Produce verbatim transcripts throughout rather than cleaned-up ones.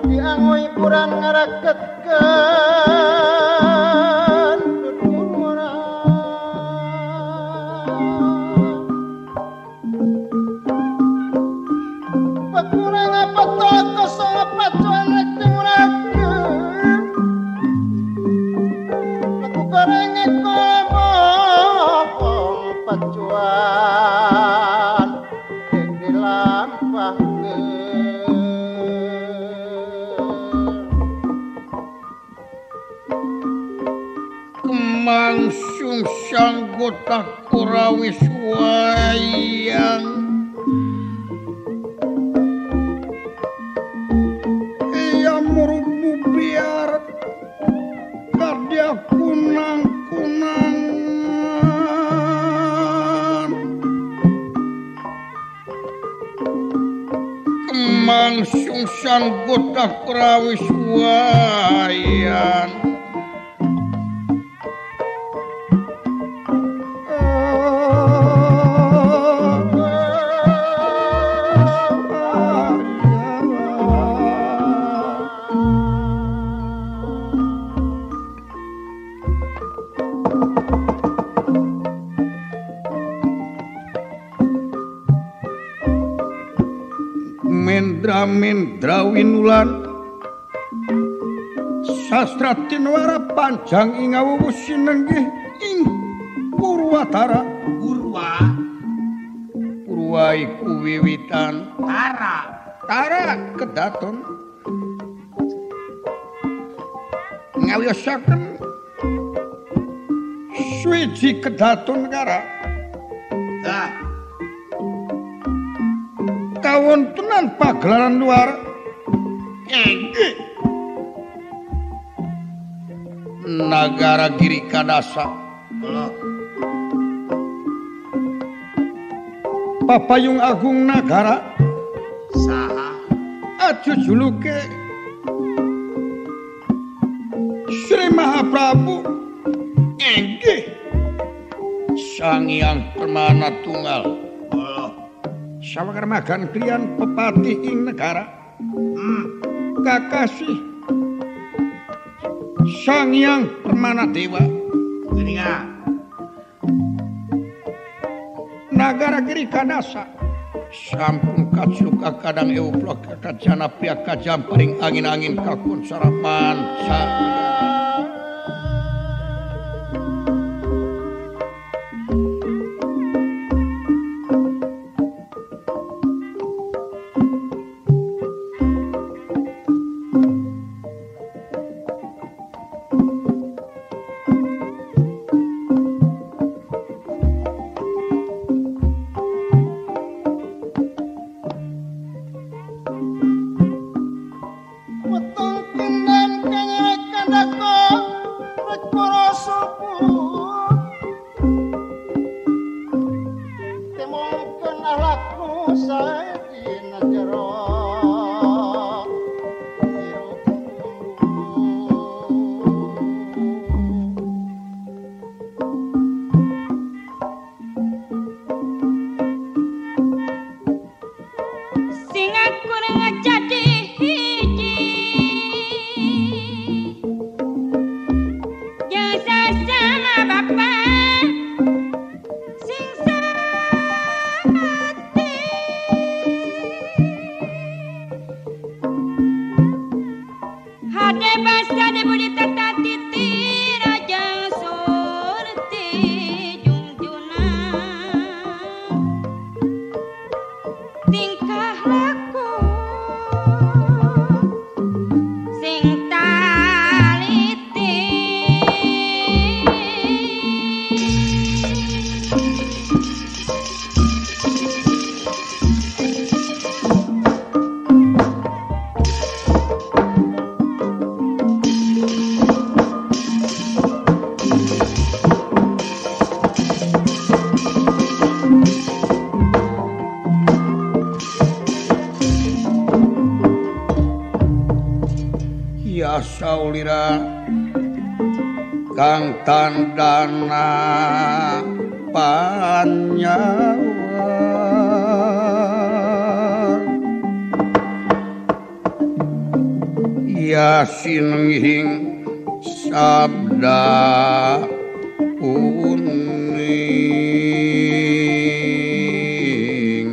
dianggo hiburan ngaraketkeun tuturang pakurang apa tolak kosong apa cuan rek timurakeun aku karenge kolomong pacuan rek dilampahkeun kemangsung sanggota kurawis wayang iya murubu biar kardia kunang-kunangan kemangsung sanggota kurawis wayang Mendra winulan sastra tinwara panjang ing awuh sinenggih ing Purwatara. Purwa Purwa iku wiwitan Tara Tara kedaton ngawiyosaken swiji kedaton kara dah kawontenan pagelaran luar inggih Nagara Giri Kadasa Papayung Agung Nagara saha aju juluke Sri Mahaprabu inggih Sang Hyang Permana Tunggal sawakarmagan kriyan pepati ing negara hmm. kakasih Sang Hyang Permana Dewa Geninga Nagara Giri Kadasa sampun kacuka kadang euplok kajana piak kajamparing angin-angin kakun sarapanca saulira kang tandana panyawa ya sinenghing sabda uning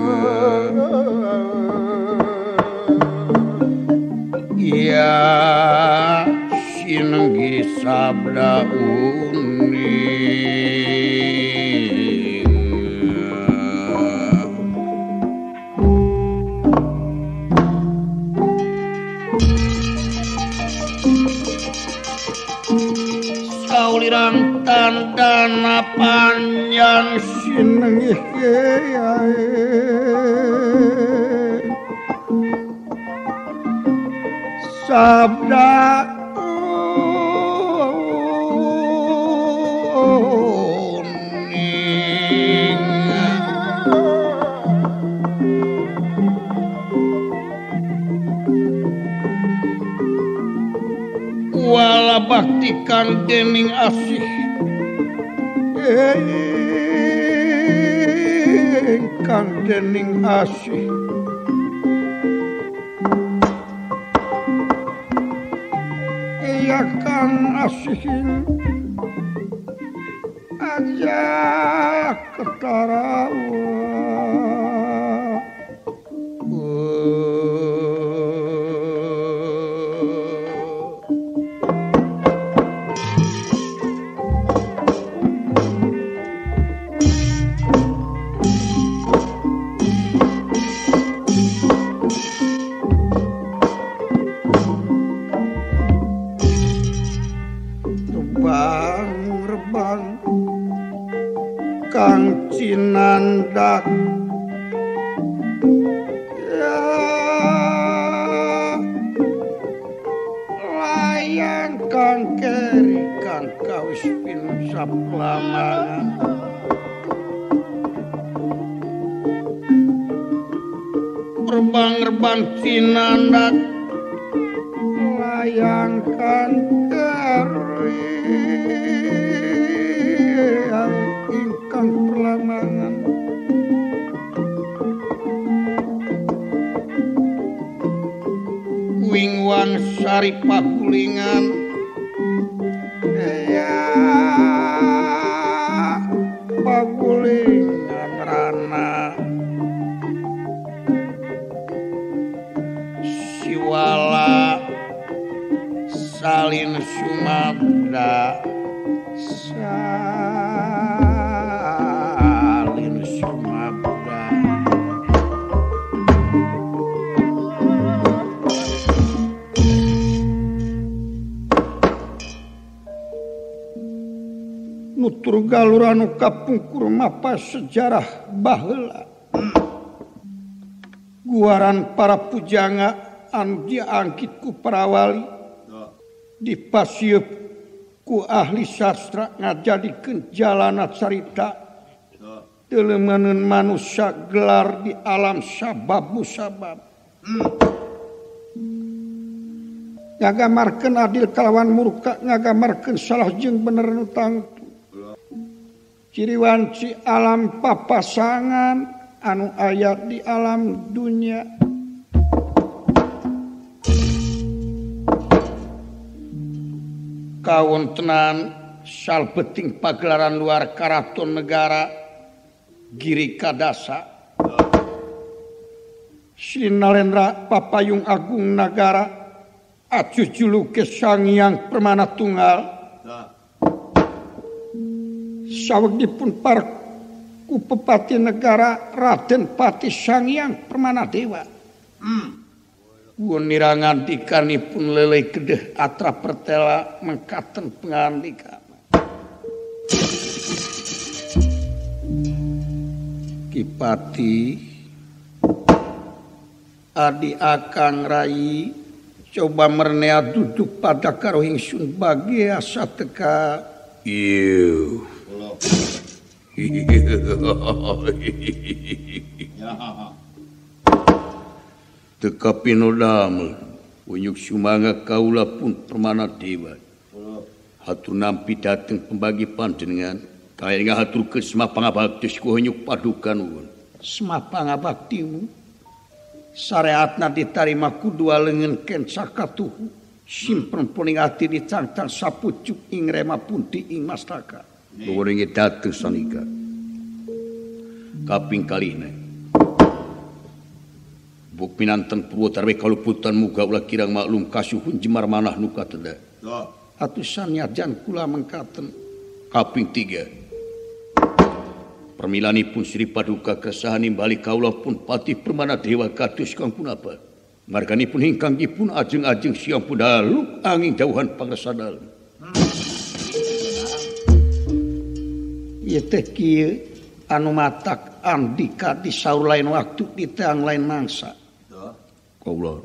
ya sinenggi sabda uning saulirang tandana panjang sinengih sabda uning wala baktikan dening asih ingkang dening asih iya kang asihin aja ketarawa rebang kang cinandak ya layang kang keri kang kawis pinsap lamangan rebang-rebang cinandak layang kang keri ingkang perlamangan wingwan sari pagulingan ya pagulingan rana siwala salin sumabda salin sumabda nutur galuranu kapungkur mapa sejarah baheula guaran para pujangga anu diangkit ku para wali dipasieup ku ahli sastra ngajadikeun jalana carita teleumaneun manusia gelar di alam sabab musabab ngagamarkeun adil kalawan murka ngagamarkeun salah jeung bener nu tangtu ciri wanci alam papasangan anu aya di alam dunia kawontenan salbeting pagelaran luar karaton negara Giri Kadasa Sinalendra Papayung Agung Nagara Acu Juluke Sangyang Permana Tunggal sawegipun par ku pepati negara Raden Pati Sangyang Permana Dewa wunirangan dikanipun leleh gedeh atra pertela mengkaten pengandika Kipati Adi Akang Rai coba mernea duduk pada karohing sun bagia sateka ieu teka pinodamel unyuk sumanga kaula pun Permana Dewa hatur nampi dateng pembagi panjenengan kaya ngahaturkeun semah pangabakti ku unyuk padukan ulun semah pangabaktimu syariatna ditarima ku dua lengan ken sakatuhu simpen puning ati dicangcang sapucuk ing rema punti ing mastaka luring datu sanika kaping kalina buk pinanten Purwotarwe kaluputan muga ulah kirang maklum kasuhun jemar manah nu kateda atusan nyajan kula mengkaten kaping tiga permilanipun Sri Paduka kesahan imbali kaula pun patih permana dewa kados kang punapa marganipun hingkang dipun ajeng-ajeng siang pun daluk angin jauhan pangresadal ieu teh kieu anu matak andika di saur lain waktu di teang lain mangsa kaula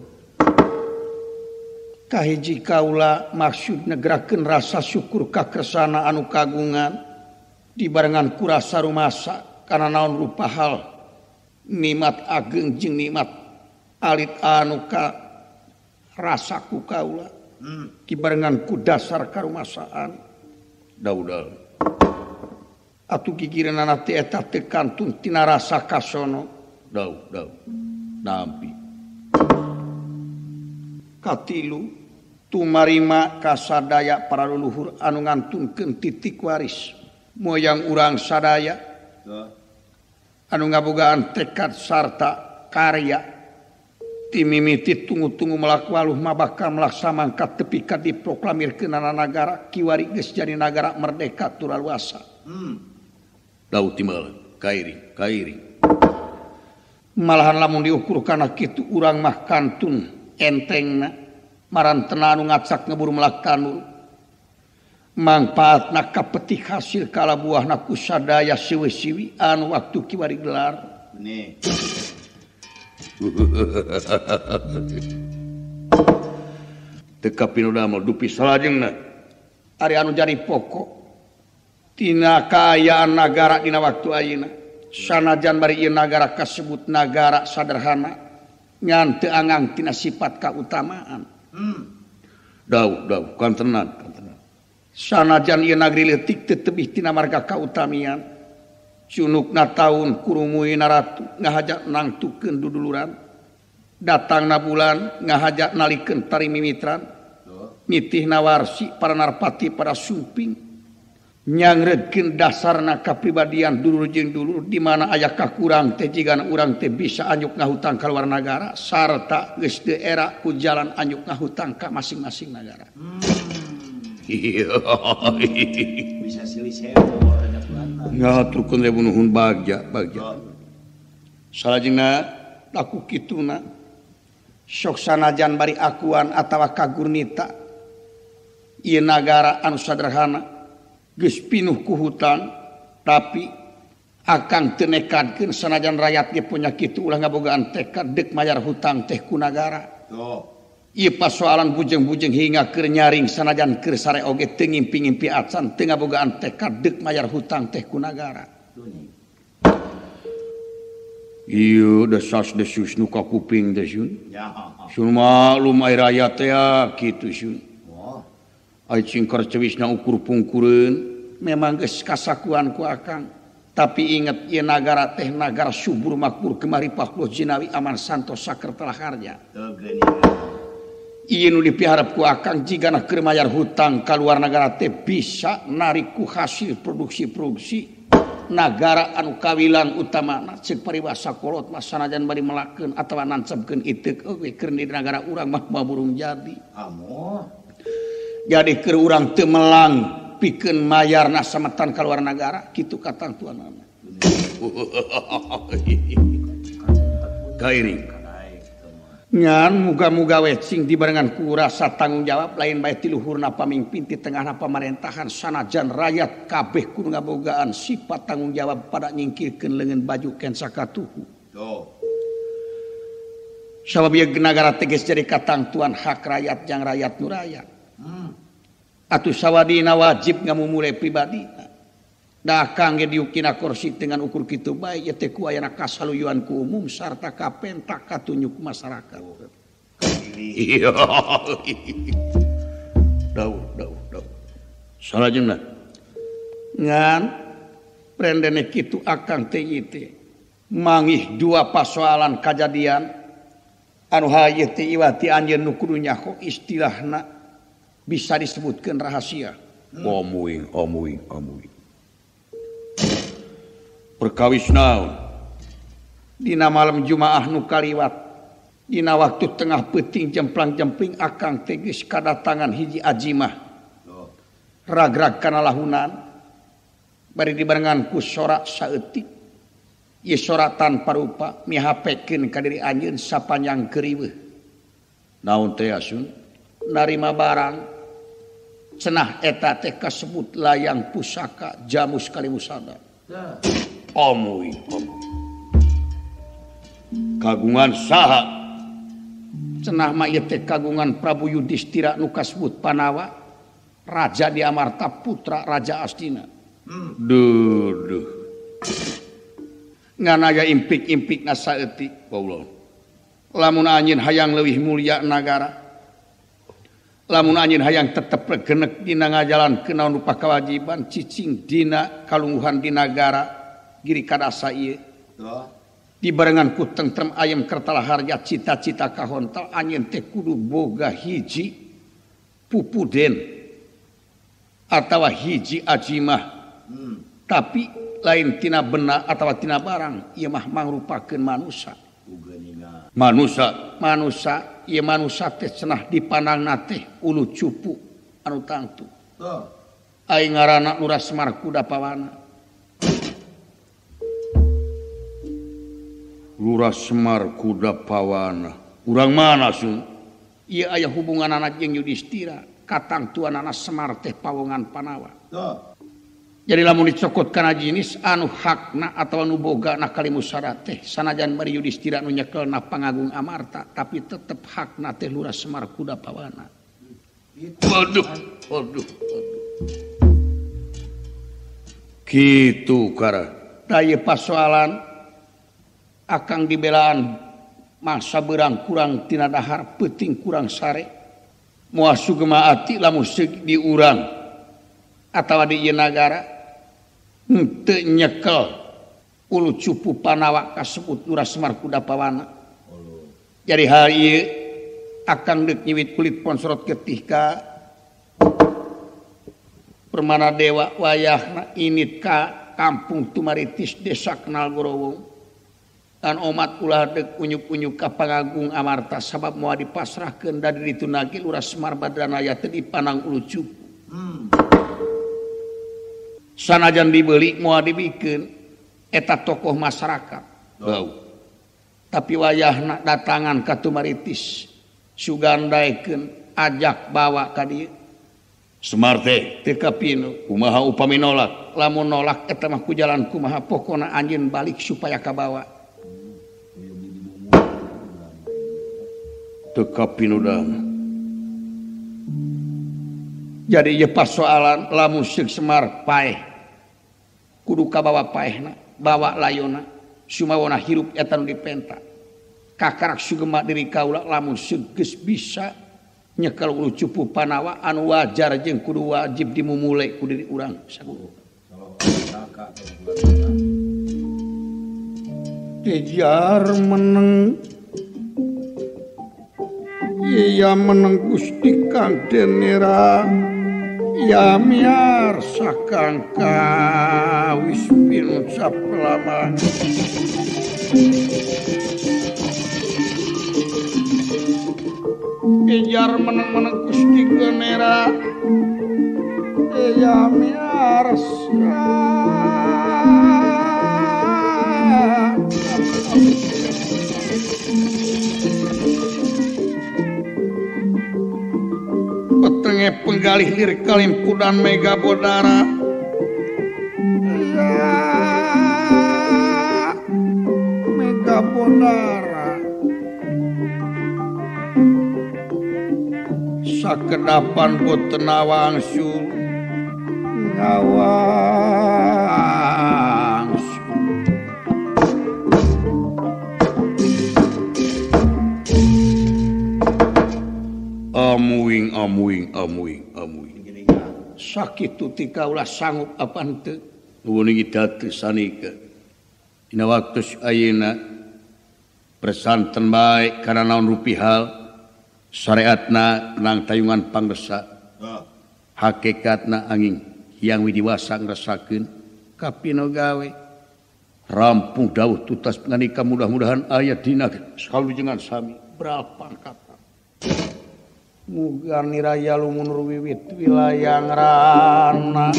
kahiji kaula maksud negerakeun rasa syukur ka kersana anu kagungan dibarengan kurasa rumasa karena naon rupa hal nikmat ageng jeung nikmat alit anu ka rasaku kaula hmm. dibarengan ku dasar karumasaan daudal atuh gigireunana teh eta teu kantun tina rasa kasono dau dau nampi katilu tumarima kasadaya para leluhur anu ngantunkeun titik waris moyang urang sadaya anu ngabogaan tekad sarta karya timimiti tunggu-tunggu melakualuh mabaka melaksamangkat tepi ka diproklamirkeun nagara kiwari geus jadi nagara merdeka turaluasa hmm. Daud timeuleun kairi kairi malahan lamun diukur kana kitu urang mah kantun entengna marantena anu ngacak ngeburu melakanul mangpaatna kapetik hasil kala buahna ku sadaya siwi-siwi anu waktu kiwari gelar nih teka pinudamel dupi salajengna ari anu jadi pokok tina kaayaan nagara dina waktu ayeuna sanajan bari ieu nagara kasebut nagara saderhana ngan teu angang tina sifat kautamaan hmm. Dau dau kantenan kantenan sanajan ieu nagri leutik teu tebih tina marga kautamian cunukna taun kurumuina ratu ngahajak nangtukeun duduluran datangna bulan ngahajak nalikeun tari mimitran nitihna warsi para narpati pada sumping nyangredkeun dasarna kapribadian dulur jeung dulur di mana aya kakurang teh jigana urang teh bisa anyuk ngahutang ka luar negara sarta geus teu era ku jalan anyuk ngahutang ka masing-masing negara. Hmm. Bisa silih sewu ada bulanna. Ngaturkeun we nuhun bagja bagja. Salajengna laku kituna sok sanajan bari akuan atawa kagurnita ieu nagara anu saderhana geus pinuh ku hutang tapi akang teu nekadkeun sanajan rakyat ge punya kitu ulah ngabogaan tekad deuk mayar hutang teh ku nagara. Oh. Ieu pasoalan bujeng-bujeng hinga keur nyaring sanajan keur sare oge teu ngimpi-ngimpi acan teu ngabogaan tekad deuk mayar hutang teh ku nagara. Ieu desas-desus nu ka kuping teh sun. Ya. Sun malum ai rakyat teh kitu sun. Ai cingkar cewisna ukur pungkureun memang geus kasakuan ku akang tapi inget ieu nagara teh nagara subur makmur kemari Papua jinawi aman santos sakertela harja ieu nu dipiharap ku akang jigana keur mayar hutang ka luar negara teh bisa narik ku hasil produksi-produksi nagara anu kawilan utamana ceuk paribasa kolot mah sanajan bari melakeun atawa nancebkeun iteuk euy keur di nagara urang mah burung jadi amoh jadi keur urang teu melang pikeun mayarna sametan ka luar negara kitu katantuanana. Kairing. Ngan muga-muga we cing dibarengan ku rasa tanggung jawab lain bae ti luhurna pamimpin ti tengahna pamerintahan sanajan rakyat kabeh kudu ngabogaan sifat tanggung jawab pada nyingkirkeun leungeun baju ken sakatuhu. Tuh. Sabab ieu nagara teh geus jadi katangtuan hak rakyat jang rakyat nu rakyat. Hmm. Atuh sawadina wajib ngamumule pribadi da kang ge diukina kursi dengan ukur kitu bae ieu teh ku ayana kasaluyuan ku umum sarta kapentak katunyuk masyarakat. Iya. Dau dau dau. Salajengna ngan prendene kitu akang teh ieu teh mangih dua pasoalan kajadian anu hayeu teh iwati anjeun nu kudu nyaho istilahna bisa disebutkeun rahasia. Omuing, omuing, omuing. Perkawis naon? Dina malam Jumaah nu kaliwat, dina waktu tengah peuting jemplang-jempling akang teh geus kadatangan hiji ajimah. Ragrag kana lahunan bari dibarengan ku sorak saeutik. Ieu soratan parupa mihapekeun ka diri anjeun sapanjang keuriweuh. Naon teh asun? Narima barang cenah eta teh kasebut layang pusaka jamus kalimusada. Omuing, omuing. Kagungan saha? Cenah mah ieu teh kagungan Prabu Yudhistira nu kasebut Panawa, raja di Amarta, putra Raja Astina. Duh, duh. Ngan aya impik-impikna saeutik, Allah. Lamun anjeun hayang leuwih mulia nagara, lamun anjeun hayang tetep regenek dina ngajalankeun naon rupa kawajiban cicing dina kalungguhan di nagara giri kadasa ieu. Dibarengan ku tentrem ayem kertala harja cita-cita kahontal anjeun teh kudu boga hiji pupuden atawa hiji ajimah. Hmm. Tapi lain tina benda atawa tina barang ieu mah mangrupakeun manusia. Manusia, manusia, ieu manusia teh cenah dipandangna teh ulu cupu anu tangtu. Oh. Aing ngaranna Lurah Semar Kudapawana. Lurah Semar Kudapawana. Urang mana sun? Ieu aya hubungan anak jeung Yudhistira, katangtuanana Semar teh pawongan Panawa. Oh. Jadi lamun dicokot kana jinis anu hakna atawa nu bogana kalimusada teh sanajan bari Yudhistira nu nyekelna pangagung Amarta tapi tetep hakna teh Lurah Semar Kudapawana. Waduh, waduh, waduh. Kitu kara. Da ieu pasoalan akang dibelaan masa berang kurang tina dahar peuting kurang sare. Moal sugema ati lamun seug di urang atawa di ieu nagara henteu nyekel ulu cupu Panawa kasebut Lurah Semar Kudapawana. Jadi hal ieu akang deuk nyiwit kulit ponsorot getih ka Permana Dewa wayahna init ka Kampung Tumaritis Desa Kenal Gorowong. Dan omat ulah deuk unyuk-unyuk ka pangagung Amarta sabab moal dipasrahkeun da ditu nage Lurah Semar Badranaya teh dipandang ulu cupu. Hmm. Sanajan dibeli moal dibikeun eta tokoh masyarakat. Bau. Tapi wayahna datangan ka Tumaritis sugandaekeun ajak bawa ka dieu. Semar teh teu kapinu kumaha upami nolak. Lamun nolak eta mah ku jalan kumaha pokona anjeun balik supaya kabawa. Teu kapinu dang. Jadi ieu pasoalan lamun seug Semar paeh kudu kabawa paehna, bawa layona, sumawana hirup eta nu dipenta. Kakarak sugema diri kaula lamun seug geus bisa nyekel ulu cupu Panawa anu wajar jeung kudu wajib dimumule ku diri urang sakudu. Kejar meneng iya meneng Gusti Kang Denera. Ya miar sakangka wis pinucap lama kejar meneng-meneng Gusti Genera. Ya miar petenge penggalih lir kalimpudan Mega Bodara. Ya Mega Bodara sakedapan boten wangsul ngawangsul. Amuing, amuing, amuing, amuing. Sakitu ti kaulah sanggup apa henteu. Nuhun inggih datu sanika. Dina waktu ayeuna Presanten baik karena naon rupihal syariatna nang tayungan pangresa hakikatna angin yang widiwasa ngerasakeun kapino gawe rampung dawuh tutas nganika mudah-mudahan aya dina salujengan sami berapa kata muga niraya lumunur wiwit wilayang rana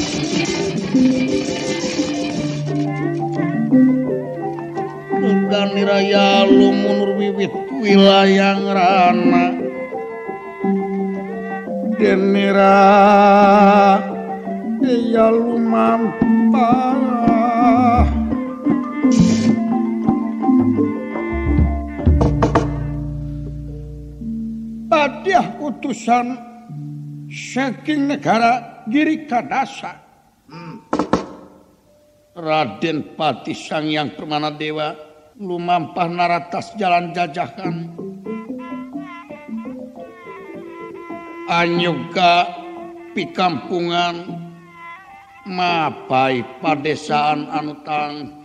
muga niraya lumunur wiwit wilayang rana denira ya lumampah Badiah utusan saking negara Girikadasa hmm. Raden Pati Sangyang Permana Dewa lumampah naratas jalan jajahan anyuga pikampungan mapai padesaan anu tang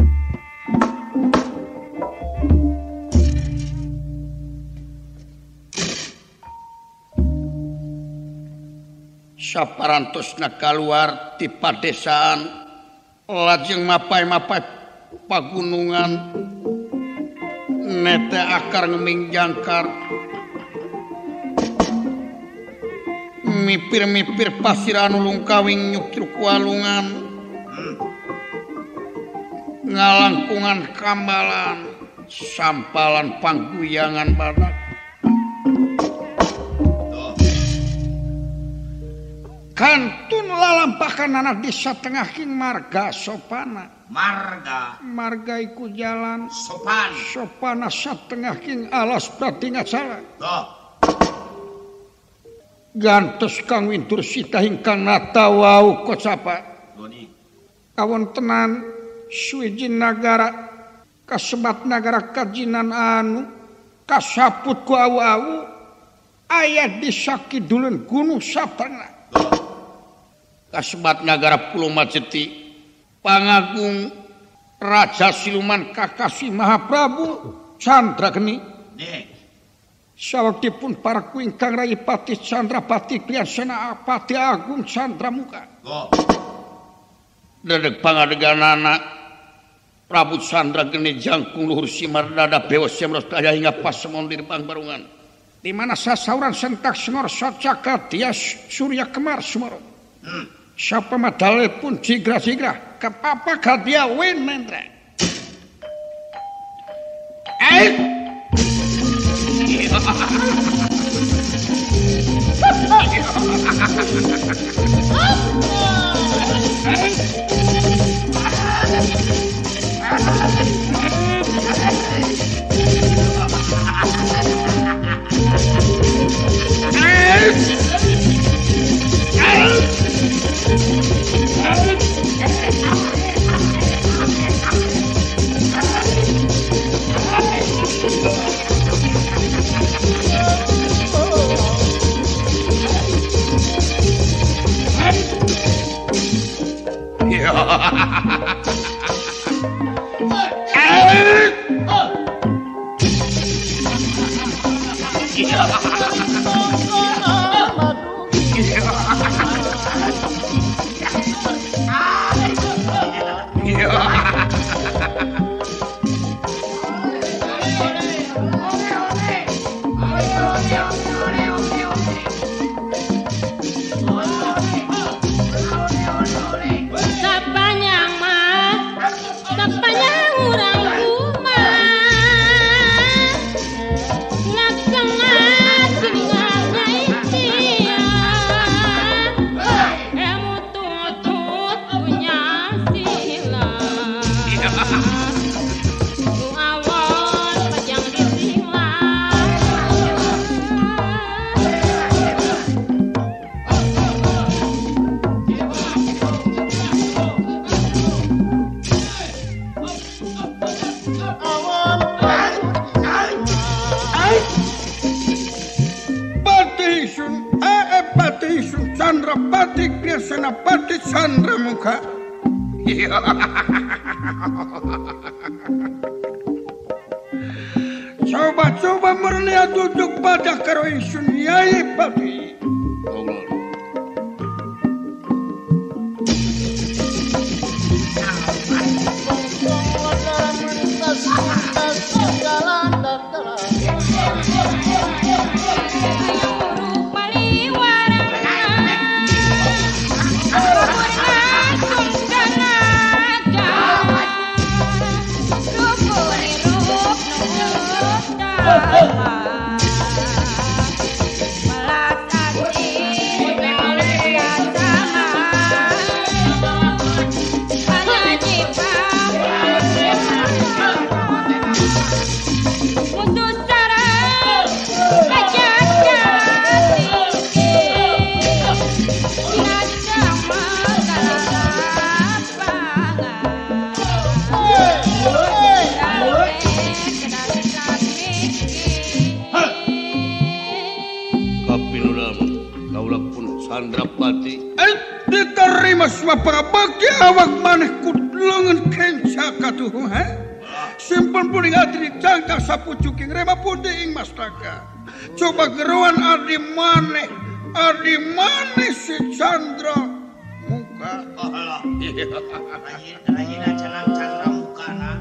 saparantosna kaluar ti padesaan lajeng mapai-mapai pagunungan nete akar ngeming jangkar mipir-mipir pasir anu lungkawing nyukir kualungan ngalangkungan kambalan sampalan pangguyangan badak kantun lalampakan anak desa tengah king marga sopana marga marga iku jalan sopan sopana satengah king alas pratingat salah toh gantos kang wintur sita hingkang natawau kocapa doni kawon tenan suwijin nagara kasebat nagara kajinan anu kasaput ku awu-awu ayat disakidulun gunung satengah kasebat nagara Pulau Majeti pangagung Raja Siluman Kakasi Mahaprabu Candrageni nih sawaktipun para kuingkang Rai Pati Candrapati Kriyasena Pati Agung Candramuka go dedeg pangadeganana Prabu Candrageni jangkung luhur Simardada beos semros daya hingga pasemon di depan barungan di mana sasauran sentak sengor sacaka dia Surya Kemar Sumaron hmm. Siapa madale pun sigra-sigra apakah dia win mendra eh Candrapati Kriyasena-pati Candramuka. coba mernia duduk pada karo ingsun Yai Pati. Allah. Sandrapati eh diterima semua para bagi awak maneh kudlengen kenca katuh he simpen puning adri jangka sapucuking rema pundi ing mastaka coba geruan adi maneh adi maneh si Chandra muka Allah rajin aja Chandra mukana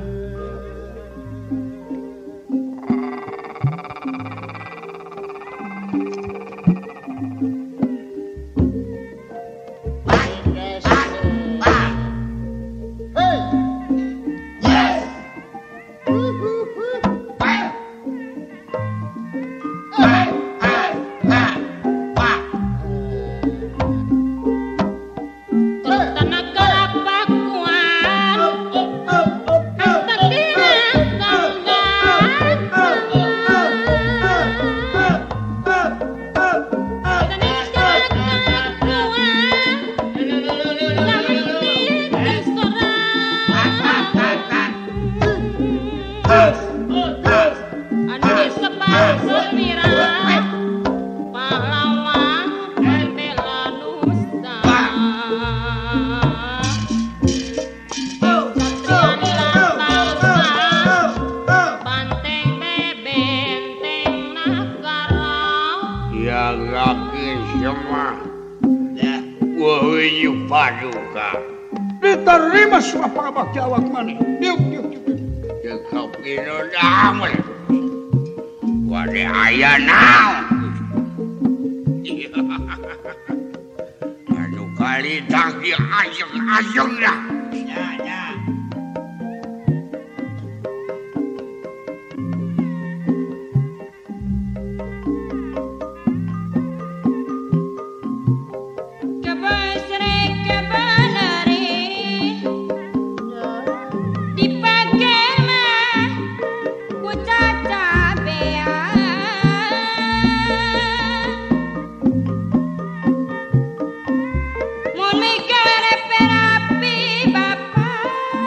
diterima semua para bagi awak maneh yuk yuk yuk Jekau pino damai Wade ayah naon Anu kali tangki ajeng-ajeng dah ya ya Mon mi care per api bapak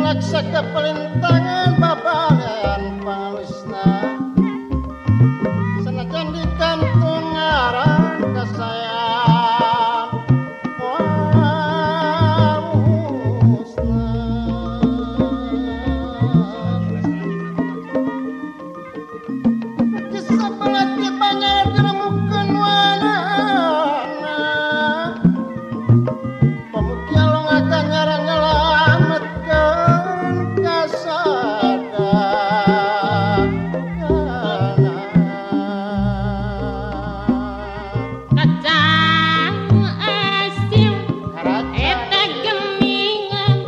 laksaka pelintangan babalan palusna senajan di kantung ngaran kasayan wawusna kisah pelati banyak diremukan wanana pemukia lo akan nyarang nyelamatkan kasada Kacang asin eta geningan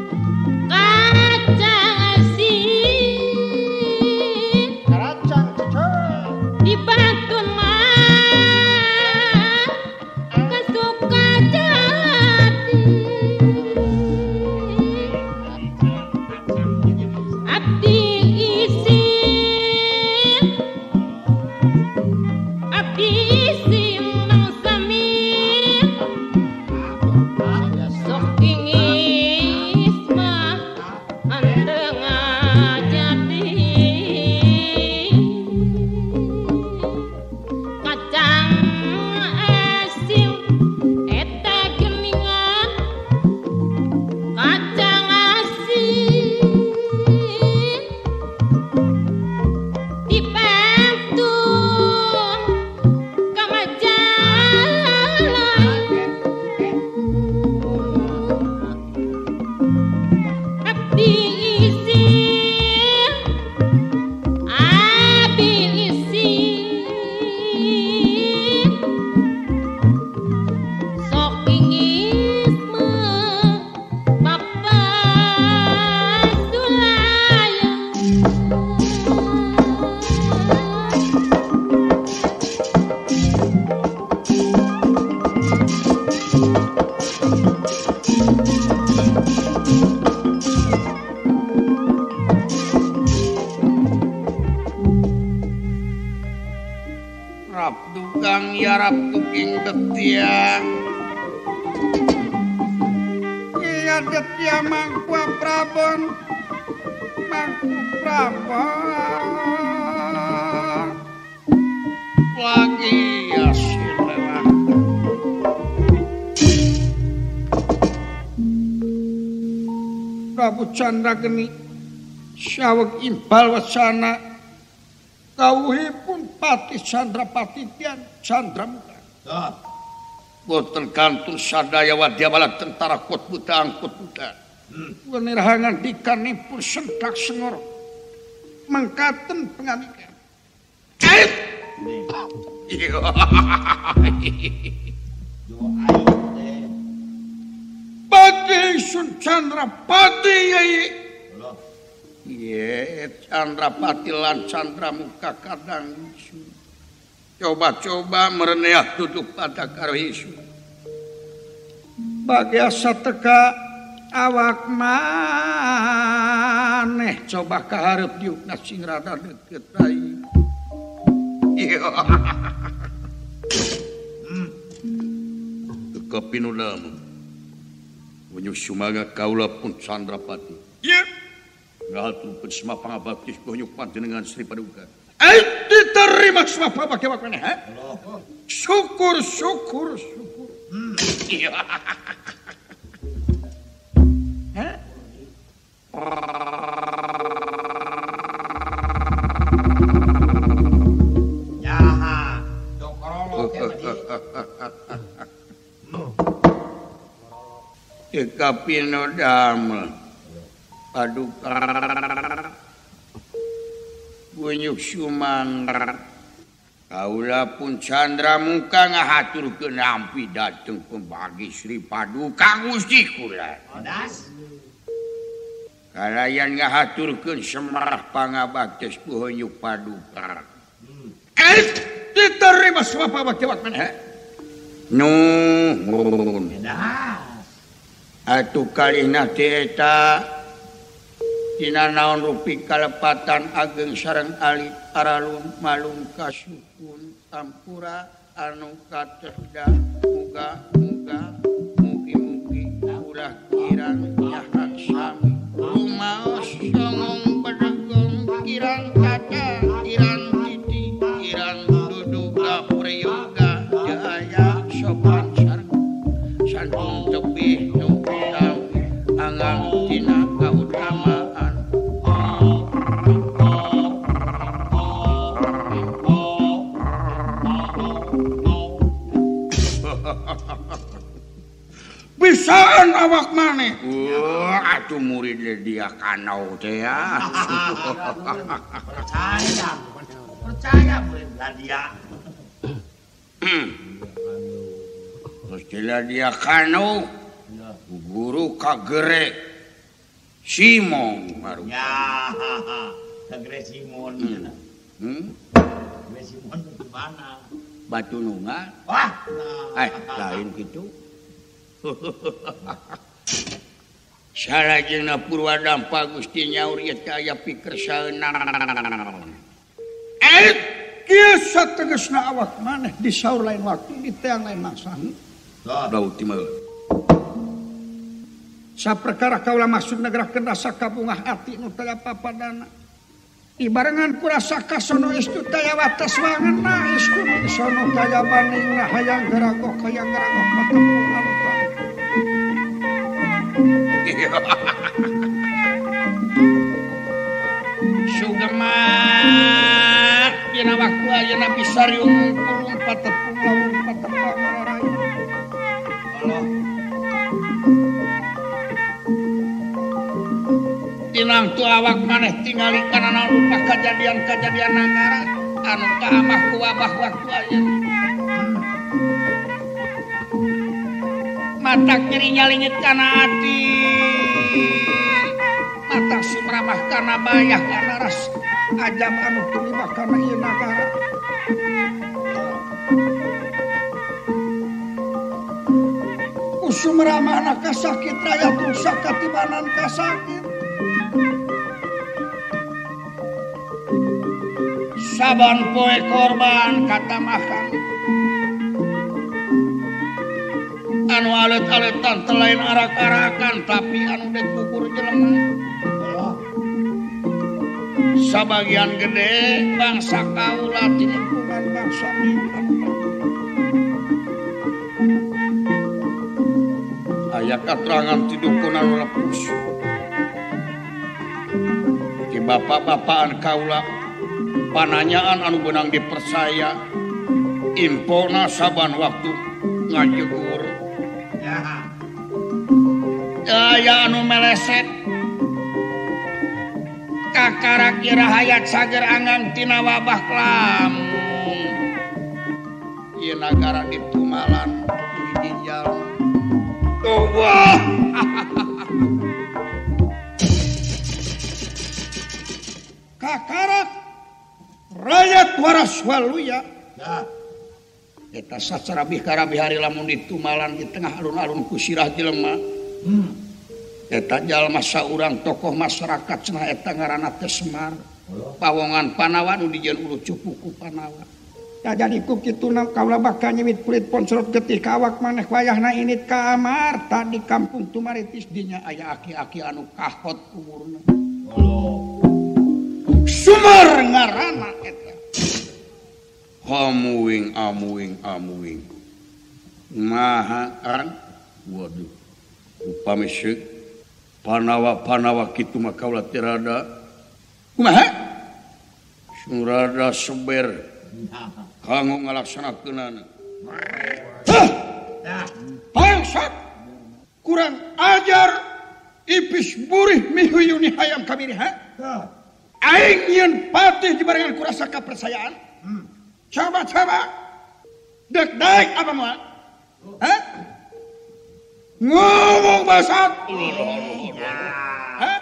kacang asin karacang cecok di batu mah kesuka jati abdi isin abdi isin nang samir sok ingis mah andeng jadi kacang asin eta geningan kacang asin dibantu kamajalan abdi isin abdi isin sok ingis mah bapak sulaya Rap dukang ya rap tuking detia Iya detya mangku prabon mangku prabon lagi asin lewat Prabu Candra Geni syaweg impal wacana kawuhipun Pati Candrapati Tian Candramuka boten kantun sadaya wadya balak tentara kot buta angkut buta wenirahangan dikanipun sentak sengor mangkaten pangandika Pati Sun Candrapati Yai Ye Candrapati lan Candramuka kadang isu coba-coba mereneah duduk pada karo isu Bagiasa teka awak maneh coba kaharep diukna sing rada deket rai teka pinudama menyusumaga kaula pun Candrapati Ye ngatur pesma pangabaktis bonyuk panjenengan Sri Paduka Eh diterima semua pakai awak maneh ha? Syukur syukur syukur Hah? Jaha. Dokrolo ke teka pinudama Paduka bunyuk sumangga kaula pun Candramuka ngahaturkeun ampi dateng pembagi Sri Paduka Gusti kula Odas. kalayan ngahaturkeun semerah pangabaktis bunyuk Paduka Eh diterima semua pakai awak maneh nuhun Das. atuh kalihna teh eta tina naon rupi kalepatan ageng sareng alit aralun malung kasukun tampura anu kateda muga muga mugi-mugi ulah kirang nyahat sami dia kanau teh ya. Percaya. Percaya boleh dia. Terus dia kanau guru kagere Simon baru. Ya, kagere Simon. Hmm? Kagere Simon di mana? Batu Nunggal. Wah, Eh, lain gitu. Salajengna Purwadampa Gusti nyaur ieu teh aya pikeun saeunaon. Eh, kieu sategesna awak maneh disaur lain waktu di teang lain masa. Daud ti mah. Saperkara kaula maksud negerakeun rasa kabungah ati nu teu papadana. Ibarengan ku rasa kasono istu taya wates wangenna istu sono kaya baningna hayang geragok hayang geragok ketemu alpa. Sugemat dina waktu ayeuna bisa riung kurung patepung lamun patepang rarai. Allah. Inang tu awak maneh tingali kana lupa kejadian-kejadian nagara anu kaamah ku wabah waktu ayeuna. Mata kiri nyalingit kana ati, mata sumramah kana bayah kana ras ajab anu tumibah kana ieu nagara. Usumramah na kasakit rakyat rusak katibanan kasakit. Saban poe korban katamakan anu alet-aletan telain arak-arakan tapi anu dek kukur jelema sabagian gede bangsa kaula di lingkungan bangsa milan aya katerangan ti dukun anu lepus ti bapak-bapakan kaula pananyaan anu benang dipercaya impona saban waktu ngajegur Ya. aya anu meleset kakara kira hayat sager anggang tina wabah lamun ieu nagara ditumalan hiji jalma tuh wah Kakarak rakyat waras waluya. Ya. Eta sacarabih karabih hari lamun ditumalan di tengah alun-alun ku sirah jelema. Hmm. Eta jalma saurang tokoh masyarakat cenah eta ngaranna teh Semar. Pawongan Panawa nu dijieun ulu cupu ku Panawa. Ya jadi ku kituna kaula bakal nyewit kulit poncorot ketika awak maneh wayahna init ka amar tadi kampung Tumaritis dinya aya aki-aki anu kahot umurna. Sumar ngaranna eta. Amuing amuing amuing. Maha an waduh. Upami seuk Panawa-Panawa kitu mah kaula tirada. Kumaha? Surada seber kanggo ngalaksanakeunana. Hah! Ya. Bangsat! Kurang ajar ipis burih mihuyuni hayam kamiri ha? Ya. Aing nyeun patih dibarengan ku rasa kapercayaan. Hmm. Coba coba. Dek daek apa moal? Hah? Ngomong basat. Hah?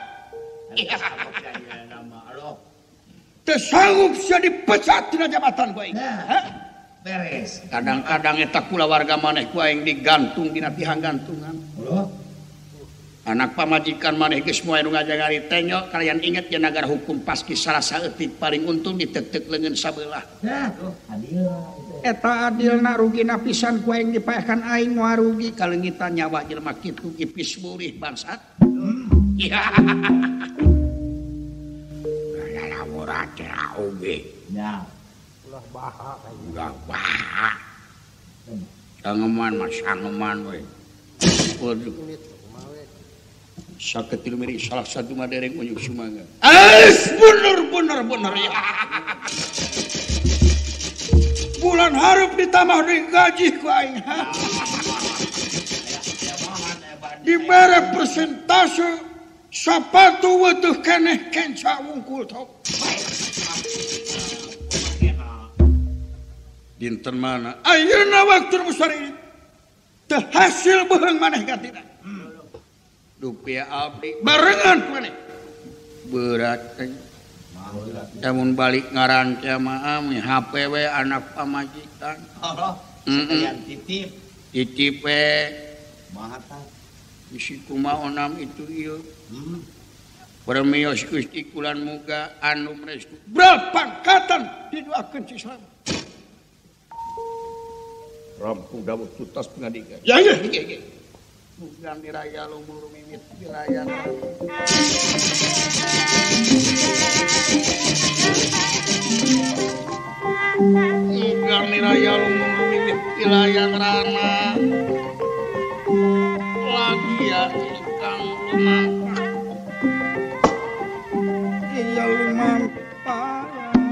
Teu sanggup sia dipecat tina jabatan ku aing. Hah? Beres. Kadang-kadang eta kula warga maneh ku aing digantung dina tihang gantungan. Anak pamajikan maneh geus moe nu ngajagari tenyo kalian inget ya nagara hukum paski salah saeutik paling untung diteuk-teuk leungeun sabelah. Ya, tuh adil. Eta adilna rugina pisan ku aing dipaehan aing moal rugi Kalengitan nyawa jelema kitu ipis murih bangsat. Ya. Aya murah teh oge. Ya. Ulah baha Udah baha. Sangeman mah sangeman we. Waduh. Saketil miri salah satu mah dereng unjuk sumangga. Es bener bener bener ya. Bulan hareup ditambah deui gaji ku aing. Dibere persentase Sapatu weutuh keneh kenca wungkul top. Dinten mana? Ayeuna waktu musari teu hasil beheung maneh gatina. Dupia abdi barengan maneh. Berat teh. Namun balik ngaranca mah H P we anak pamajikan. Oh, sekalian titip. Titip we. Mahata. Bisi kumaonam itu ieu. Hmm. Permios Gusti kulan muga anu restu. Berpangkatan didoakeun si Islam. Rampung dawuh tutas pengadikan. Ya ya. Muga diraya lumur mimit wilayah. Muga diraya lumur mimit wilayah rana. Lagi ya kang lumampah. Iya lumampah.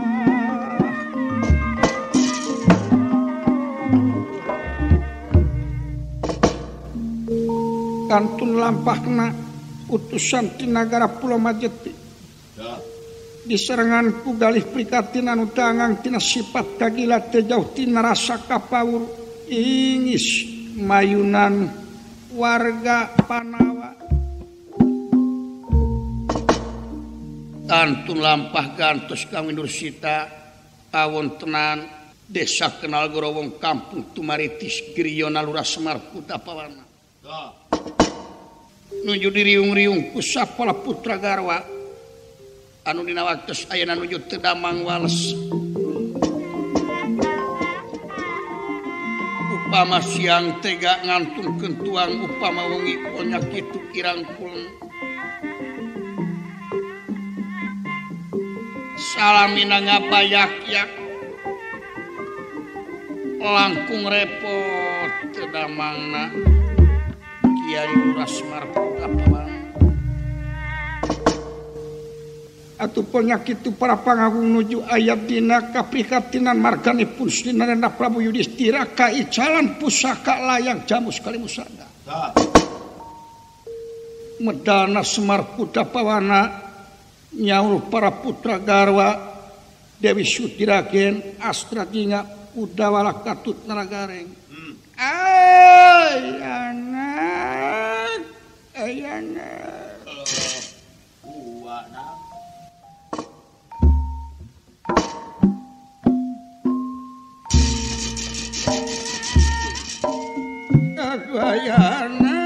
Kantun lampahna utusan ti nagara Pulau Majeti. Ya. Diserangan ku galih prikatin anu tangang tina sifat kagila teu jauh tina rasa kapawur ingis mayunan warga Panawa. Kantun lampah gantos kang Winursita awontenan desa kenal gorowong kampung Tumaritis Griona Lurah Semar Kutapawana. Ya. Nuju diriung-riung ku sapala putra garwa anu dina waktos ayeuna nuju teu damang wales. Upama siang tega ngantunkeun tuang upama wengi onya kitu irangkul. Salamina ngabayak-yak langkung repot teu damangna. Kiai Lurah Semar Kutapawana. Atuh penyakit itu para pangagung nuju ayat dina kaprihatinan marganipun Sinarenda Prabu Yudhistira kaicalan pusaka layang jamu sekali musada. Medana Semar Kutapawana nyaur para putra garwa Dewi Sutiragen Astratinga Udawala Katut Naragareng. Hmm. Ay anak, ay anak. Uwa na. Aku ay anak.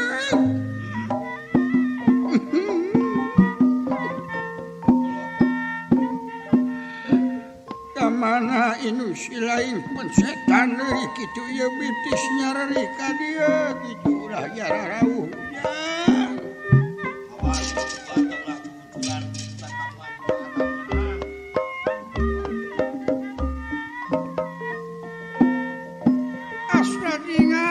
Kamana inu silain pun setan deui kitu ieu bitis nyarari ka dieu kitu ulah jararauhnya. Awas batanglah tujuan tatapan. Asradinga.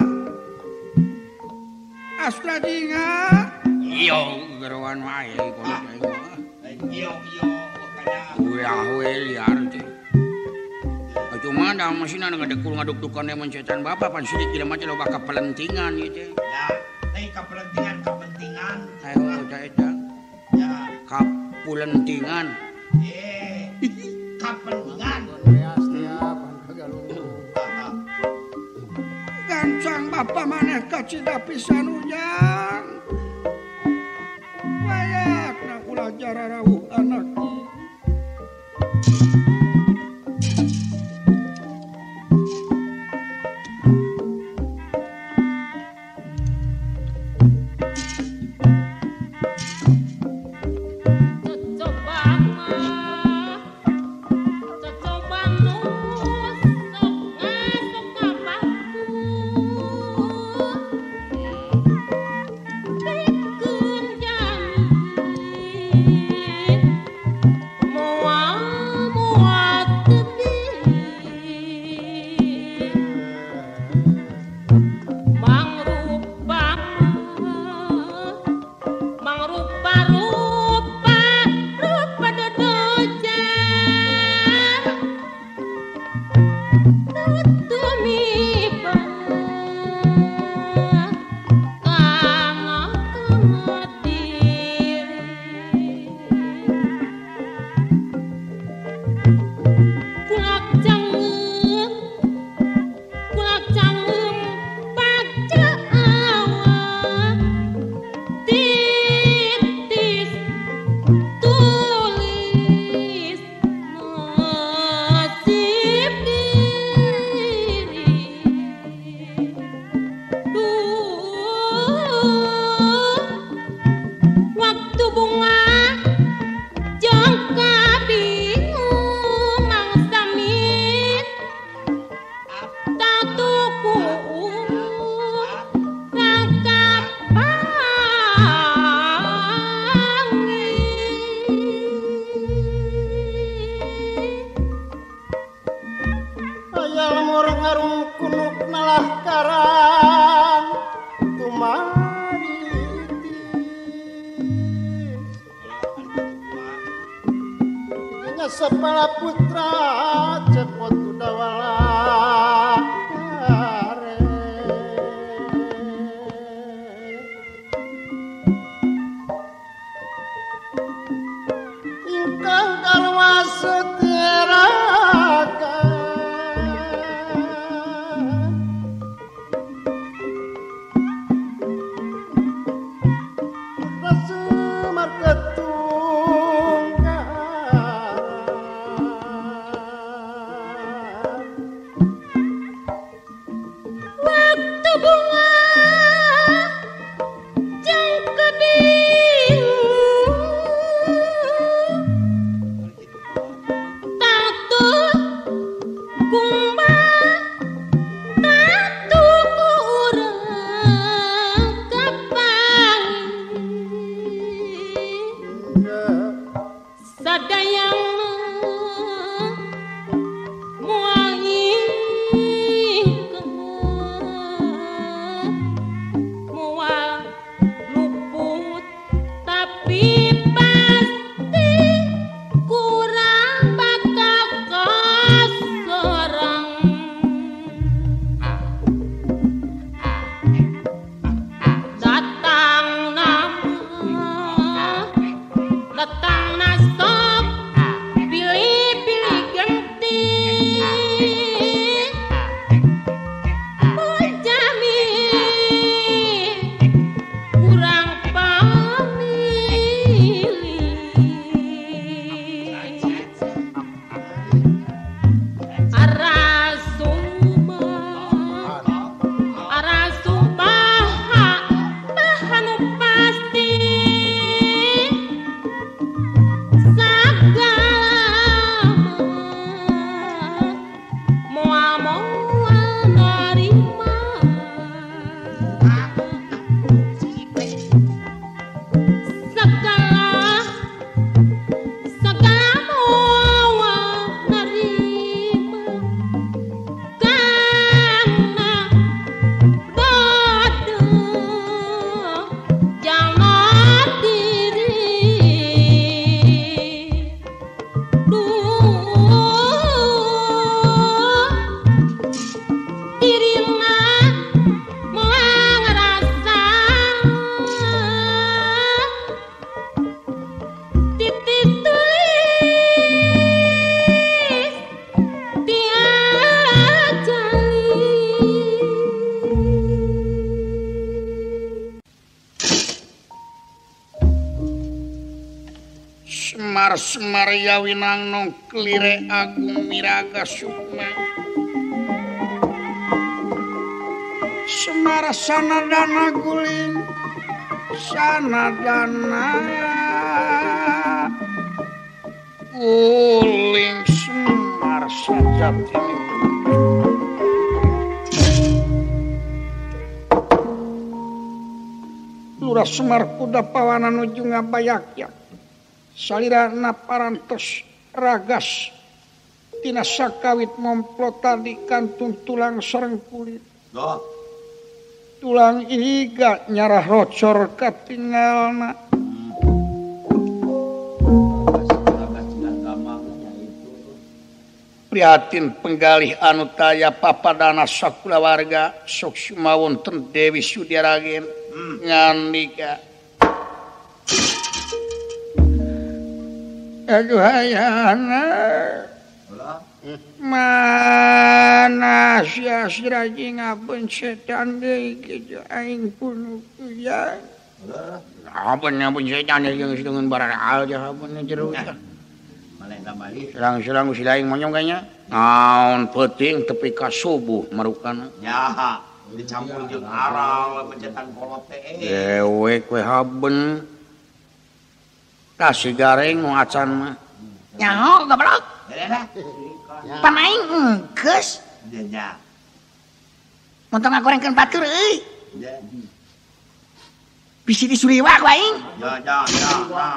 Asradinga. Yo gerowan wae kono teh. Iyo iyo kana. Ulah we liar teh. Cuma dah masih nana ngadekul ngaduk-dukan emon setan bapak pan sidik tidak macam loba kapelentingan gitu. Ya, teh kapelentingan kapentingan. Ayo udah eta. Ya, Kapulentingan. eh, kapentingan. Gancang bapak maneh kacida pisan hujan. Wayakna ulah jararauh anak. Mua Sepala putra cepot udawala ingkang kalwas setiraga putra Semar Waktu bunga jeng keding tatu kumbang tatu ku urang kapang sadayang muang ingkang mual luput tapi pasti kurang bakal kasorang datang nama datang nasok pilih-pilih genting menjamin kurang pamilih arah sumpah arah sumpah bahanu pasti sagala moal-moal narima segala segala moal narima karena bodoh jangan diri duh dirina moal ngerasa titis tulis diajali Semar Semar Yawinang nong klire agung miraga sukma Semar sanadana guling sanadana guling Semar sajati Lurah Semar kuda pawana nuju ngabayakyak salirana parantos ragas tina sakawit momplot tadi kantung tulang sareng kulit Doh. tulang iga nyarah rocor katingalna prihatin penggalih anu taya papadana sakula warga sok sumawon ten Dewi Sudiaragen ngandika aduh hayana mana sia siraji ngaben setan deui kitu aing pun ya apa nyambun setan yang sedengin barang aja apa jero serang-serang si laing monyong kayaknya naon penting tepi ka subuh marukana Ya, dicampur jeung aral mencetan kolot teh. dewek we haben kasih gareng nu acan mah nyaho goblok pamaing engkeus Ya. montong ngagorengkeun batur euy Ya. bisi disuriwa ku aing Ya, ya, ya.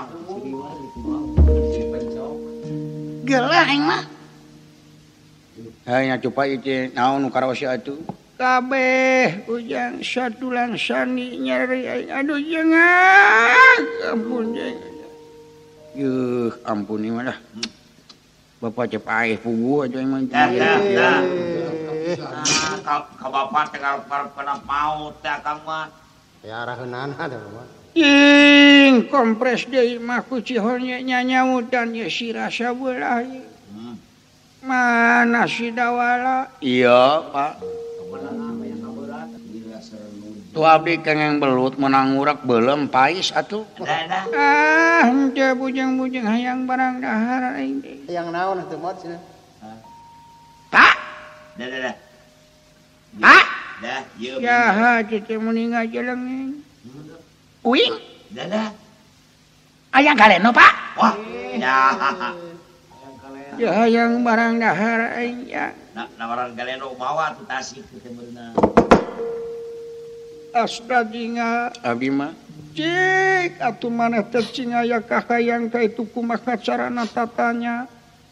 gelah aing mah hanya coba ieu naon nu karaos atuh kabeh ujang sadulang sani nyari aing aduh jangan ampun jeung yuh ampun ieu mah dah Bapak cep air pugu aja yang Ya, ya, ya. Nah, ka, ka bapak teh ngarep-ngarep kena maut teh akang mah. Ya araheunana teh mah. Ing kompres deui mah ku cihonnya nyanyautan ya si rasa belah. Hmm. Mana si dawala? iya Pak tuh abdi kengeng belut menang urak belum pais atuh Dah, dah. Ah, henteu bujang-bujang hayang barang dahar aing teh. Yang naon teh mod cenah. Pak Dah, dah, dah. Pak Dah, ieu. Jahat teh mending aja leunging. uing Dah, dah. ayang kaleno Pak Wah, ya. Ya hayang barang dahar aing ya. Na nawaran galeno mawa tu tasik teh beunang. Astadinga abdi mah cik atuh maneh teh cing aya kahayang ka itu kumaha carana tatanya.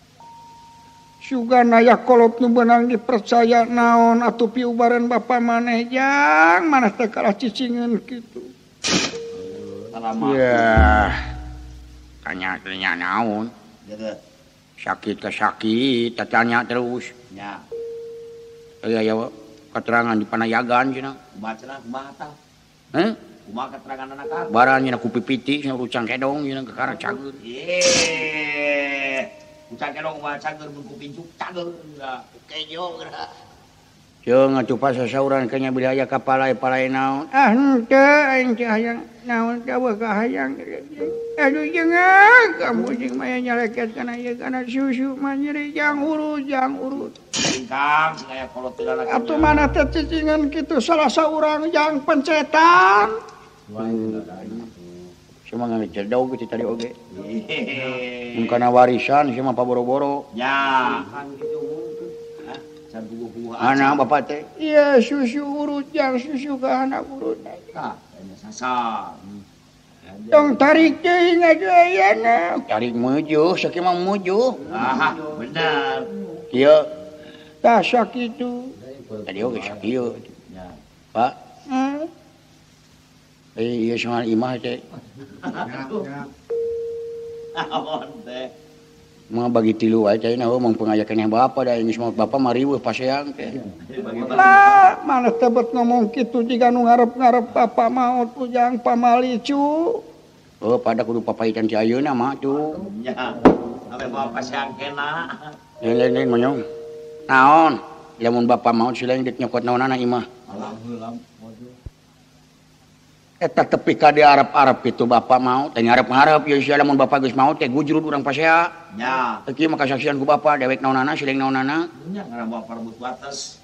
Sugana aya kolot nu beunang dipercaya naon atuh piubaran bapa maneh jang maneh teh kalah cicingeun kitu. Alamak. ya tanya tanya naon Dah, dah. sakit ke sakit tanya terus Ya. aya ya keterangan di panayagan cenah Bacana kumaha tah? heh Kumaha keterangan anak kang? baran cenah ku pipiti cenah rucang kedong cenah ke karang cageun Eh. Ucap kedong kumaha cager mun ku pincuk cager. Kejo geura. Jeung atuh pas sasauran kanya bidaya kapalai-palai naon. Ah henteu aing teh hayang naon teh eueuh kahayang. Aduh jangan kamu jeung maya nyaleket kana ieu kana susu mah nyeri jang urut jang urut. Singkang sing aya kolot teh lalaki. Atuh mana teh cicingan kitu salah saurang jang pencetan. Cuma ngecedau gitu tadi oge. Hehehe. Mun kana warisan sia mah paboro-boro. Ya. Can bubuh Anak bapak teh Iya susu urut jang susu ka anak urut. Tah, nya sasar. Tong tarik teuing ayeuna. tarik mejuh sakieu mah mejuh. Ah, bener. Kieu Tah sakitu. tadi oge sakieu. Ya. Pak, Hmm. eh ieu soal imah teh Naon teh? mah bagi tilu wae teh nah mung pengaya keneh bapa da geus maot bapa mah riweuh paseang teh. Lah mana teh bet ngomong kitu jiga nu ngarep-ngarep papa maot ujang pamalicu. Oh, pada kudu papaitan ti ayeuna mah tuh. Ya. Ame mau pasiang kena. Lain-lain monyong. Naon? Lamun bapa maot silaing dik nyokot naonana imah. Alhamdulillah. Eta tepi ka diarep-arep kitu bapa maot, teh ngarep-ngarep ieu sia lamun bapa geus maot teh gujrud urang pasea. Ya. Teu kieu mah kasaksian ku bapa dewek naonana silaing naonana. Nya ngaran bapak rebut batas.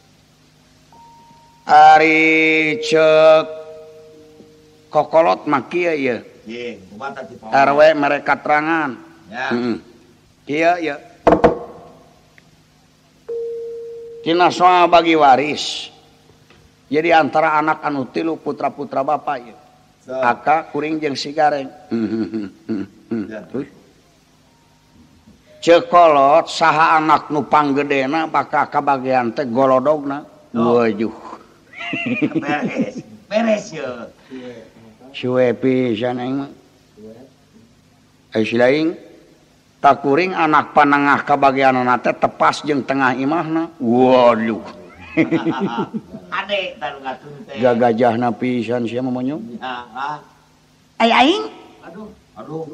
Ari ceuk kokolot mah kieu ieu. Ye, kubata ti R W mereka terangan. Ya. Heeh. Kieu ieu. Tina soal bagi waris. Jadi antara anak anu tilu putra-putra bapa ieu. Aka kuring jeung si gareng. Ya. Terus cekolot saha anak nu panggedena bakal kabagean teh golodogna. Wajuh. Beres. Beres ye. Suwe pisan aing mah. Ai silaing tak kuring anak panengah kabageanna teh tepas jeung tengah imahna. Waduh. Ade taru ngatun teh. Gagajahna pisan sia mah monyong. Ya, ah. Ai aing Aduh, aduh.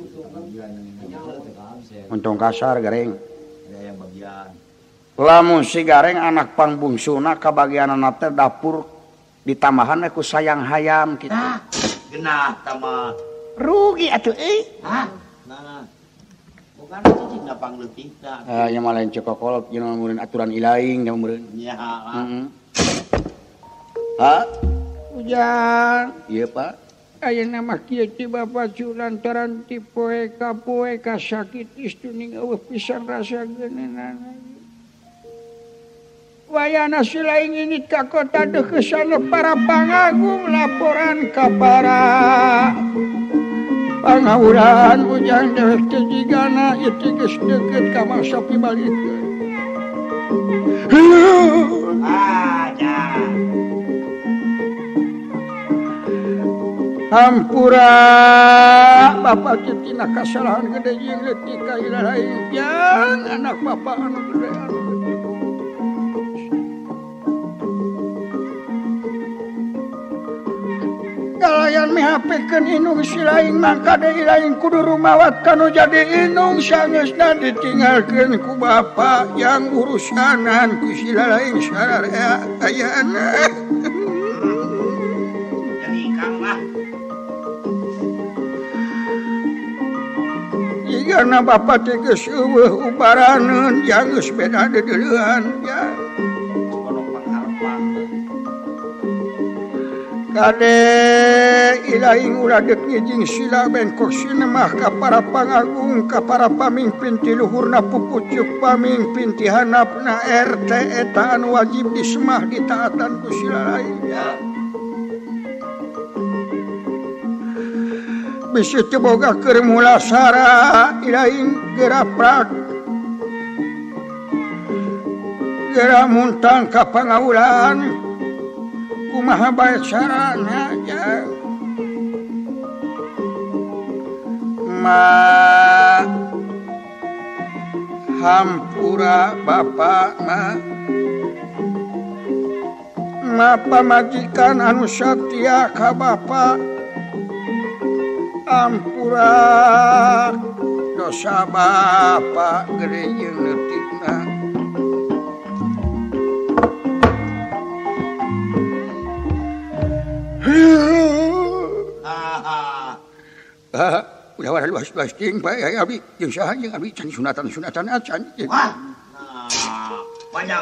untung kasar gareng. Ya yang bagian. Lamun si gareng anak pangbungsuna kabageanna teh dapur ditambahan ku sayang hayam kitu. Nah, genah tama. Rugi atuh euy. Hah? Nah. Bukan itu cing pangleutik tah. Ah nya mah lain cekokolot jeung meureun aturan ilaing nya meureun. Ya, ah. Heeh. Ha? Ujang Ieu Pak. ayeuna mah kieu ti bapa cu lantaran ti poe ka poe ka sakit istuning eueuh pisan rasa geuneunan. Wayana silaing ini ka kota deukeusan para pangagung laporan ka para pangawuran ujang dewek teh jigana ieu teh geus deukeut ka masa pibalikeun. Ah, ya. Hampura Bapak kitina kasalahan gede jeung leutik ka ilahi jang anak Bapak anu gede anu gede. Kalayan mihapekeun inung silaing mangka deui lain kudu rumawat kanu jadi inung sangeusna ditinggalkeun ku bapa yang urusanan ku silalaing sararea ayaana. Jadi Kang mah jigana bapa teh geus eueuh ubaraneun jang geus beda deuleuhan ya. Kade ilaing uladek ngijing sila bengkok sinemah ka para pangagung ka para pamimpin ti luhurna pupucuk pamimpin ti hanapna R T eta anu wajib disemah ditaatan ku sila lain bisi teu boga keur mulasara ilaing geraprak gera muntang ka pangaulaan kumaha bae carana ya ma hampura bapa ma ma pamajikan anu satya ka bapa ampura dosa bapa gede jeung leutikna. Ah, udah wadah luas luas ting bae abi jeung saha jeung abi can sunatan-sunatan acan. wah panjang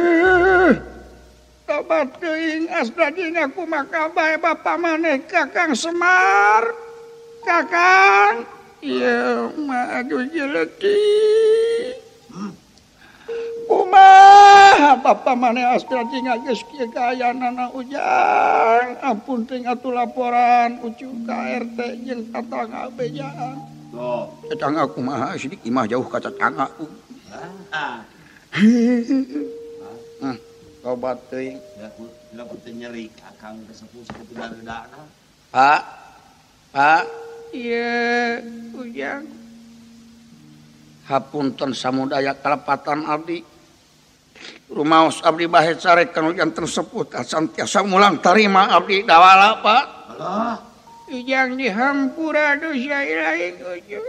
Tobat teuing asda dina kumaha bae bapa maneh Kakang Semar. Kakang, ieu mah aduh jeleki. Kumaha bapa maneh asda dina geus kieu kaayana ujang. Ampun ting atuh laporan ucuk ka R T jeung tatangga bejaan. tuh Tetangga kumaha sidik imah jauh ka tetangga. ah Hmm, tobat teuing. ya ulah teu nyeri Kakang kesepuh-sepuh dareudana Pak, Pak, iya, ujang. Hapunten samudaya kalepatan abdi. Rumaos abdi bahe carek kanu janten sepuh santiasa mulang tarima abdi dawala, Pak. Allah Ujang dihampura dosa ilaing ujang.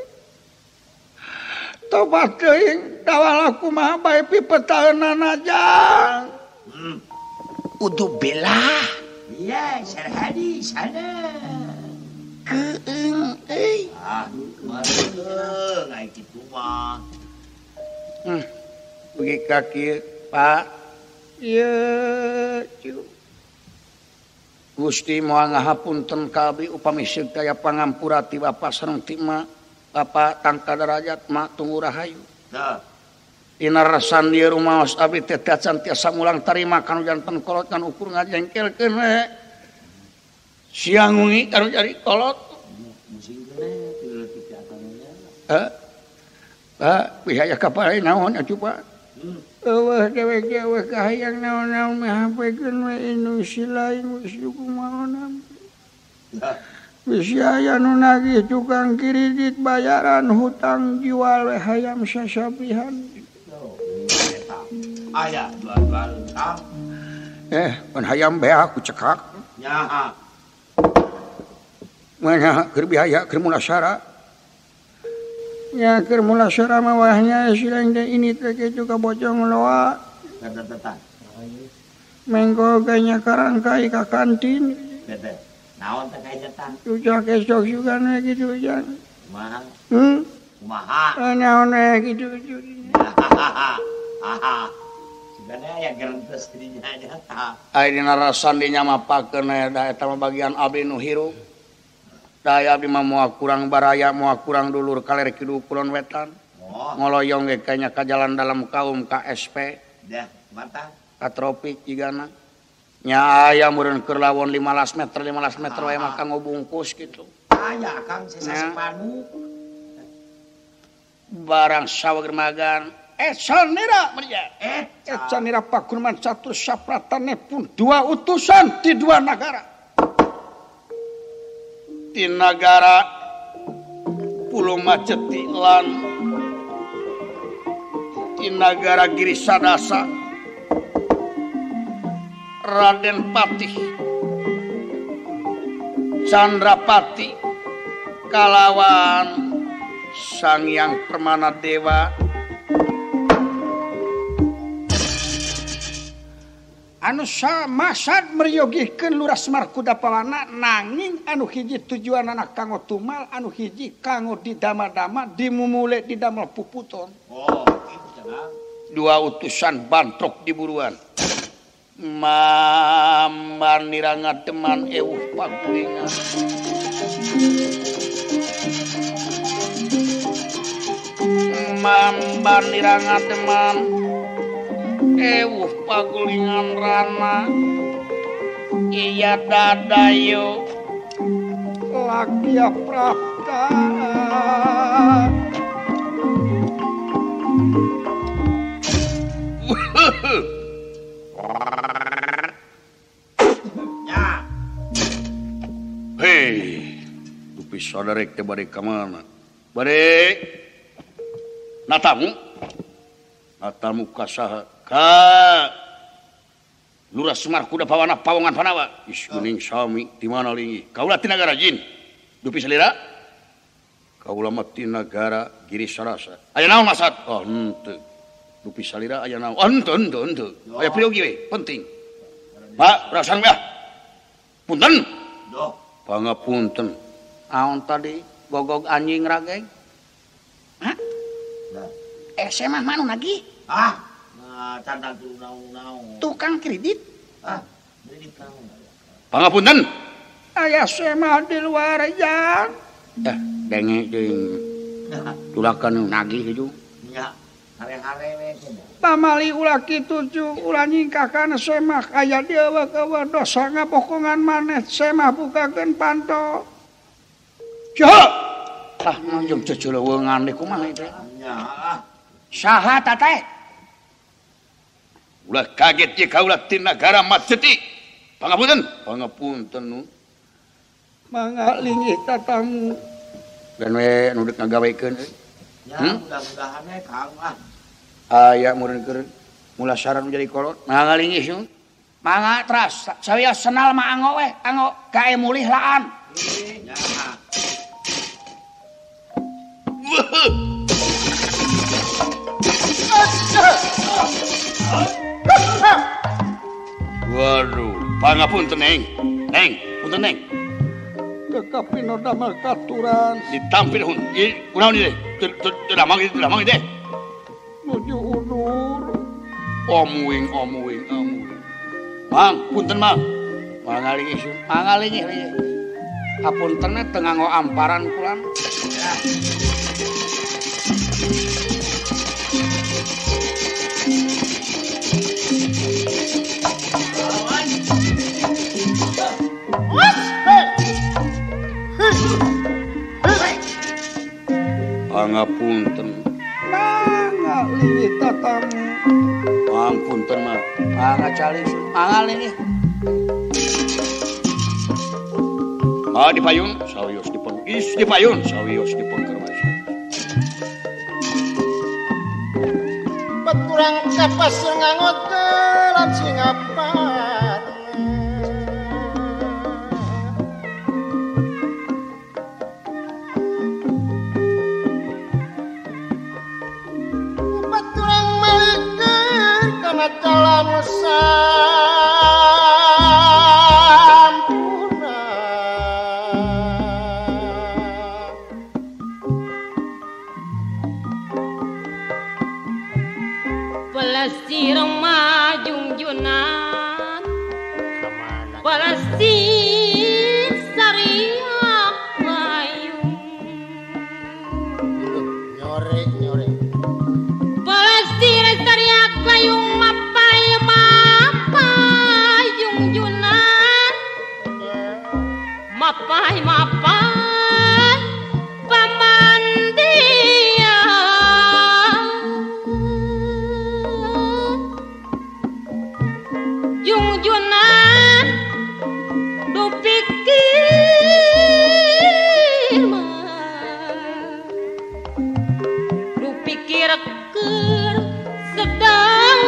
Tobat teuing dawala kumaha bae pipetaeunana jang. hmm. Udu belah. Iya sarhadi sana Keung euy. ah kemarin ngai kitu mah Hmm. Bagi kaki, Pak. Iya, cu. Gusti moal ngahapunten ka abdi upami seug daya pangampura ti Bapa sareng ti Ma. Bapa tangka derajat Ma tunggu rahayu. nah Dina rasan dieu rumaos abdi teh tiasa mulang tarima kanu janten kolot kan ukur ngajengkelkeun we. Siang wengi kanu jadi kolot. musim kene tilu tiga akannya Heh. Pak, pihaya kapal naon atuh Pak? hmm. Eueuh dewek-dewek kahayang naon-naon meh hapekeun we inu silaing wis kumaha. nah Wis aya nu nagih tukang kredit bayaran hutang jual we hayam sasabihan. Ayah jual-jual utang Eh, pan hayam bea aku cekak. nyaha Mana keur biaya keur mulasara. Ya keur mulasara mah wahnya silaing teh ini teh kitu ka bocong loa. tata-tata Mengko kayaknya karangkai ka kantin. tete naon teh kae jatan Ucap esok juga na gitu jan. kumaha Hmm? kumaha Naon we gitu gitu. hahaha sebenarnya ya gerentes dinya nyata Ai dina rasan dinya mapakeun da eta mah bagian abdi nu hirup. Daya abdi mah moal kurang baraya, moal kurang dulur kaler kidu kulon wetan. oh Ngoloyong ge kayaknya ka jalan dalam kaum K S P, dah mata ka tropik jigana. Nya aya meureun keur lawon lima belas meter lima belas meter wae mah kanggo bungkus gitu. aya Kang sisa Ya. sepanu Barang sawer magan Ecan nira meriah. eh Ecan nira pakurman satu sapratane pun dua utusan di dua negara. ti nagara Pulau Maceti lan ti nagara Girisadasa Raden Patih Candrapati kalawan Sang Hyang Permana Dewa anu masad meryogikeun Luras Markudapawana nanging anu hiji tujuan anak kanggo tumal anu hiji kanggo didama-dama dimumule didamel puputon. Oh, gitu cenah. Dua utusan bantrok diburuan Mamban niranga teman ewuh pagulingan Mamban niranga teman ewuh pagulingan rana iya dadayo Lagi Prapta Ya. Hei dupi sadarek teh bade ka mana bade natamu natamu ka saha ka Luras Markudapawana pawongan Panawa is geuning sami di mana lingi kaula ti nagara Jin dupi salira kaula mah ti nagara Girisadasa aya naon masad oh henteu dupi salira aya naon oh henteu henteu henteu aya priogi we penting Pak rasang ya punten Doh. pangapunten aon tadi gogog anjing rageng Hah? Nah. Eh, saya mah manu lagi? Ah, nah candang tuh naung-naung. Tukang kredit. Ah, kredit naung. pangapunten aya saya mah di luar ya. eh denge jeung tulakan nagih itu Ya, hare-hare we cenah. Pamali ulah kitu cu ulah nyingkahkan saya mah aya di eueuh-eueuh dosa ngabokongan maneh saya mah bukakeun panto. Cah tah jeung ceceuleungan deui kumaha teh Ya, ah. Saha tateh? ulah kaget ye kaula ti nagara Maceti pangapunten pangapunten nu Mangga lingih tatamu. dan we nu deuk ngagawekeun euy Ya, Hmm? mudah-mudahan we Kang ah. aya meureun keur mula saran menjadi kolot mangga lingih sun Mangga teras, saya senal mah anggo we, anggo gae mulih laan. Eh, ya. waduh pangapunten neng neng punten neng Kekapino damel katuran ditampil hun ieu kunaon ieu teu teu teu damang ieu teu damang ieu teh nuju undur. omuing omuing omuing mang punten mang mangga lingih sun Mangga lingih lingih. Hapunten teu nganggo amparan kulan. pangapunten Mangga lingih tatamu. pangapunten mah Mangga cali sun, mangga lingih. ah dipayun sawios dipun is dipayun sawios dipun kerwasa Baturang kapas ngangot telat singapan. Baturang malikeun kana dalam sampurna. Pelasir majungjunan, pelasir sariak layung, Nyore nyore. pelasir sariak layung mapai mapai jungjunan, mapai mapai pamandian. Jungjunan du pikir pikir keur sedang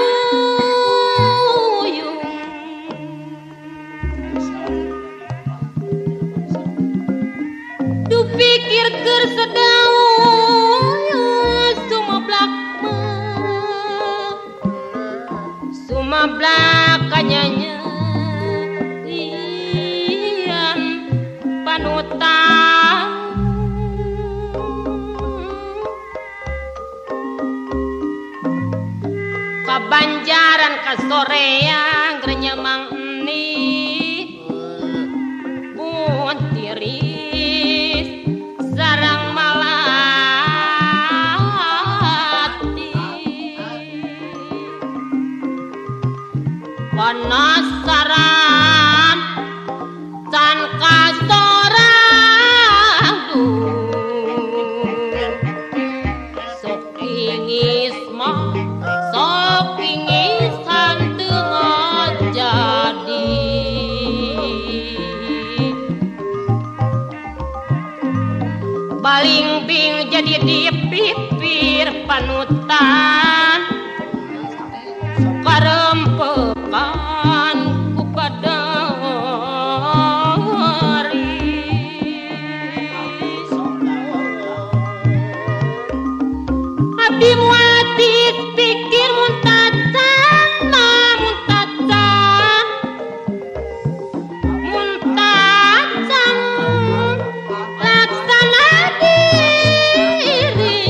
uyung du pikir keur sedang uyung sumablak mah sumablak kanyanya ian panutan kabanjaran kasoreang grenyamang ni buan tiris sarang malati penasaran tan kasorang duh sok ingis mah sok ingisan tengah jadi baling bing jadi dipipir panutan karempekan ku kadari abdi muatis pikir muntatan nah muntatan muntatan laksana diri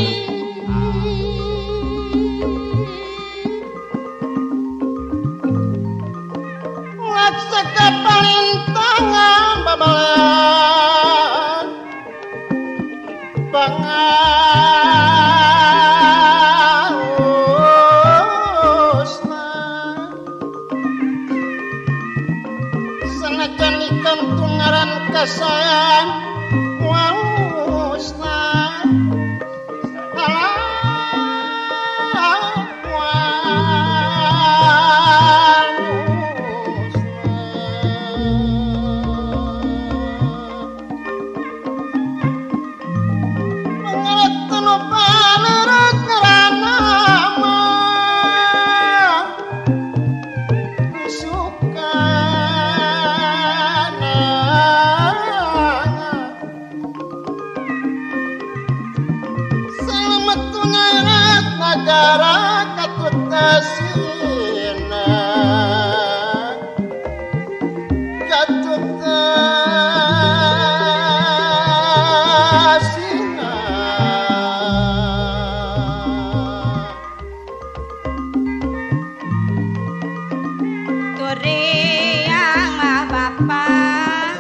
laksaka palintangan babalan pangausna sanajan ikan tungaran kasayang wausna alah negara katutasina katutasina turiang mah bapak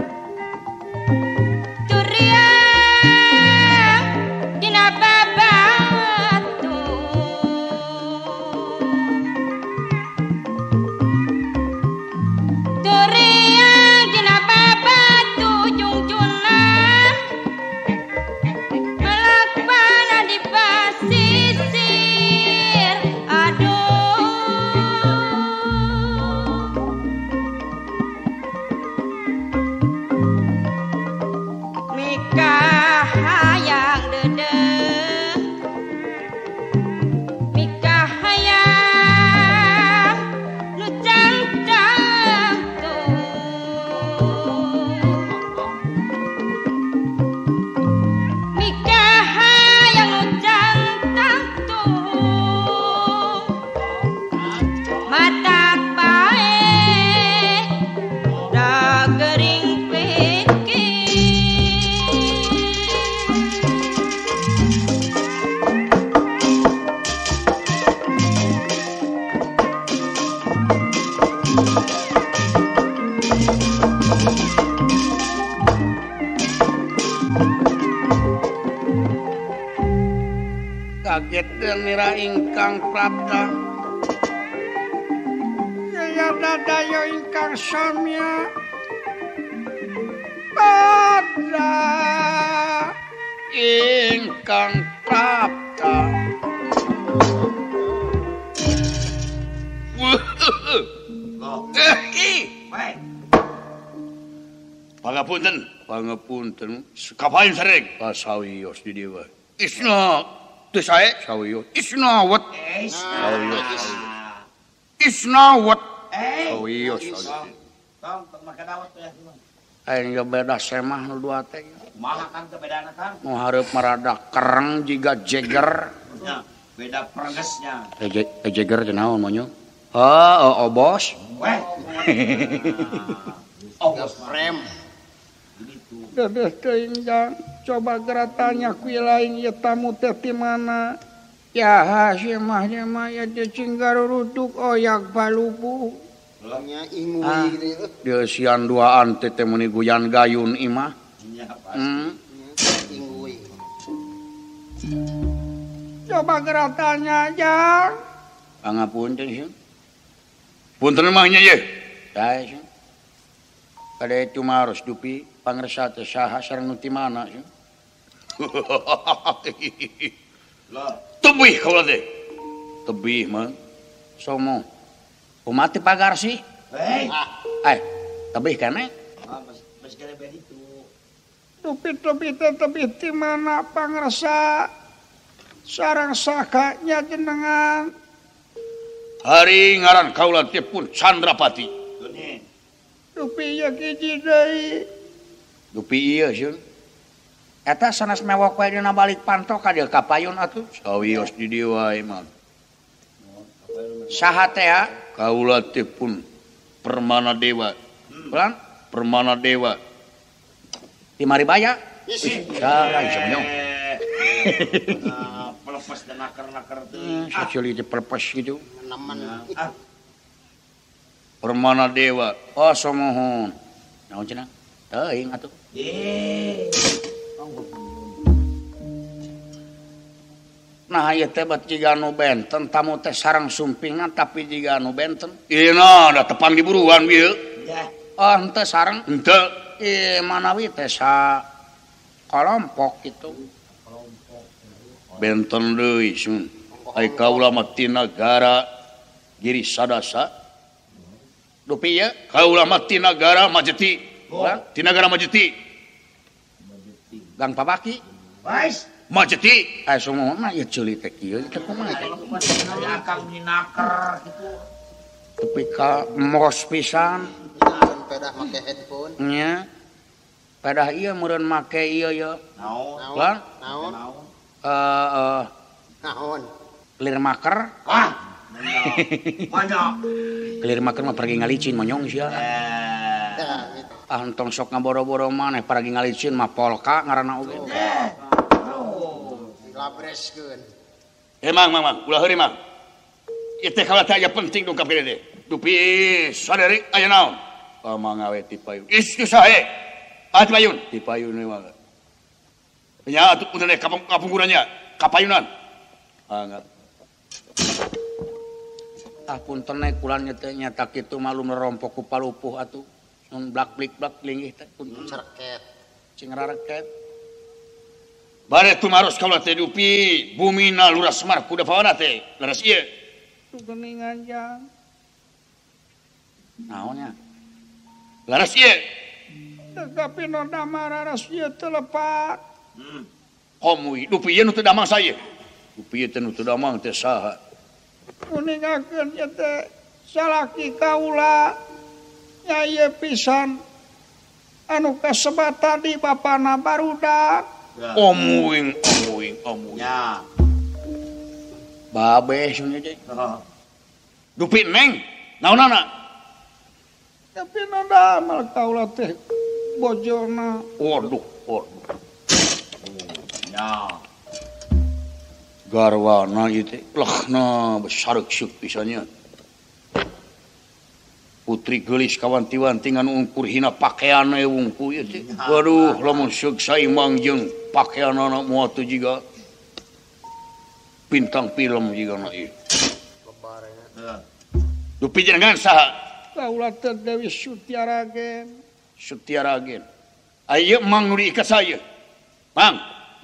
turiang dina babatu turiang dina babatu jungjungan melakbana di pasisir aduh Mikah hayang dedeng Mikah hayang nu cangcang tuh Mikah hayang nu cangcang tuh matak bae da gering pikir kaget nira ingkang prapta Yaya dadayo ingkang samya pada ingkang prapta pangapunten pangapunten kapain sareng pasawios di dewa isna Teu sae sawiyo. Isnawat. Sawiyo. Isnawat. Sawiyo. Tong makan dawet ya. Aing beda semah nu dua teh. Kumaha kan teu bedana kan? Nu hareup marada kereng jiga Jagger. Ya, beda pergesnya. Eh Jagger teh naon monyo? Oh, obos. Weh. Obos Rem. Dedeh teuing jang coba geratanya ku lain ieu tamu teh ti mana? Ya hasil mah nya mah ya cing garurutuk oyak balubu. Nya ingui gitu. Dia sian duaan teh teh meni guyan gayun imah. Hmm. Ingui. Coba geratanya jang. Pangapunten sih. Punten mah nya ye. Sae sih. Kade cuma harus dupi pangresa teh saha sareng nu ti mana sih. Tebih kaula teh. Tebih mah. Somo. Umati pagar sih. Hei. Eh, tebih kana? Ah, mas mas kene bed itu. Tupi-tupi teh tebih ti mana pangresa sareng sakanya jenengan. Hari ngaran kaula teh pun Candrapati. Tuni. Tupi ya hiji deui. Dupi ieu sieun. Eta sanes mewok wae dina balik pantok ka dieu kapayun atuh. Sawios di dieu wae mah. Saha teh ya? Kaula teh pun Permana Dewa. Pelan? Permana Dewa. Di Maribaya? Salah ieu nyong. Nah, pelepes dan nakar-nakar teh. Sacili teh pelepes gitu. Nemen. Ah, Permana Dewa. Oh, somohon. Naon cenah? Teuing atuh. ye. Nah ieu teh bat jiga anu benten tamu teh sareng sumpingan tapi jiga anu benten. Ieu na da tepan diburuan ieu. Ya. Oh henteu sareng. Henteu. Ih manawi teh sa kelompok kitu. Benten deui sun. Ai kaula mah ti nagara Giri Sadasa. Dupi ieu kaula mah ti nagara Majeti. Ti nagara Majeti. Gang Pabaki. Wais. Majeti. Eh sumohon mah ieu ceuli teh kieu teh kumaha teh. Dari akang dinaker gitu. Tepi ka mos pisan. Jangan pedah make headphone. Nya. Padah ieu meureun make ieu ya. Naon? Lan? Naon? Naon? Eh eh Naon? clear maker. Ah. Mana? Clear maker mah pergi ngalicin monyong sia. Eh. Dah gitu. Ah entong sok ngaboro-boro maneh pergi ngalicin mah polka ngaranna oge. Dilabreskeun. Eh mang mang mang, ulah heuri mang. Ieu teh kaula teh aya penting dong ka teh. Dupi sadari aya naon? Pamangawe ti payun. Istu sae. Ah ti payun, ti payun mah. Nya atuh punten kapunggurannya, kapayunan. Anggat. Ah punten naik kulan teh nyata kitu malum nerompok ku palupuh atuh. Mun blak-blik blak linggih teh punten Cerket. cing rareket. Bare tumaros kaula teh dupi bumina Lurah Semar kuda pawana teh. Leres ieu. Tugeningan jang. Naonnya? Leres ieu. Tetapi no damararas ieu teu lepat. Hmm. Komui dupi ieu nu teu damang saya. Dupi ieu teh nu teu damang teh saha? Kuningakeun ieu teh salaki kaula nya ieu pisan anu kasebat tadi bapana barudak. Omuing, omuing, omuing. Ya. Babe nya teh. Heeh. Dupi neng. Naonana? Tapi no damel kaula teh bojona. Waduh, waduh. Ya. Garwana ieu teh lehna besarek-seuk pisannya. Putri geulis kawanti-wanti nganu ungkur hina pakeana wungku ieu teh. Waduh, lamun seuk saimang jeung pakeanana moal teu jiga bintang film jigana ieu. Heeh. Dupi jenengan saha? Kaula teh Dewi Sutiaragen. Sutiaragen. Ayeuna mang nu diikat saya. Mang.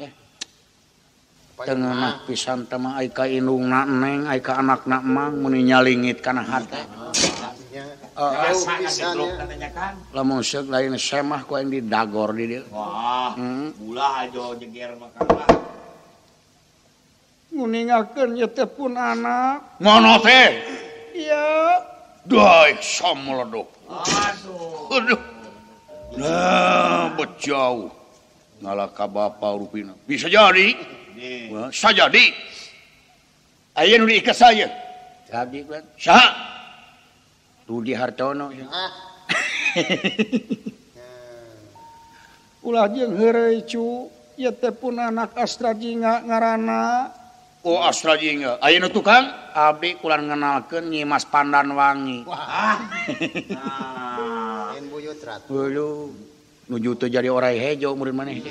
Tengenah pisan teh mah ai ka indungna neng, ai ka anakna mang mun nyalingit kana hate. Rasanya geblok katanya kan. Lamun seuk lain semah ku aing didagor di dieu. Wah, Hmm. ulah aja jeger makan lah. nguningakeun ieu teh pun anak. Mana teh? Iya. Daik sameledok. Asuh. Aduh. Nah, bejauh. Ngalaka bapa rupina. Bisa jadi. Wah, sajadi. Aya nu diikat saya. Jadi kan. Saha? Rudi Hartono. Ah. Ulah jeung heureuy cu, ieu teh pun anak Astra Jingga ngaranna. Oh, Astra Jingga. Aya nu tukang? Abdi kulan ngenalkeun Nyi Mas Pandan Wangi. Nah. Lain buyut rat. Heuh. Nuju teu jadi orai hejo murid maneh.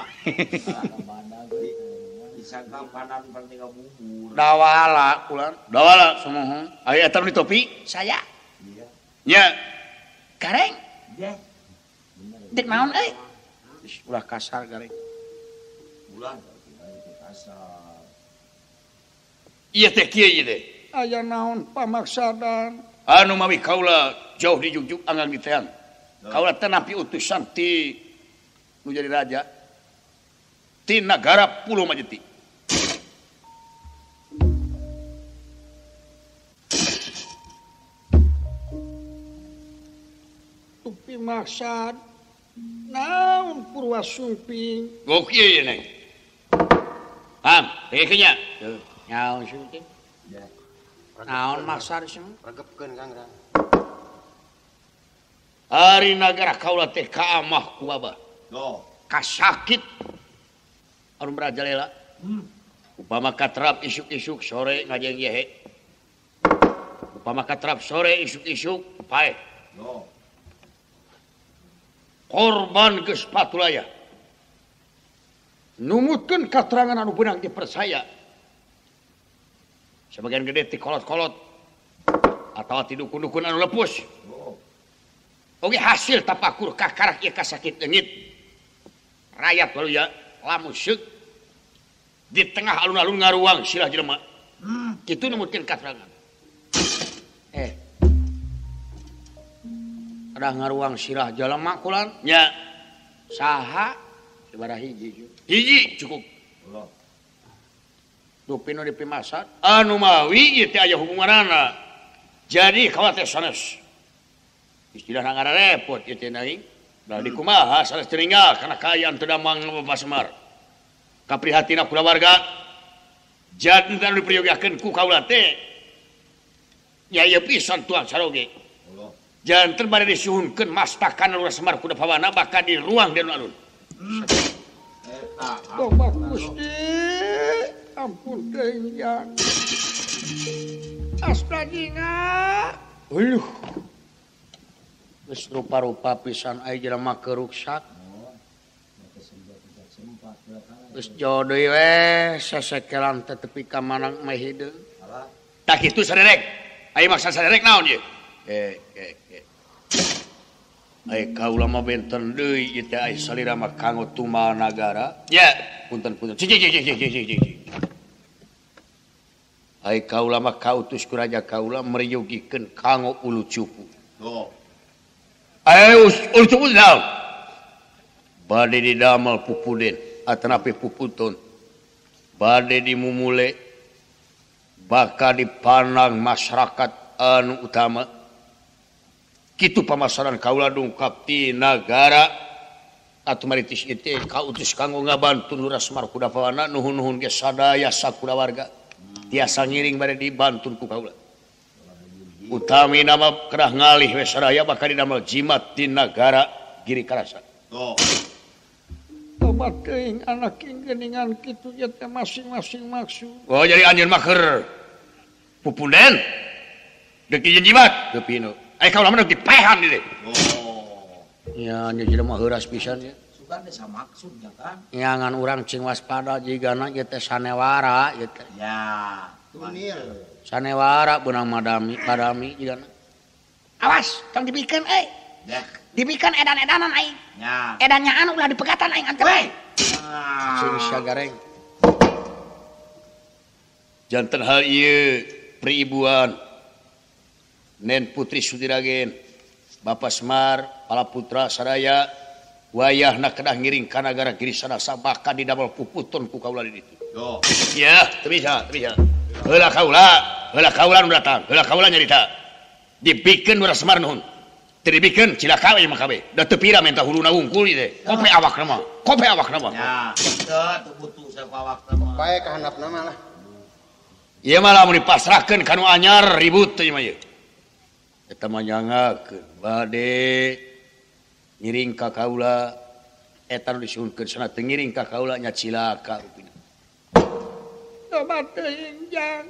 Disangka panan pertiga bubur. Dawala kulan. Dawala. Samohon. Aya eta nu di topi? Saya. Nya. Gareng. Deh. Dik naon euy? Ulah kasar gareng. Bulan kasar. Ieu teh kieu ieu teh. Aya naon pamaksadan. Anu mawi kaula jauh di jugjug anggang diteang. Kaula teh nampi utusan ti nu jadi raja ti nagara Pulau Majeti. Tupi maksad naon Purwasumping. Oh kieu ieu neng. Paham? Pengeknya. Tuh, nyaon sih? Naon maksar sih? Regepkeun Kang Rang. Hari nagara kaula teh kaamah ku babah. Tuh. Kasakit anu merajalela. Hmm. Upama katrap isuk-isuk sore ngajeng yehe. Upama katrap sore isuk-isuk pae. Tuh. Korban geus patulaya. Numutkeun katerangan anu beunang dipercaya. Sebagian gede ti kolot-kolot atawa ti dukun-dukun anu lepus. Oge hasil tapakur kakarak ieu kasakit leungit. Rakyat walu ya lamun seuk di tengah alun-alun ngaruang silah jelema. Hmm. Kitu numutkeun katerangan. Eh. Ada ngaruang sirah jelema kulan. Nya Saha? Sabaraha hiji. hiji cukup. Tuh. Dupi nu dipimasad. Anu mawi ieu teh aya hubunganana. Jadi kawa teh sanes. Istilah ngara repot ieu teh naing. Da di kumaha sanes teuningal kana kaayaan teu damang Bapak Semar. Kaprihatina kulawarga. Jadi anu diperyogakeun ku kaula teh. Nya ieu pisan tuang saroge. Tuh. Janten bade disuhunkeun mastakan Lurah Semar kuda pawana bakal di ruang di alun-alun. Eta. Bapak Gusti. Ampun teuing ya. Astra Jingga. Uluh. Geus rupa-rupa pisan aya jelema keruksak. Geus jodoh we sesekelan teh tepi ka manang mah hideung. Tak kitu saderek. Aya maksa saderek naon ieu? Eh, eh, eh. Aya kaula mah benten deui ieu teh aya salira mah kanggo tumal nagara. Ya, punten-punten. Cik cik cik cik cik cik cik. Aya kaula mah kautus ku raja kaula meriyugikeun kanggo ulu cupu. Tuh. Aya ulu cupu naon? Bade didamel pupuden atanapi puputun. Bade dimumule bakal dipandang masyarakat anu utama. Kitu pamasaran kaula dungkap ti nagara atuh maritis ieu teh kautus kanggo ngabantu Lurah Semar kuda pawana nuhun-nuhun ge sadaya sakulawarga. Tiasa ngiring bade dibantu ku kaula. Utami nama kerah ngalih we sadaya bakal didamel jimat ti nagara Giri Karasa. Tuh. Tobat teuing anak ing geuningan kitu ieu teh masing-masing maksud. Oh jadi anjeun mah keur pupunden. Deuk ieu jimat teu pinu. Aya kaula mah deuk dipehan di dieu. Oh. Ya nya jelema heuras pisan ya. Sugan desa maksudnya kan. Nyangan urang cing waspada jigana ieu teh sanewara ieu teh. Ya. Tunil. Sanewara beunang madami padami jigana. Awas, tong dipikeun euy. Deh. Dipikeun edan-edanan aing. Ya. Edannya anu ulah dipegatan aing anter. Ah. Sing sagareng. Janten hal ieu priibuan Nen Putri Sudiragen Bapak Semar Palaputra sadaya wayahna kedah ngiring ka nagara Girisana sabaka didamel puputun ku kaula di ditu. Yo. Ya, teu bisa, teu bisa. Heula kaula, heula kaula nu datang, heula kaula nyarita. Dipikeun urang Semar nuhun. Teu dipikeun cilaka we mah kabeh. Da teu pira menta huluna wungkul ieu teh. Kope awakna mah. Kope awakna mah. Ya, teu butuh saku awakna mah. Bae kahandapna mah lah. Ieu mah lamun dipasrahkeun ka nu anyar ribut teh mah ieu. Eta mah nyangakeun bade ngiring ka kaula eta nu disuhunkeun sana teu ngiring ka kaula nya cilaka rupina. Coba teuing jang.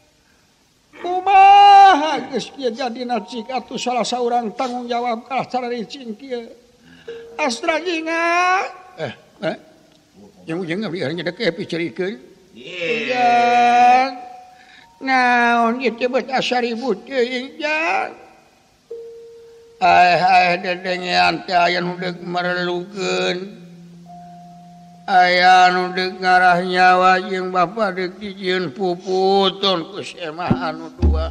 Kumaha geus kieu jadina cik atuh salah saurang tanggung jawab kalah cararicing kieu. Astra jinga. Eh, eh. Yang ujang abdi haranya dek picerikeun. Jang. Naon ieu teh beus asa ribut teuing jang. Ai ai dedengean teh aya nu deuk merlukeun. Aya nu deuk ngarah nyawa jeung bapa deuk dijieun puputun ku semah anu dua.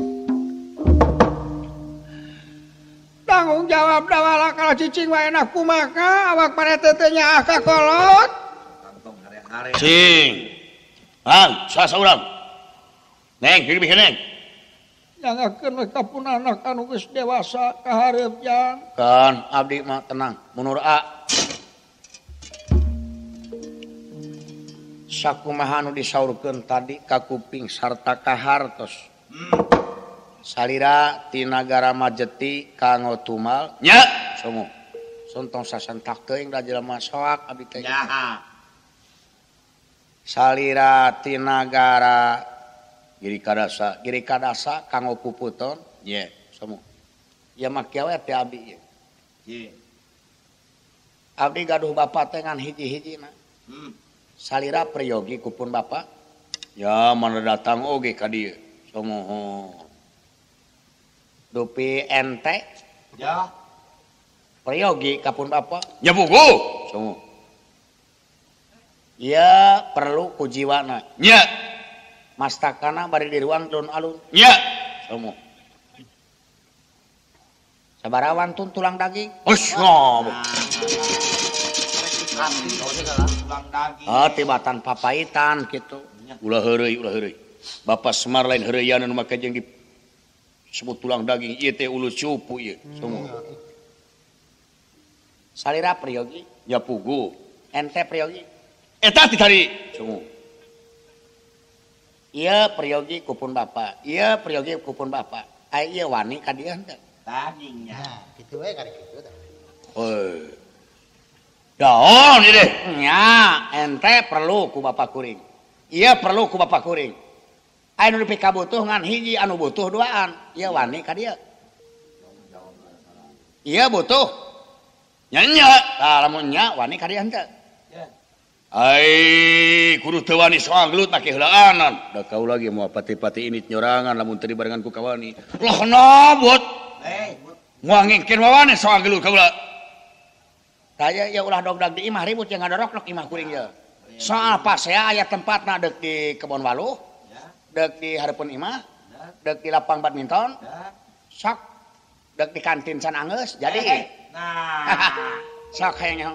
Tanggung jawab da wala kala cicing wae na kumaha awak parete teh nyaah ka kolot. Cing. Ang, saha urang? Neng, kieu bikin neng. Jangakeun we kapun anak anu geus dewasa kahareup jang. Kan abdi mah tenang, munur a. Sakumaha anu disaurkeun tadi ka kuping sarta ka hartos. Hmm. Salira ti nagara Majeti kanggo tumal. Nya, somo. Sontong sasantak teuing da jelema soak abdi teh. Ya. Salira ti nagara Giri Kadasa, Giri Kadasa kanggo puputon. Ye, yeah, somo. Ya mah kieu teh abdi ye. Ye. Abdi gaduh bapa teh ngan hiji-hijina. Hmm. Salira priyogi kupun bapa. Ya mana datang oge ka dieu. Somo. Dupi ente. Ya. Priyogi kapun bapa. Ya buku. Somo. Ya perlu ku jiwana. Nya. Mastakana bari di ruang alun-alun. Nya. Somo. Sabarawan tun tulang daging. Us ngomong. Ah, tibatan papaitan gitu. Ulah heureuy, ulah heureuy. Bapak Semar lain heureuyan anu make jeung disebut tulang daging ieu teh ulu cupu ieu. Semua. Salira priyogi, ya pugu. Ente priyogi. Eta ti tadi. Semua. Ieu priyogi kupun bapa. Ieu priyogi kupun bapa. Ai ieu wani ka dieu henteu. Tadinya. Nah, kitu we kari kitu tah. Heuh. Daon ieu deh. Nya, ente perlu ku bapak kuring. Iya perlu ku bapak kuring. Anu dipika butuh ngan hiji anu butuh duaan. Ieu wani ka dieu. Iya butuh. Nya nya, tah lamun nya wani ka dieu henteu. Ai kudu teu wani soal gelut make heulaanan. Da kaula ge moal pati-pati ini nyorangan lamun teu dibarengan ku kawani. Lah nabot. Eh, moal ngingkeun wawane soal gelut kaula. Taya ya ulah dogdag di imah ribut yang ngadorok imah kuring ya. Soal pasea aya tempatna deuk di kebon waluh, deuk di hareupeun imah, deuk di lapang badminton, sok deuk di kantin can anggeus jadi. Nah, sok hayangnya.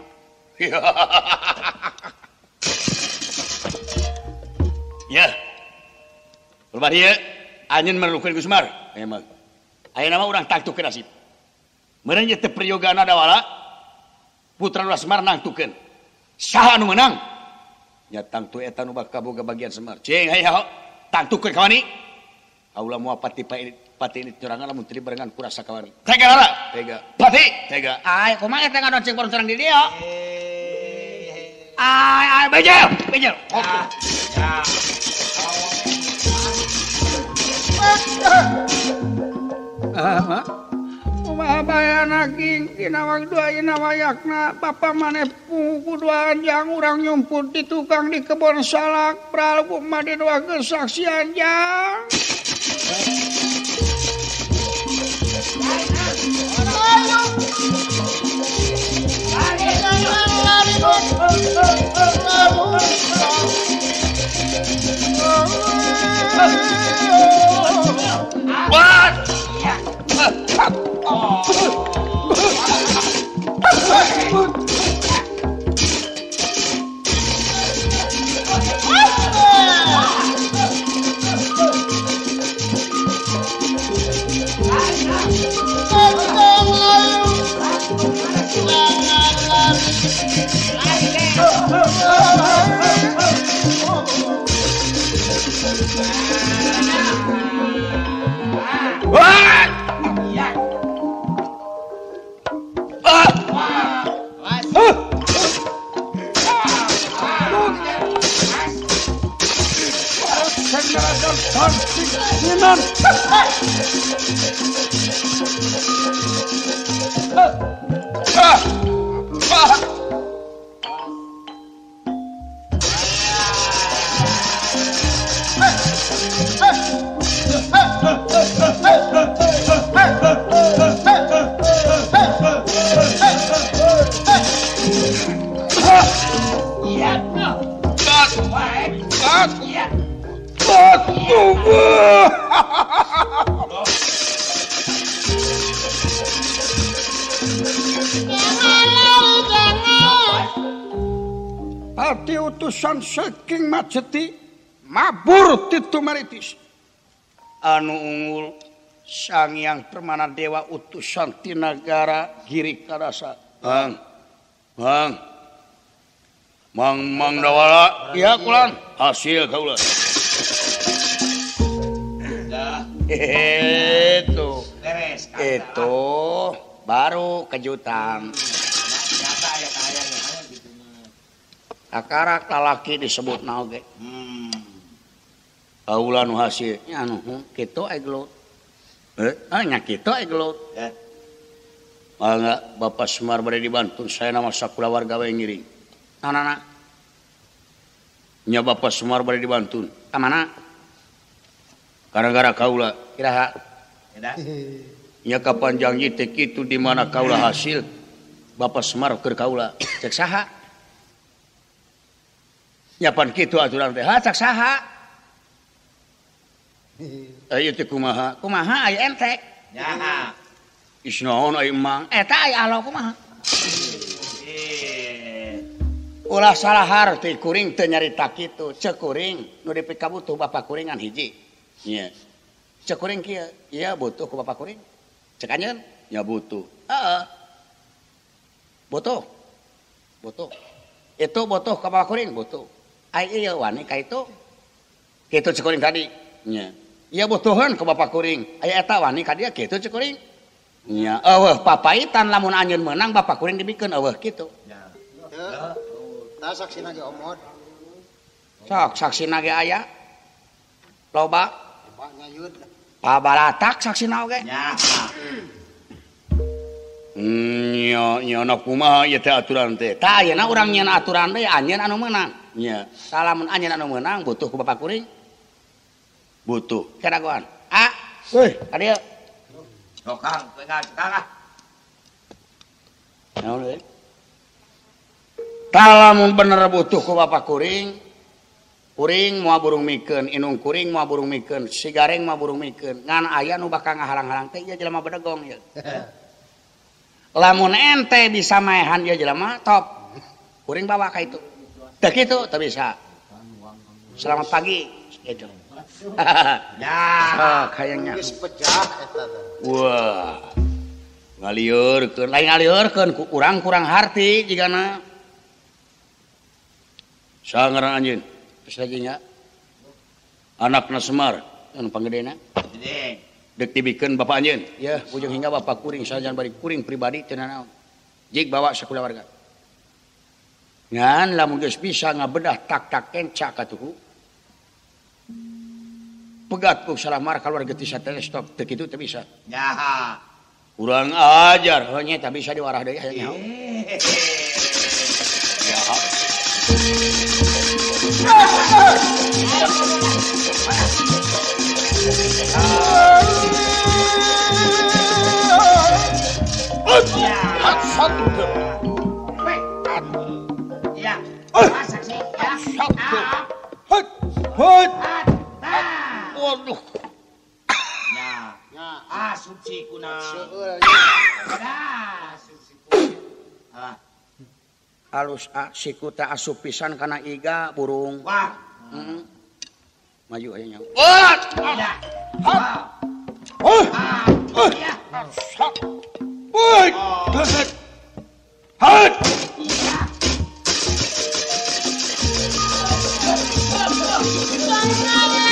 Ya. Ulbah dieu anjeun merlukeun Gus Semar. Emang. Ayeuna mah urang tangtukeun nasib. Meureun ieu teh priyogana dawala. Putra Ulah Semar nangtukeun. Saha anu menang? Nya tangtu eta nu bakal boga bagian Semar. Cing hayo tangtukeun kawani. Aula moal pati pati ini nyorangan lamun teu barengan ku rasa kawani. Tega lara? Tega. Pati? Tega. Ai kumaha eta ngadonceng porong di dieu? Ai ai bejel, bejel. Ya. Ah, kumaha bayana king kinawang dua ina wayakna bapa maneh kuduaan jang urang nyumput di tukang di kebon salak prabu made dua kesaksian jang. What? Oh. Wah! Iya. Ah! Awas. Ah! Senjarakan tansik sinan. Ah! Ah! Iya. Ah! Baik. Ah! Iya. Aduh! Ati utusan saking Majeti mabur titu maritis. Anu unggul Sang Hyang Permana Dewa utusan ti nagara Giri Kadasa. Bang. Bang. Mang Mang Dawala. Iya kulan. Hasil kaula. Itu. Beres. Itu baru kejutan. Nyata ya kayaknya gitu mah. Akarak lalaki disebut naoge. Hmm. Kaula nu hasil nya anu kitu eglut. Eh, ah nya kitu eglut. Ya. Mangga Bapak Semar bade dibantu saya nama sakula warga we ngiring. Nanana. Nya Bapak Semar bade dibantu. Ka mana? Gara-gara kaula iraha. Eda. Nya kapanjang ieu teh kitu di mana kaula hasil Bapak Semar keur kaula. Cek saha? Nya pan kitu aturan teh. Ha cek saha? Ayo teh kumaha? Kumaha aya entek. Ya. Isnaon ai emang? Eta aya alo kumaha? Eh. Ulah salahar teh kuring teu nyarita kitu. Ceuk kuring nu dipik kabutuh bapak kuringan hiji. Nya. Ceuk kuring kieu, ieu butuh ku bapak kuring. Cek anjeun? Ya butuh. Heeh. Butuh. Butuh. Itu butuh ka bapak kuring butuh. Ai ieu wani ka itu. Kitu ceuk kuring tadi. Nya. Ieu butuhan ka bapak kuring. Aya eta wani ka dia kitu ceuk kuring. Nya, eueuh papaitan lamun anjeun meunang bapak kuring dibikeun eueuh kitu. Ya. Tah saksina ge omot. Sok saksina ge aya. Loba Pak nyayud. pabalatak saksina oge. Ya. Nya nya kumaha ieu teh aturan teh. Tah ayeuna urang nyeun aturan teh anjeun anu meunang. Nya, Salamun anjeun anu meunang butuh ku bapak kuring. butuh. Kadagoan. Ah, Heuh, ka dieu. Dokang, pegang Kang ah. naon deui? Tah lamun bener butuh ku bapak kuring, kuring moal burung mikeun, inung kuring moal burung mikeun, si gareng moal burung mikeun. Ngan aya nu bakal ngahalang-halang teh ieu jelema bedegong ieu. Lamun ente bisa maehan ieu jelema top. Kuring bawa ka itu. Teu kitu teu bisa. Selamat pagi. Gitu. Ya. Ah, kayaknya. Geus pecah eta teh. Wah. Ngalieureun, lain ngalieureun ku urang kurang harti jigana. Saha ngaran anjeun? Geus lagi nya. Anakna Semar, anu panggedena. Gede. Dek dibikeun bapak anjeun. Ya, ujung hingga bapak kuring sajan bari kuring pribadi teu naon. Jig bawa sakulawarga. Ngan lamun geus bisa ngabedah tak-tak kenca katuhu. Pegat ku salah marah keluarga ti satelestop teu kitu teu bisa. Ya. Kurang ajar, oh nya teu bisa diwarah deui aya nyaho. Eh. Ya. Ya. Masak sih. Ya. Hut, hut. Waduh. Ya. Nya, Ah, suci kuna. seueur Ah, suci kuna. Ah. Halus ah, siku teh asup pisan kana iga burung. Wah. Heeh. Maju aya nyaho. Ya. Hut, Ah. Ya. hut. Hut. Ya.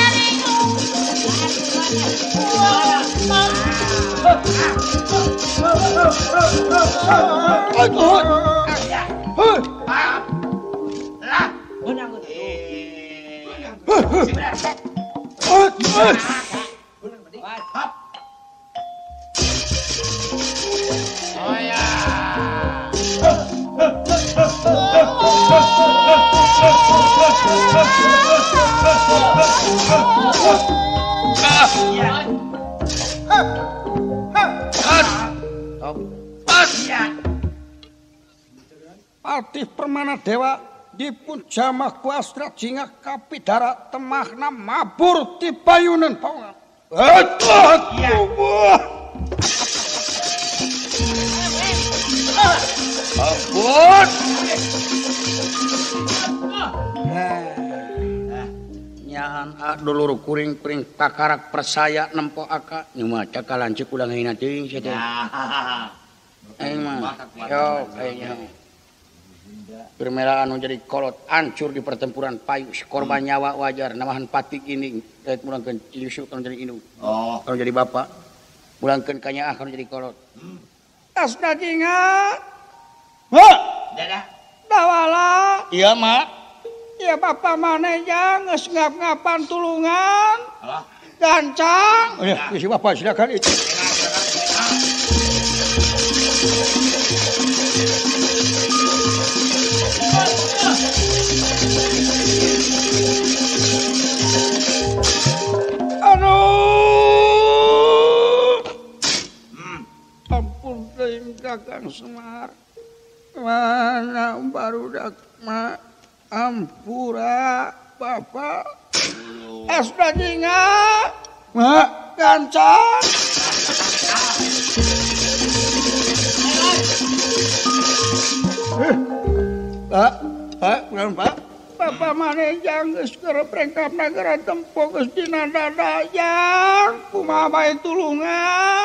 Patih Permana Dewa dipun jamah kuastra jingah kapidara temahna mabur ti payunan paungan. Ampun. Nyahan ah dulur kuring-kuring kakarak persaya nempo aka nyumaca kalancik ulang hina teuing sia teh. Aing mah yo kayaknya Permela anu jadi kolot hancur di pertempuran payu korban nyawa wajar namahan patik ini rek mulangkeun Yusuf kalau jadi indung. Oh, kalau jadi bapak mulangkeun ka nyaah kalau jadi kolot. Asna jingat. Hah, dadah. dawala. Iya, Mak. Ya Bapak maneja geus ngap-ngapan tulungan. Halo. Gancang. Oh ya, si Bapak silakan itu. Aduh. Ampun teuing Kakang Semar. Mana barudak mah ampura Bapak. Asna jingat. Mak gancang. Pak, Pak, bukan Pak. Bapak manejang geus keur prengkap nagara tempo geus dina dadayang. Kumaha bae tulungan.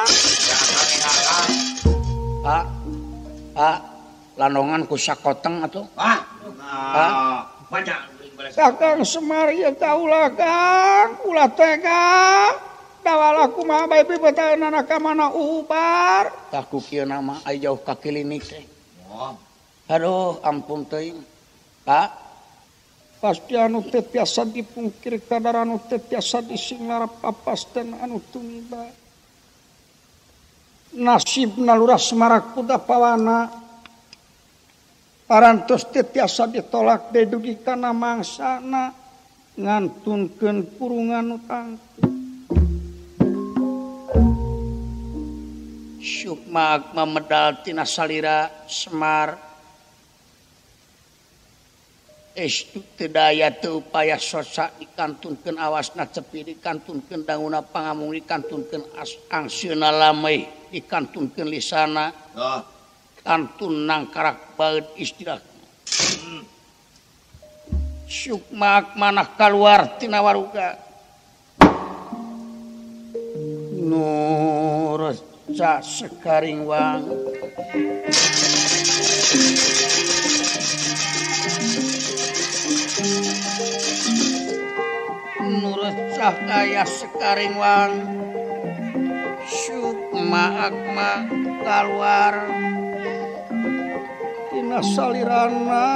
Pak. Pak, landongan ku sakoteng atuh. Wah. Nah, banyak Kakang Semar ieu kaulah Kang, ulah tega. Dawala kumaha bae pipetaeunana ka mana ubar. Tah ku kieu nama ai jauh ka klinik teh. Oh. Aduh, ampun teuing. Pak, Pasti anu teh tiasa dipungkir kadar anu teh tiasa disinglar papasten anu tumiba. Nasibna Lurah Semarak Kuda Pawana parantos teh tiasa ditolak deui dugi kana mangsana ngantunkeun kurungan utang. Sukma memedal tina salira Semar. Estu teu daya teu upaya sosa dikantunkeun awasna cepi dikantunkeun danguna pangamung dikantunkeun angsieuna lamai dikantunkeun lisana Oh. kantun nangkarak baeud istilah. Sukma manah kaluar tina waruga. Nureca sekaring wang. Nureca kaya sekaring wang. Sukma akma kaluar Tina salirana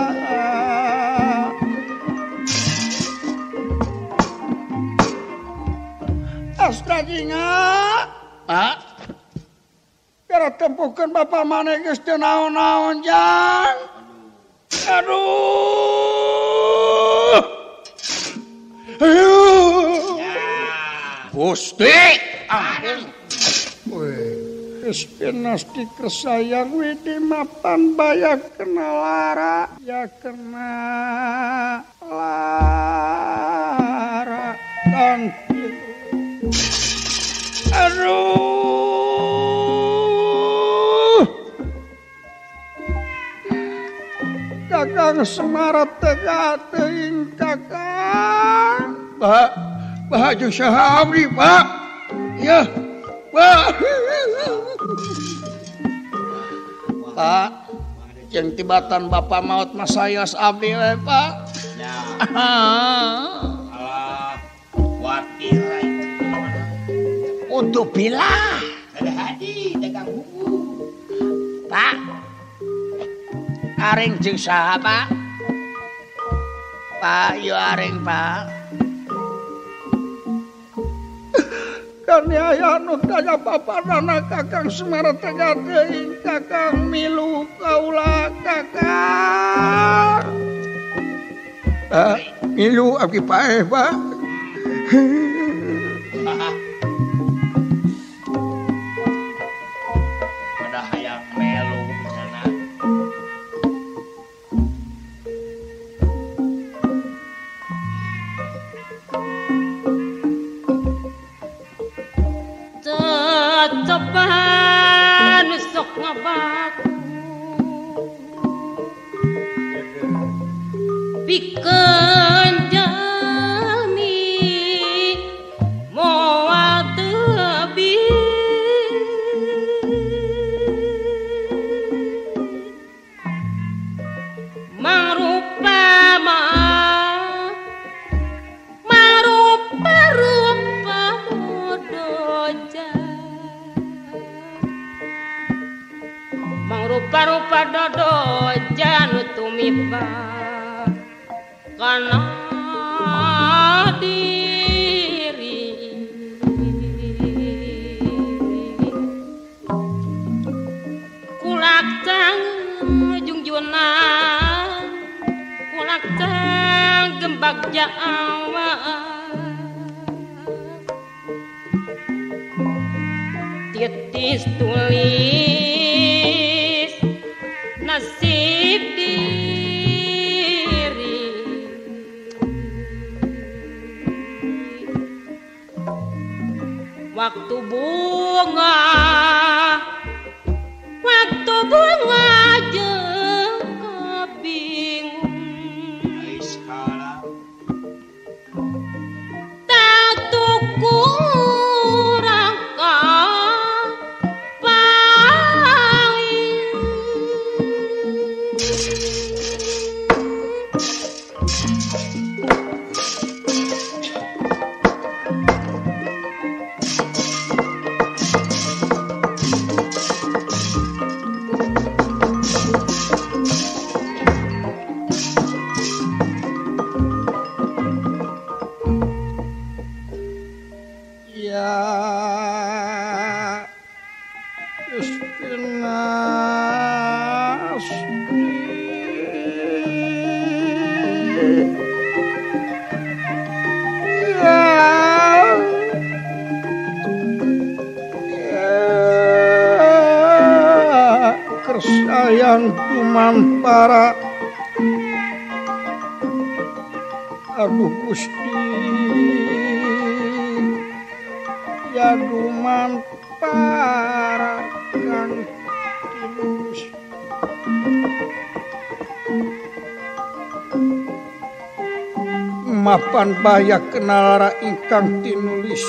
Astra jingat. Pak, Kira tempukeun Bapak maneh geus teu naon-naon jang. Aduh. Aduh. Gusti, ampun. Geus penas dikersayang we di mapan baya kena lara. Ya kena lara. Dan aduh. Kakang Semar tega teuing Kakang. Pak, Pak jeung saha abdi, Pak? Ya, Pak. Pak, jeung tibatan Bapak maot mah sayos abdi we, Pak. Ya. Ah. Alah. Watir. Untuk bila, Ada hadi dagang buku. Pak, Aring jeung saha Pak? Pak ieu aring Pak. Kan aya anu daya papanana Kakang Semar tega teuing Kakang milu kaula Kakang. Ah, milu abdi paeh Pak. Ada hayang melu cenah. Ceban sok ngabaku pikeun jalmi moal teubi mangrupa mah marupa rupa dodoja mangrupa-rupa dodoja nu tumiba kana diri kulak cang jungjuna kulak cang gembak jaawa titis tulis nasib diri waktu bunga waktu bunga jeung kabingung tak tukurang ka Kersayang tumampara aduh Gusti ya dumampara kang tinus mapan baya kenalara ingkang tinulis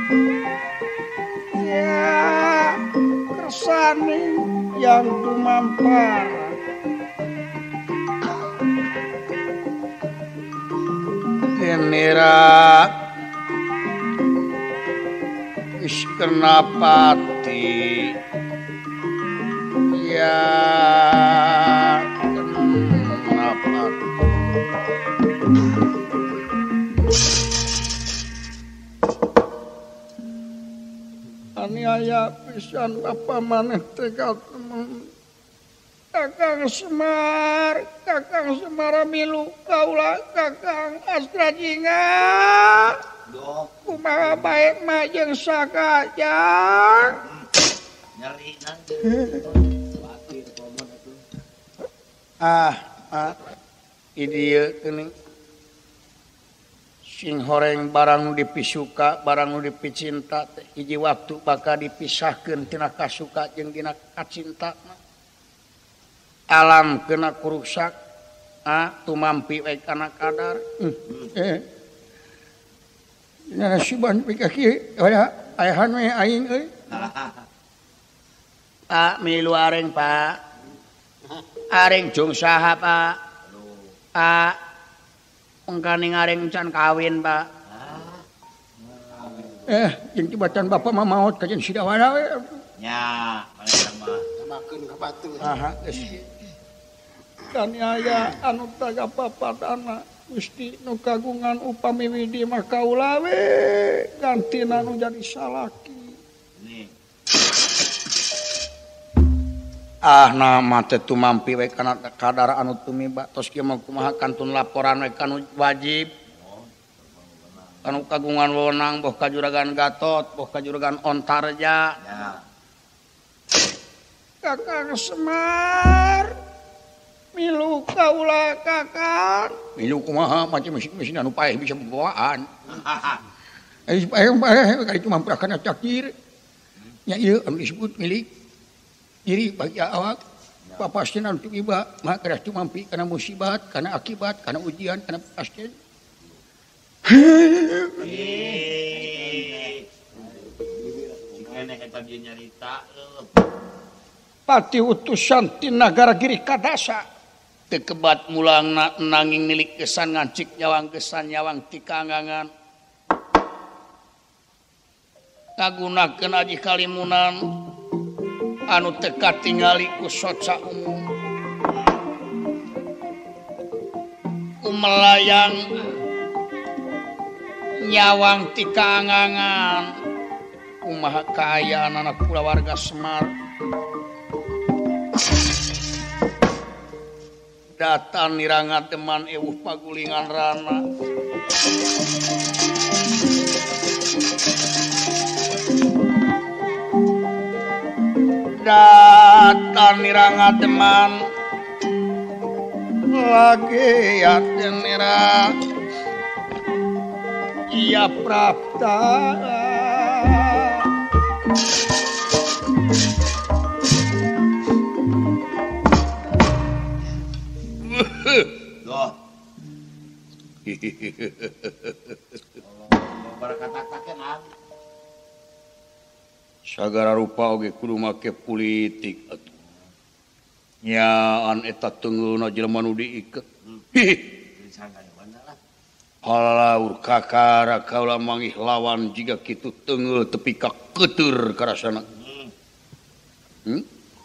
ya kersane yang tumampara genera wis kenapati ya kenapati aniaya pisan apa maneh tega Kakang Semar, Kakang Semar milu kaula Kakang Astrajinga. Kumaha baik mah jeung sakajang. Nyeri nanti. Ah, ah. Idieu geuning. Sing horeng barang nu dipisuka, barang nu dipicinta teh hiji waktu bakal dipisahkeun tina kasuka jeung dina kacinta. Alam kena kurusak ah tumampi baik anak kadar eh nya siban pikaki aya ayahan we aing euy Pak milu areng Pak areng jung saha Pak Pak engkaning areng can kawin Pak eh jeung tibatan bapak mah maot ka jeung sidawara we nya paling mah samakeun ka batu aha geus dan aya anu taga papadana Gusti nu kagungan upami widi mah kaula we gantina nu jadi salaki. Ah nama teh tumampi we kana kadar anu tumiba tos kieu mah kumaha kantun laporan we kanu wajib kanu kagungan wewenang boh ka Juragan Gatot boh ka Juragan Ontarja ya. Kakang Semar milu kaula kakang milu kumaha macam mesin-mesin anu paeh bisa bawaan eh paeh paeh kali cuma prakana cakir nya ieu anu disebut milik diri bagi awak papasten untuk iba mah keras tumampi kana musibat kana akibat kana ujian kana pasten pati utusan ti nagara Giri Kadasa teu kebat mulangna nanging milik kesan ngancik nyawang kesan nyawang ti kaangangan kagunakeun aji kalimunan anu teka tingali ku soca umum umelayang nyawang ti kaangangan kumaha kaayaan anak kulawarga Semar datan niranga teman ewuh pagulingan rana datan niranga teman lagi ya tenera iya prapta Doh. Barakatakeun abi. Sagara rupa oge kudu make politik atuh. Nyaan eta teungeulna jelema nu diiket. Halaur kakara kaula mangih lawan jiga kitu teungeul tepi ka keuteur karasana. Hmm?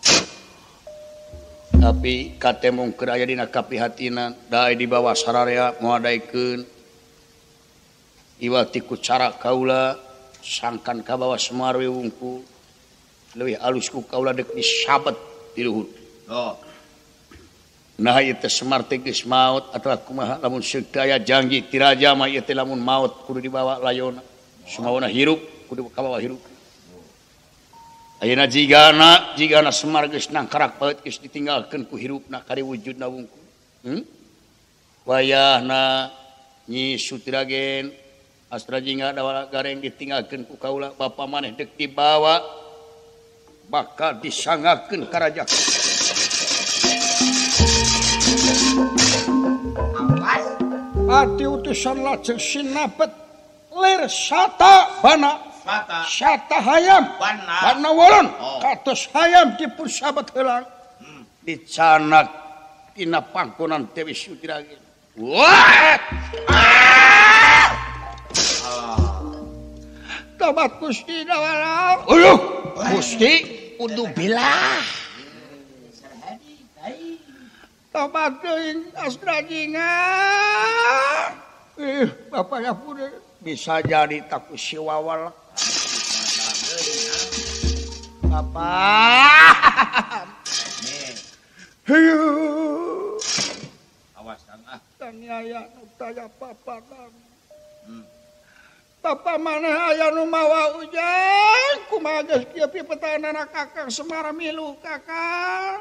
Tapi katemong keur aya dina kapihatina dae di bawah sararea moadaikeun iwal ti ku cara kaula sangkan ka bawah Semar we wungkul leuwih alus ku kaula deuk disabet di luhur. Oh. Nah ieu teh Semar teh geus maot atawa kumaha lamun sedaya janji ti raja mah ieu teh lamun maot kudu dibawa layona. Sumawana hirup kudu ka bawah hirup. Ayeuna jigana jigana Semar geus nangkarak paeut geus ditinggalkeun ku hirupna kari wujudna wungkul. Hmm? Wayahna Nyi Sutiragen astra jingga dawala gareng ditinggalkeun ku kaula bapa maneh deuk dibawa bakal disangakeun ka raja. Ati utusan lajeng sinapet lir sata bana Sata. Sata hayam. Bana. Bana wolon. Oh. Katos hayam dipun sabat heula. Hmm. Dicanak tina pangkonan Dewi Sutiragen. Wah! Ah! Tobat Gusti dawala. Uyuh. Gusti kudu bilah. Tobat teuing astra jinga. Eh, Bapak Yapura bisa jadi taku siwawal. Bapak. Hayu. Awas Kang ah. Kang aya nu taya papakan. Hmm. Papa mana aya nu mawa ujang kumaha geus kieu pipetaanana Kakang Semar milu Kakang.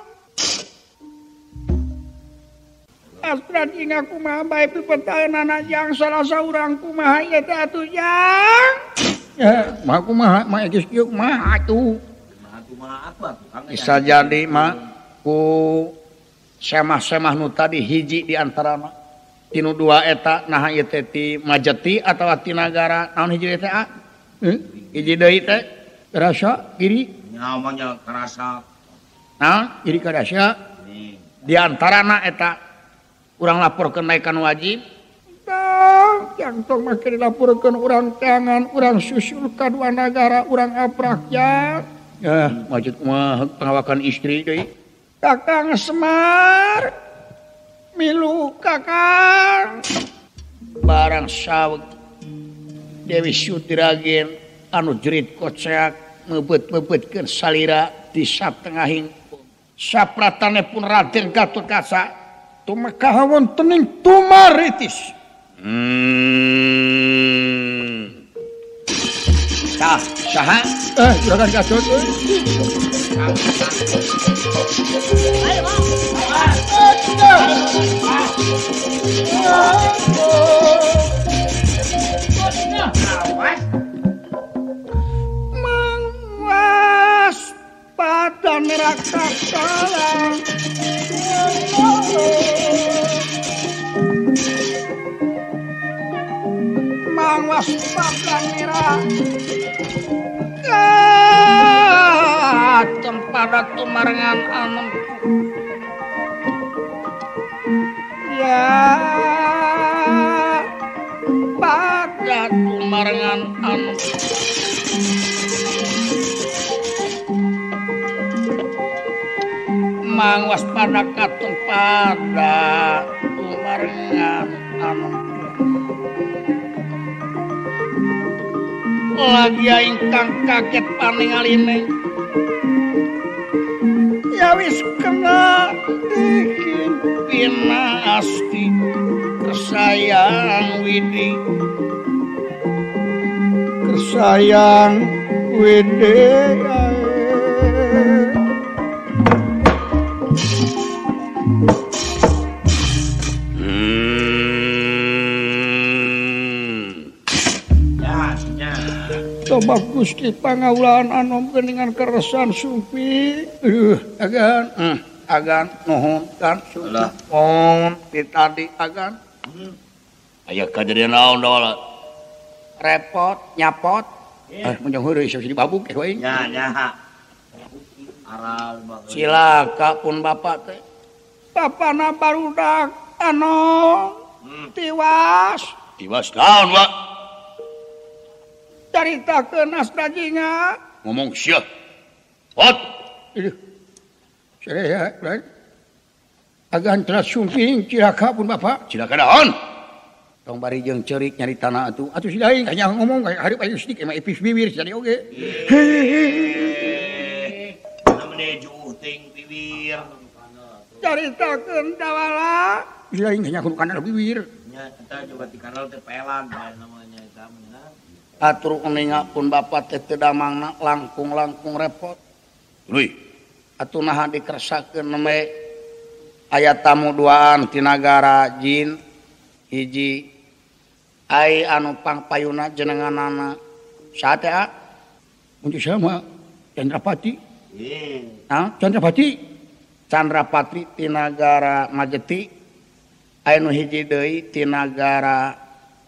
Astra jinga kumaha bae pipetaanana jang salasa urang kumaha ieu teh atuh jang. Ya, mah kumaha mah geus kieu kumaha atuh. Bisa jadi mah ku semah-semah nu tadi hiji di antarana tinu dua eta nah ieu teh ti Majeti atawa ti nagara naon hiji teh a heuh hiji deui teh rasa Giri nyamannya karasa naon Giri Kadasa di antarana eta urang laporkeun naikan wajib tang jangtong make dilaporkeun urang tangan urang susul ka dua nagara urang aprakja. Ya, maksud mah pengawakan istri deui. Kakang Semar milu Kakang. Barang saweg Dewi Sutiragen anu jerit koceak mebet-mebetkeun salira di satengahing sapratane pun Raden Gatotkaca Tumekah wontening tumaritis. Hmm. Sah, saha? Eh, Juragan Gatot. Mangwas pada neraka kalah. Mangwas pada neraka pada tumarengan anem ya pada tumarengan anem mangwas pada katon pada tumarengan anem lagi ingkang kaget paningaline ya wis kena bikin pinasti kersayang widi kersayang widi coba Gusti pangawulaan anom geningan keresan sumpi uh, agan uh, agan nuhun kan mohon tadi agan hmm. Aya kejadian naon da repot nyapot eh munjung heureui sia dibabuk eh we nya nya aral baheula cilaka pun bapak teh bapana barudak anu hmm. tiwas tiwas naon Pak caritakeun asdajinga ngomong sia what ieu saya lain agan telah sumping cilaka pun bapak cilaka naon tong bari jeung ceurik nyari tanah atuh atuh si daing hanya ngomong kayak hareup aya sidik emang epis bibir jadi oge namanya juh ting bibir caritakeun dawala si daing hanya kudu kana bibir nya kita coba ti kanal teh pelan namanya eta atur uninga pun bapak teh teu damangna langkung-langkung repot tuluy atuh naha dikersakeun me aya tamu duaan ti nagara jin hiji ai anu pangpayuna jenenganana saha teh a untuk sama Candrapati ye ah Candrapati Candrapati ti nagara Majeti aya nu hiji deui ti nagara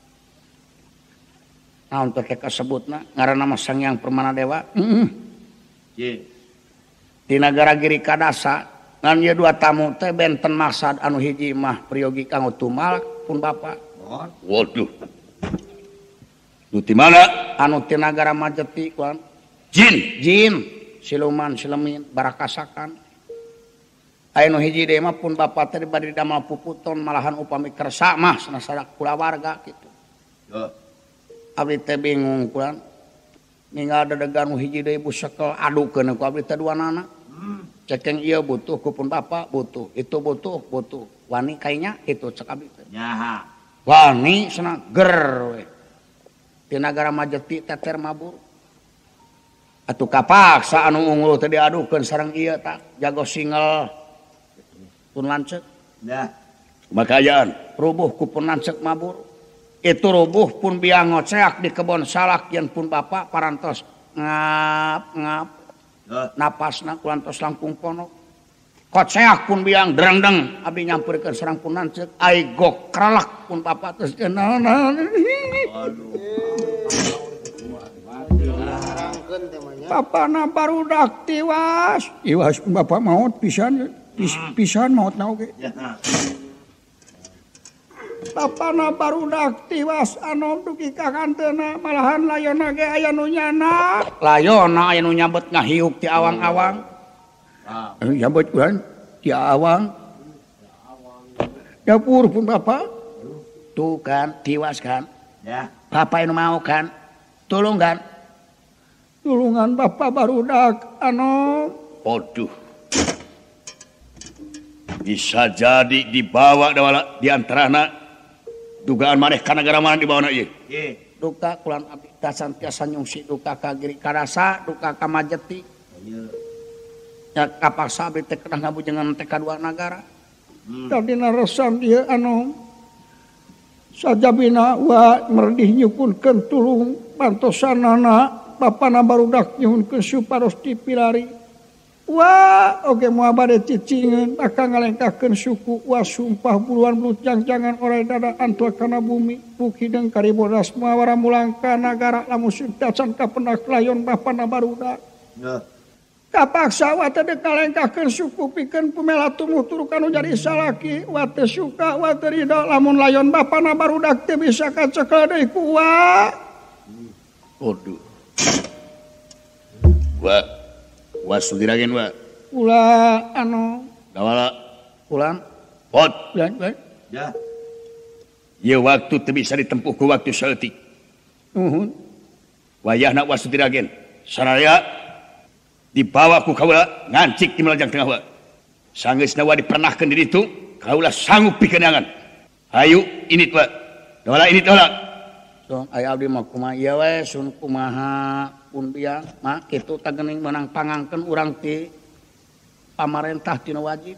naon teh kasebutna ngaranna mah Sanghyang Permanadewa heeh ye di nagara Girikadasa ngan ieu dua tamu teh benten maksad anu hiji mah priyogi kanggo tumal pun bapak waduh nu ti mana anu ti nagara Majeti kuan jin jin siluman silemin barakasakan aya nu hiji deui mah pun bapak teh bade damel puputon malahan upami kersa mah sanasara kulawarga kitu yo abdi teh bingung kulan ninggal dadegan nu hiji deui busekel adukeun ku abdi teh duanana hmm. cekeng ieu butuh ku pun bapak butuh itu butuh butuh wani kayaknya itu cek abdi teh nyaha wani cenah ger we di nagara Majeti teter mabur atuh kapaksa anu unggul teh diadukeun sareng ieu tak jago single pun lanceuk dah makayaan rubuh ku pun lanceuk mabur itu rubuh pun biang ngoceak di kebon salak yen pun bapak parantos ngap ngap uh. napasna kulantos langkung ponok koceak pun biang dereng-deng abdi nyampeurkeun sareng pun lanceuk ai gok kralak pun bapak teh naon papana barudak tiwas iwas pun bapak maot pisan pisan maotna oge papana barudak tiwas anu dugi ka kanteuna malahan layonna ge aya nu nyana layonna aya nu nyambet ngahiuk ti awang-awang anu nyambet kan ti awang Dapur pun Bapak. Tuh kan, tiwas kan. Ya. Bapak yang mau kan. Tolong kan. Tulungan Bapak barudak anu. Waduh. Bisa jadi dibawa dawala di antarana dugaan maneh ka negara mana dibawa ieu. Ye. Duka kulan abdi tasantiasa nyungsi duka ka Giri Karasa, duka ka Majeti. Ya kapaksa abdi teh kedah ngabujengan teh kadua negara. Tadi naresan dia anu sajabina wa merdih nyukunkeun tulung pantosanana bapana barudak nyuhunkeun supados dipilari. Wah, oke mau bade cicingan, bakal ngalengkakeun suku. Wah, sumpah buluan belut jangan orai dada antua kana bumi. Buki deng karibodas mawara mulangka nagara lamun sintasan kapenak layon bapana barudak. Ya. Kapaksa wate dek ngalengkakeun suku pikeun pumela tumuh turu kanu jadi salaki. Wate suka wate ridho lamun layon bapana barudak teu bisa kacekel deui ku wah. Waduh. Wah. Wasu diragen wa. Ulah anu Dawala. Kulan Pot. lan lan Ya. Ieu waktu teu bisa ditempuh ku waktu saeutik. nuhun. Wayahna wasu diragen. Saraya dibawa ku kaula ngancik di melajang tengah wa. Sanggeusna wa dipernahkeun di ditu, kaula sanggup pikeun angan. Hayu init wa. Dawala init dawala. so aya abdi mah kumaha ieu we sun kumaha pun biang mah kitu tageuning menang pangangkeun urang ti pamarentah tina wajib.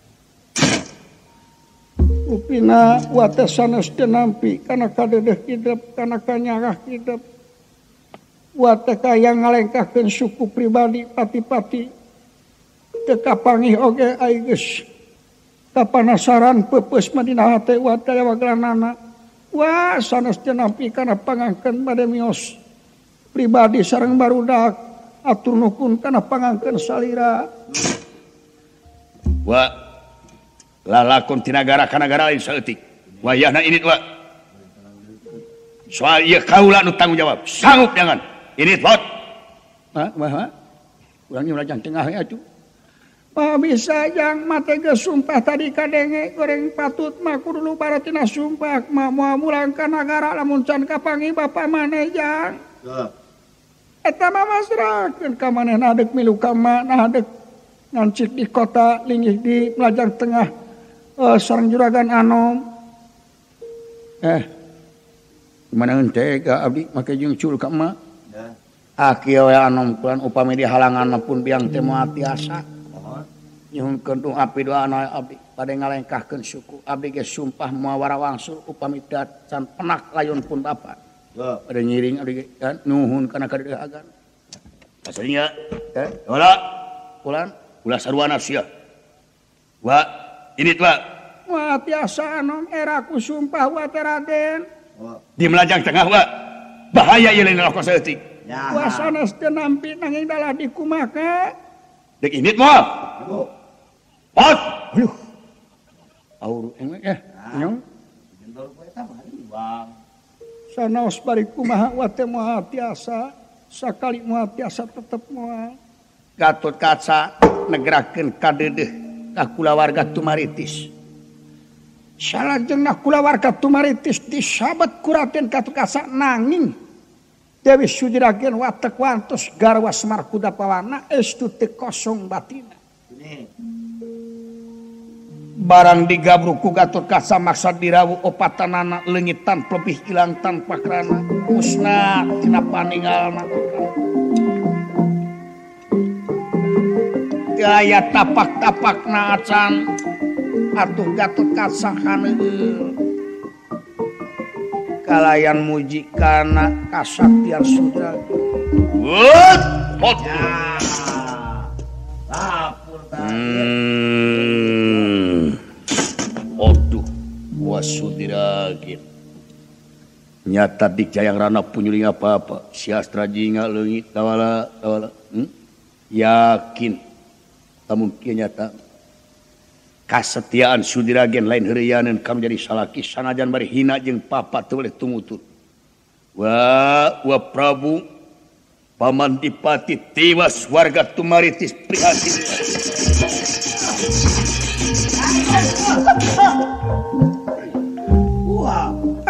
Upina wate sanes teu nampi kana kadedeh hidup kana kanyarah hidup. Wate kaya ngalengkahkeun suku pribadi pati-pati. Teu kapangih oge ai geus kapanasaran peupeus madina hate wate waglanana. Wah sanes teu nampi kana pangangkeun bade mios pribadi sareng barudak atur nuhun kana pangangkeun salira. Wa lalakon ti nagara ka nagara lain saeutik. Wayahna init wa. Soal ieu kaula nu tanggung jawab. Sanggup jangan. Init lot. Hah, mah. Urang nyulah jang tengah ya atuh. Mah bisa jang mate geus sumpah tadi kadenge goreng patut mah kudu lu baratina sumpah mah moal mulang ka nagara lamun can kapangi bapa maneh jang. Ya. Eta mah masrakeun ka manehna deuk milu ka mana deuk ngancik di kota linggih di Melajang Tengah uh, sareng juragan Anom. Eh mana henteu ka abdi make jeung cul ka emak. Ya. Aki we Anom kulan upami dihalangan pun biang teh moal tiasa. Nyuhunkeun tu api doana abdi bade ngalengkahkeun suku abdi ge sumpah moal warawangsul upami can penak layon pun bapa. Ya. Bade ngiring abdi ge kan nuhun kana kadehagan. Aslinya. Eh Dawala. kulan Ulah sarwana sia. Wa init wa. Wah tiasa Anom era ku sumpah wa teh Raden. Oh. Di melajang tengah wa. Bahaya ieu lain lakon saeutik. Ya. Wah sanes teu nampi nanging dalah dikumake. Dek init moal. Aduh. Pot. Aduh. Aur engwe eh nyong Jendol kowe tah mah Bang. sanaos bari kumaha wa teh moal tiasa sakali moal tiasa tetep moal. Gatot Kaca negerakeun kadedeh ka kulawarga Tumaritis. Salajengna kulawarga Tumaritis disabet ku Raden Gatot Kaca nanging Dewi Sudiragen watek wantos garwa Semar Kudapawana estu teu kosong batina. Ini. Barang digabruk ku Gatot Kaca maksa dirawu opatanana leungitan plebih ilang tanpa krana musnah tina paningalna. Gaya tapak-tapakna acan atuh Gatot Kaca haneueul kalayan muji kana kasaktian Sudiragen. Wut. Pot. Ya. Lapor tah. Hmm. Waduh. Wasu diragen. Nyata dik jayang rana punyuling apa-apa. Siastra jinga leungit dawala dawala. Hmm? Yakin. Lamun kieu nyata kasetiaan Sudiragen lain heureuyaneun kam jadi salaki sanajan bari hina jeung papa teu boleh tumutut. Wa wa Prabu Paman Dipati tiwas warga Tumaritis prihatin.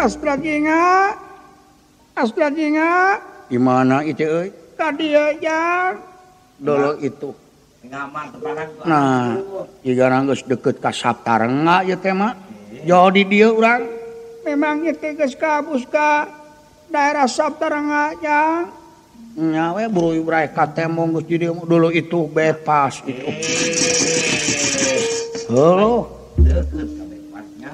Astra Jinga. Astra Jinga. Gimana itu euy? Tadi ya Dolo itu. Ngaman tepanan. Nah, jika geus deket ka Saptarenga ieu teh mah. Jadi dia urang memang itu geus kabus ka daerah Saptarenga yang nya we buru ibrah ka temong geus di dieu dulu itu bebas itu. Heuh. Deket ka bebasnya.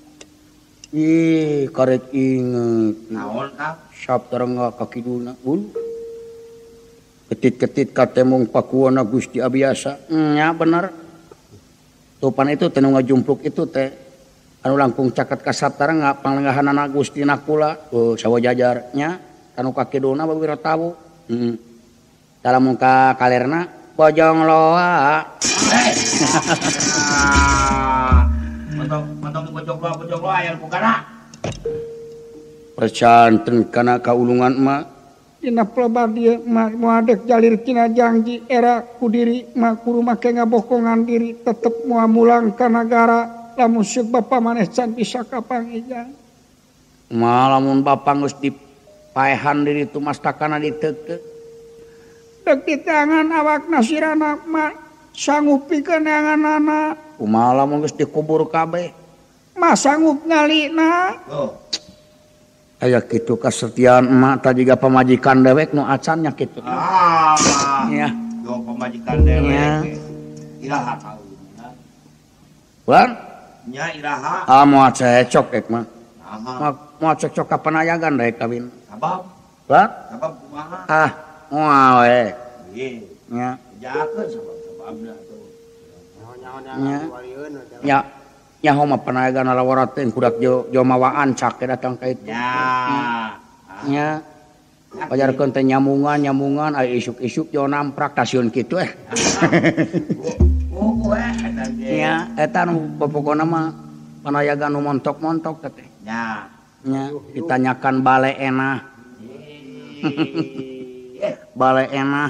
Ih, karek inget. Naon Kang? Saptarenga ka kidulna ulu. Ketit-ketit ka temong pakuana Gusti Abiasa. Nya bener. Tupan itu teu ngajumpluk itu teh anu langkung caket ka Saptarenga panglenggahanana Gusti Nakula. Oh, sawajajarnya anu ka kidulna babira tawu. Hmm. Dalam muka kalerna bojong loa. Mentong mentong bojong loa bojong loa aya bukana. Percanten kana kaulungan mah dina pelebar dia mah moadek jalir cina janji era kudiri mah kudu make ngabokongan diri tetep moal mulang ka negara lamun seuk bapa maneh can bisa ka pangijang. Malamun bapa geus dipaehan diri tu mastakana diteukeut. Dek di tangan awakna sirana mah sanggup pikeun neanganana. Kumaha lamun geus dikubur kabeh? Mah sanggup ngalina. Oh. Aya kitu kasetiaan emak tadi ga pamajikan dewek nu acan nya kitu. Ah. Ya. Yo pamajikan dewek. Ya. Iraha kau. Bulan? Nya iraha. Ah moal cecok ek mah. Aha. Moal cocok ka panayagan daek kawin. Sabab. Bulan? Sabab kumaha? Ah, moal we. Ieu. Nya. Jakeun sabab-sababna tuh. Nyaon-nyaon Nya. yang walieun. Ya. Ya homa panayagan alawara teh kudak jo jomawaan cak datang ka itu. Ya. Nya. Pajarkeun teh nyamungan nyamungan aya isuk-isuk jo namprak tasieun kitu eh. Oh, kowe eta ge. Nya, eta nu pokona mah panayagan nu montok-montok teh. Ya. Nya ditanyakan bale enah. Bale enah.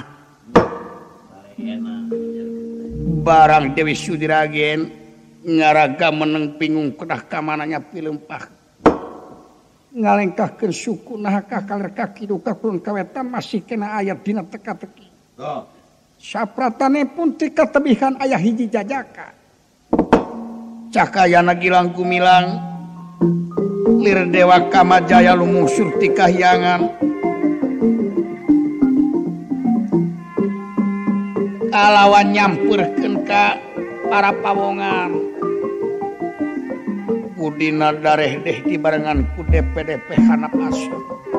Barang Dewi Sudiragen ngaraga meneng bingung kedah ka mananya pilempah. Ngalengkahkeun suku nah ka kaler kaki duka kulun kawetan masih kena ayat dina teka-teki. Oh. Sapratane pun ti katebihan aya hiji jajaka. Cakayana gilang kumilang lir dewa kamajaya lumungsur ti kahyangan. Kalawan nyampurkeun ka para pawongan. Kudina dareh deh dibarengan ku D P D P hanap asu.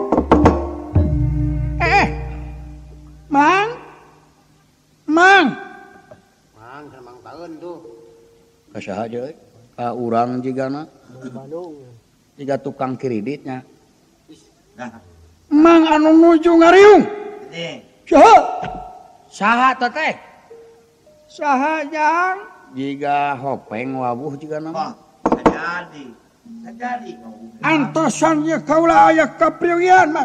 Eh, Mang, Mang, Mang, mang tahun tuh. Kasaha aja, ka urang jigana, Bandung. jiga tukang kreditnya. Nah. Mang anu nuju ngariung. Nih. Saha? Saha teh? Saha jang? Jiga hopeng wawuh jigana. Oh, terjadi. Terjadi. Antosan ye kaula aya kaprieuyan, Mang.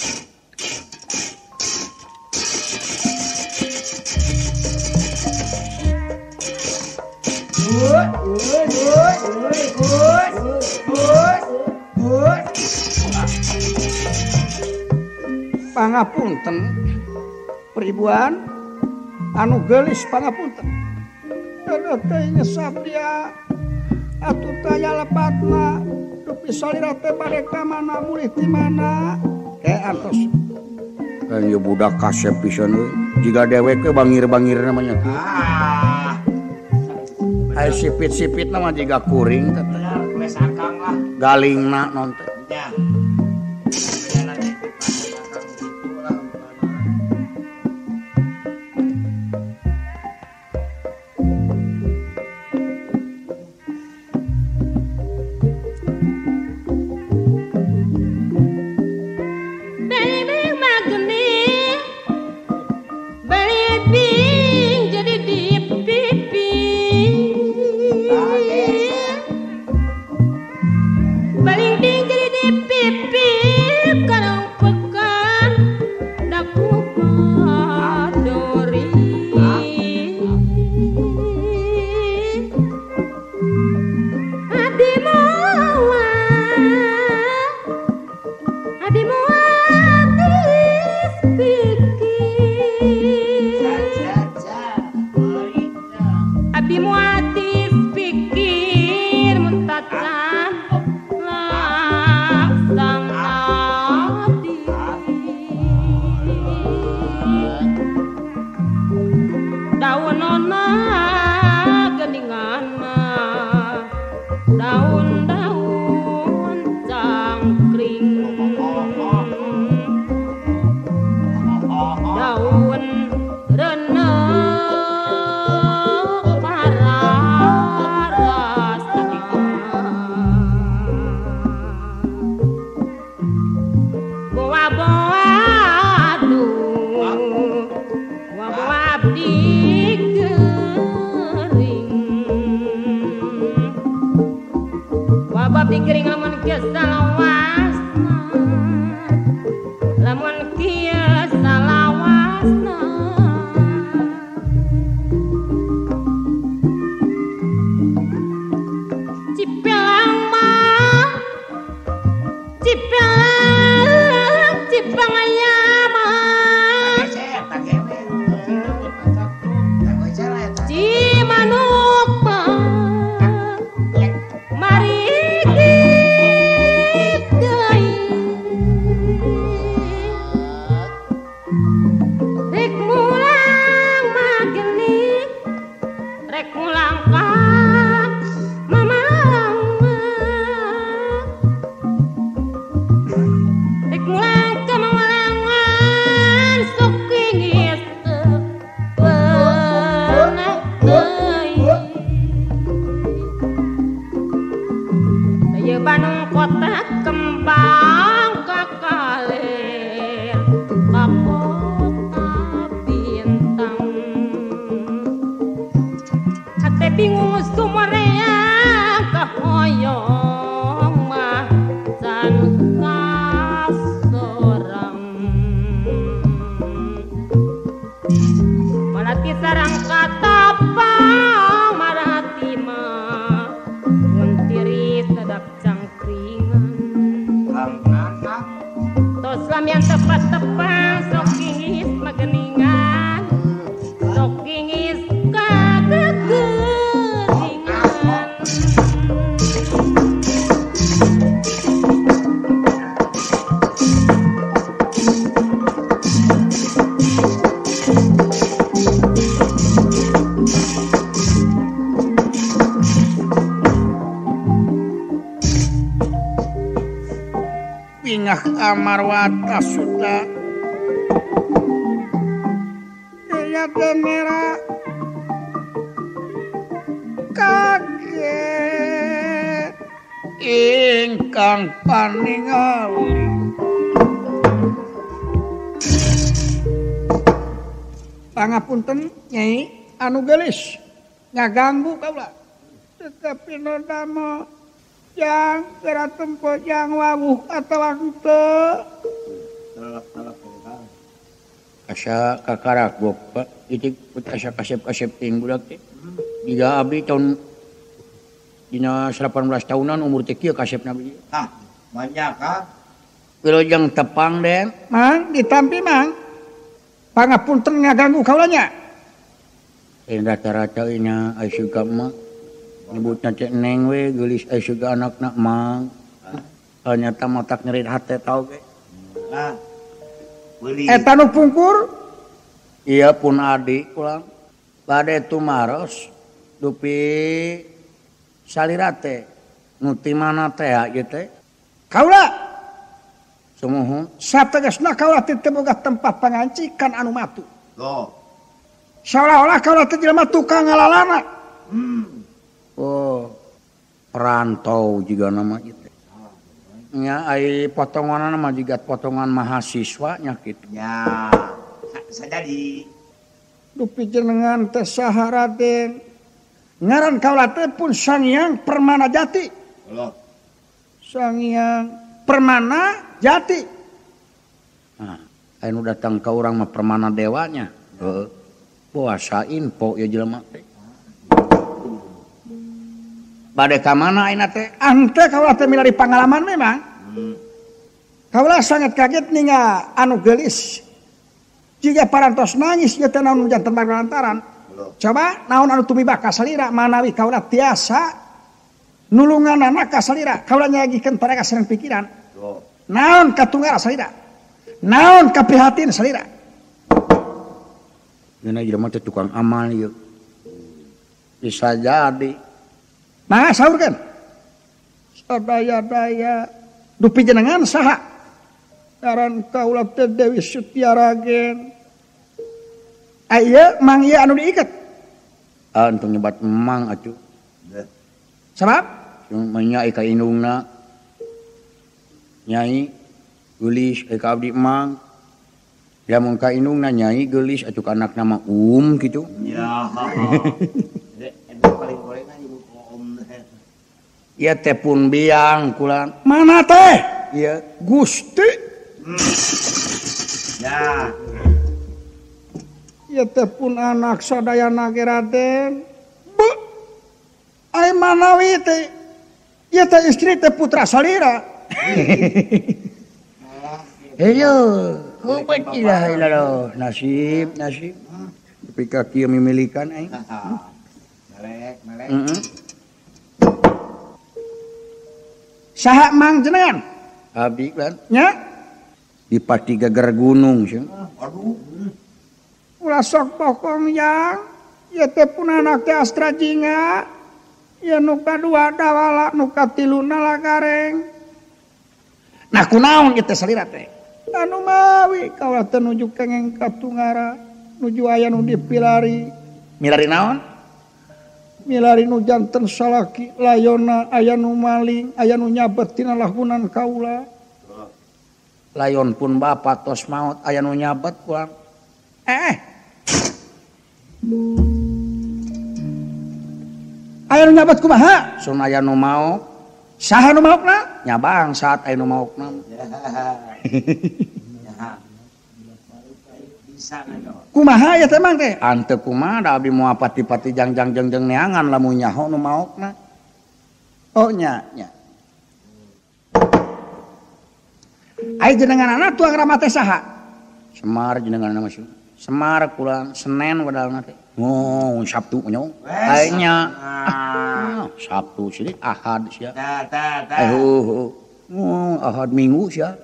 Pangapunten pribuan anu geulis pangapunten. Eta teh nyesap dia atuh taya lepatna dupi salira teh bade ka mana mulih ti mana. Eh antos. Kan ieu budak kasep pisan euy. Jiga dewek ke bangir-bangir namanya. Ah. Aya sipit-sipit nama jiga kuring teh. Benar, kules akang lah. Galingna non teh. Ya. Baling ding jadi mahkota bintang ate bingung sumorea kahoyong macan kasorang malati sarang katapang marati mah nguntiri sadak cangkringan tos lamian tepat-tepat sok kingis mageningan sok kingis kagegeringan Pingah amarwata suta ya denera kaget ingkang paningali pangapunten Nyai anu gelis ngaganggu kaula tetapi nodama yang kira tempat yang wawuh atau henteu asa kakarak bapak itik asa kasep-kasep ting budak teh diga abdi tahun dina delapan belas tahunan umur teh kieu kasepna abdi ah banyak ah wilujeng tepang den mang ditampi mang pangapunten ngaganggu kaula nya eh rata-rata ina aya suka mah nyebutna cek neng we geulis aya suga anakna mang ternyata matak nyeri hate tau ge ah beuli eta nu pungkur iya pun adi ulang bade tumaros dupi salira teh nu ti mana teh ieu teh kaula sumuhun sategasna kaula teh boga tempat pangancikan anu matu go seolah-olah kaula teh jelema tukang ngalalana hmm oh perantau juga nama itu nya ai potongan nama juga potongan mahasiswa nya kitu ya sajadi dupi jenengan teh saha Raden ngaran kaula teh pun Sangyang Permana Jati Allah Sangyang Permana Jati nah anu datang ka urang mah Permana Dewanya heuh puasa info ya jelema teh bade ka mana ayeuna teh ante kaula teh milari pangalaman memang hmm. kaula sangat kaget ninga anu geulis jiga parantos nangis ieu teh naon janten lantaran coba naon anu tumiba ka salira manawi kaula tiasa nulunganana ka salira kaula nyagikeun pareka sareng pikiran oh. Naon katunggal salira naon kaprihatin salira ngeuna jelema teh tukang amal ieu bisa jadi nah saur kan sadaya-daya dupi jenengan saha ngaran kaula teh Dewi Sutyaragen aya mang ieu anu diiket ah untuk nyebat emang atuh sabab nyai ka indungna nyai geulis ka abdi emang lamun ka indungna nyai geulis atuh ka anakna mah um kitu ya paling goreng ieu teh pun biang kulan mana teh ieu Gusti ya ieu teh pun anak sadayana ge Raden be ai manawi teh ieu teh istri teh putra salira heyo kupat ilah ilah nasib nasib tapi ka kieu mimilikan aing melek melek saha mang jenengan abdi kan nya di Pati Gagar Gunung sih aduh ulah sok pokong yang ieu teh pun anak teh Astra Jinga ieu nu kadua dawala nu katiluna lagareng nah kunaon ieu teh salira teh anu mawi kaula teh nuju kengeng Katungara nuju aya nu dipilari milari naon milari nu janten salaki layona aya nu maling aya nu nyabet tina lahunan kaula layon pun bapak tos maut aya nu nyabet pulang eh aya nu nyabet kumaha sun aya nu mau saha nu maukna nyabang saat aya nu maukna kumaha ya teh mang teh ante kumaha da abdi moal pati-pati jangjang jengjeng neangan lamun nyaho nu maukna oh nya nya ai jenenganna tuang rama teh saha Semar jenenganna mah Semar kulan Senen wadalna teh oh Sabtu nya ai nya Sabtu sih Ahad sia tah tah tah eh oh oh Ahad Minggu sia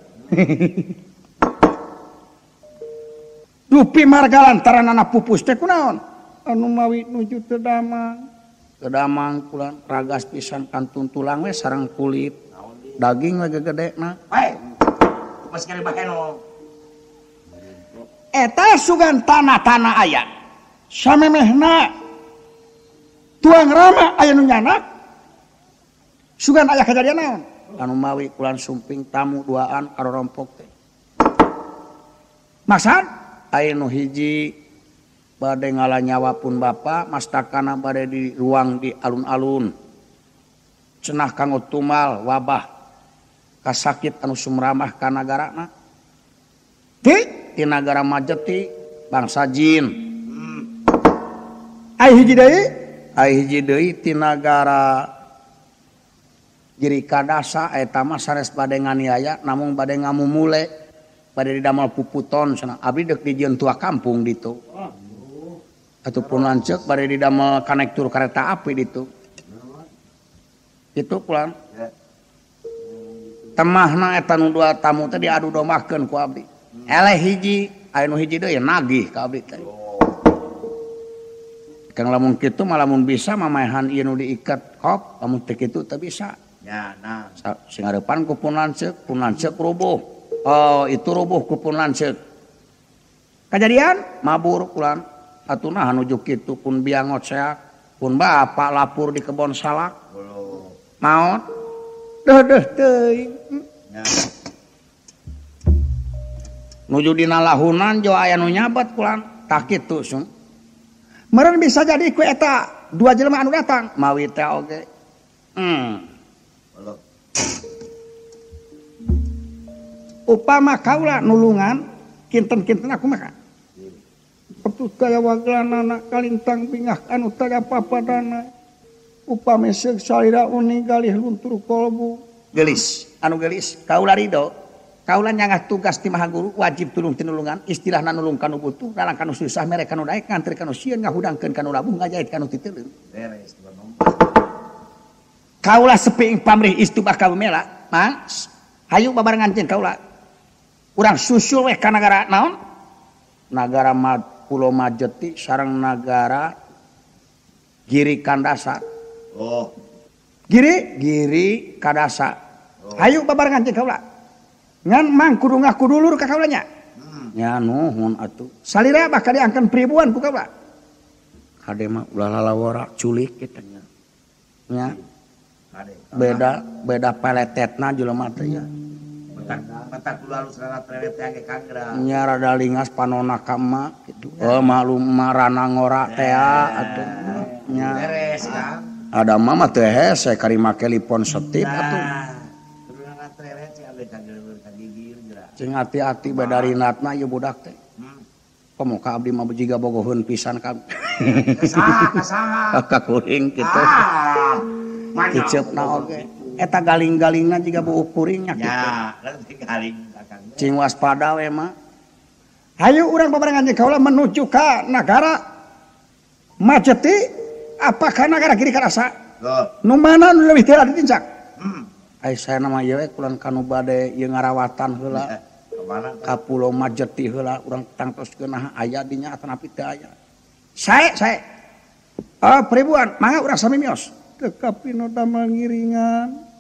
dupi marga lantaran anak pupus teh kunaon anu mawi nuju teu damang teu damang kulan ragas pisan kantun tulang we sareng kulit daging we gegedena bae pas kali baheno eta sugan tanah-tanah aya samemehna tuang rama aya nu nyanak sugan aya kajadian naon anu mawi kulan sumping tamu duaan karo rompok teh maksud aya nu hiji bade ngala nyawa pun bapa mastakana bade di ruang di alun-alun cenah kanggo tumal wabah kasakit anu sumramah ka nagarana ti ti nagara Majeti bangsa jin ai hiji deui ai hiji deui ti nagara Giri Kadasa eta mah sanes bade nganiaya namung bade ngamumule bade didamel puputon cenah abdi deuk dijieun tua kampung ditu ataupun lanceuk bade didamel konektor kereta api ditu itu pulang temahna eta nu dua tamu teh diadu domahkeun ku abdi eleh hiji aya nu hiji deui nagih ka abdi teh kang lamun kitu mah lamun bisa mamaehan ieu nu diiket kop lamun teu kitu teu bisa ya nah sing hareupan ku pun lanceuk pun lanceuk rubuh oh itu rubuh ku pun lanceuk kajadian mabur kulan atuh nuju kitu pun biangot seak pun bapak lapur di kebon salak maot deuh deuh teuing nuju dina lahunan jo aya nu nyabat kulan tah kitu sun meureun bisa jadi ku eta dua jelema anu datang mawi teh oge hmm upama kaula nulungan kinten-kinten aku mah Petus kaya waglanana kalintang pingah anu taya papadana upami seuk salira uni galih luntur kolbu gelis anu gelis kaula ridho kaula nyangah tugas ti maha guru wajib tulung tinulungan istilahna nulung kanu butuh dalang kanu susah mere kanu daek ngantri kanu sieun ngahudangkeun kanu labuh ngajait kanu titeuleun beres kaula sepiing pamrih istu bakal mela mang hayu babarengan jeung kaula urang susul weh ka nagara naon nagara Mad Pulau Majeti sareng nagara Giri Kandasa oh Giri Giri Kadasa oh. Hayu babarengan jeung kaula ngan mang kudu ngaku dulur ka kaula nya hmm. nya nuhun atuh salira bakal diangkeun pribuan ku kaula kade mah ulah lalawara culik kitu nya nya beda beda peletetna jelema teh ya matak dulu halus rana prewet yang ke kangra nya rada lingas panona ka emak kitu oh malum marana ngora teh atuh nya beres kan ada mama teh hese kari make lipon setip atuh kudu rana prewet sing abdi kageur kagigir geura cing hati-hati badarinatna ieu budak teh komo ka abdi mah jiga bogoheun pisan ka kasaha kasaha ka kuring kitu kiceupna oge eta galing-galingna jiga buuk kuring nya kitu ya nanti galing akang cing waspada we mah hayu urang babarengan jeung kaula menuju ka nagara Majeti apakah nagara Giri Kadasa nu mana nu leuwih teu ditincak hmm ai saya nama ieu we kulan kanu bade ieu ngarawatan heula ka mana ka Pulau Majeti heula urang tangtoskeun nah aya dinya atanapi teu aya sae sae ah pribuan mangga urang sami mios teu kapino damel ngiringan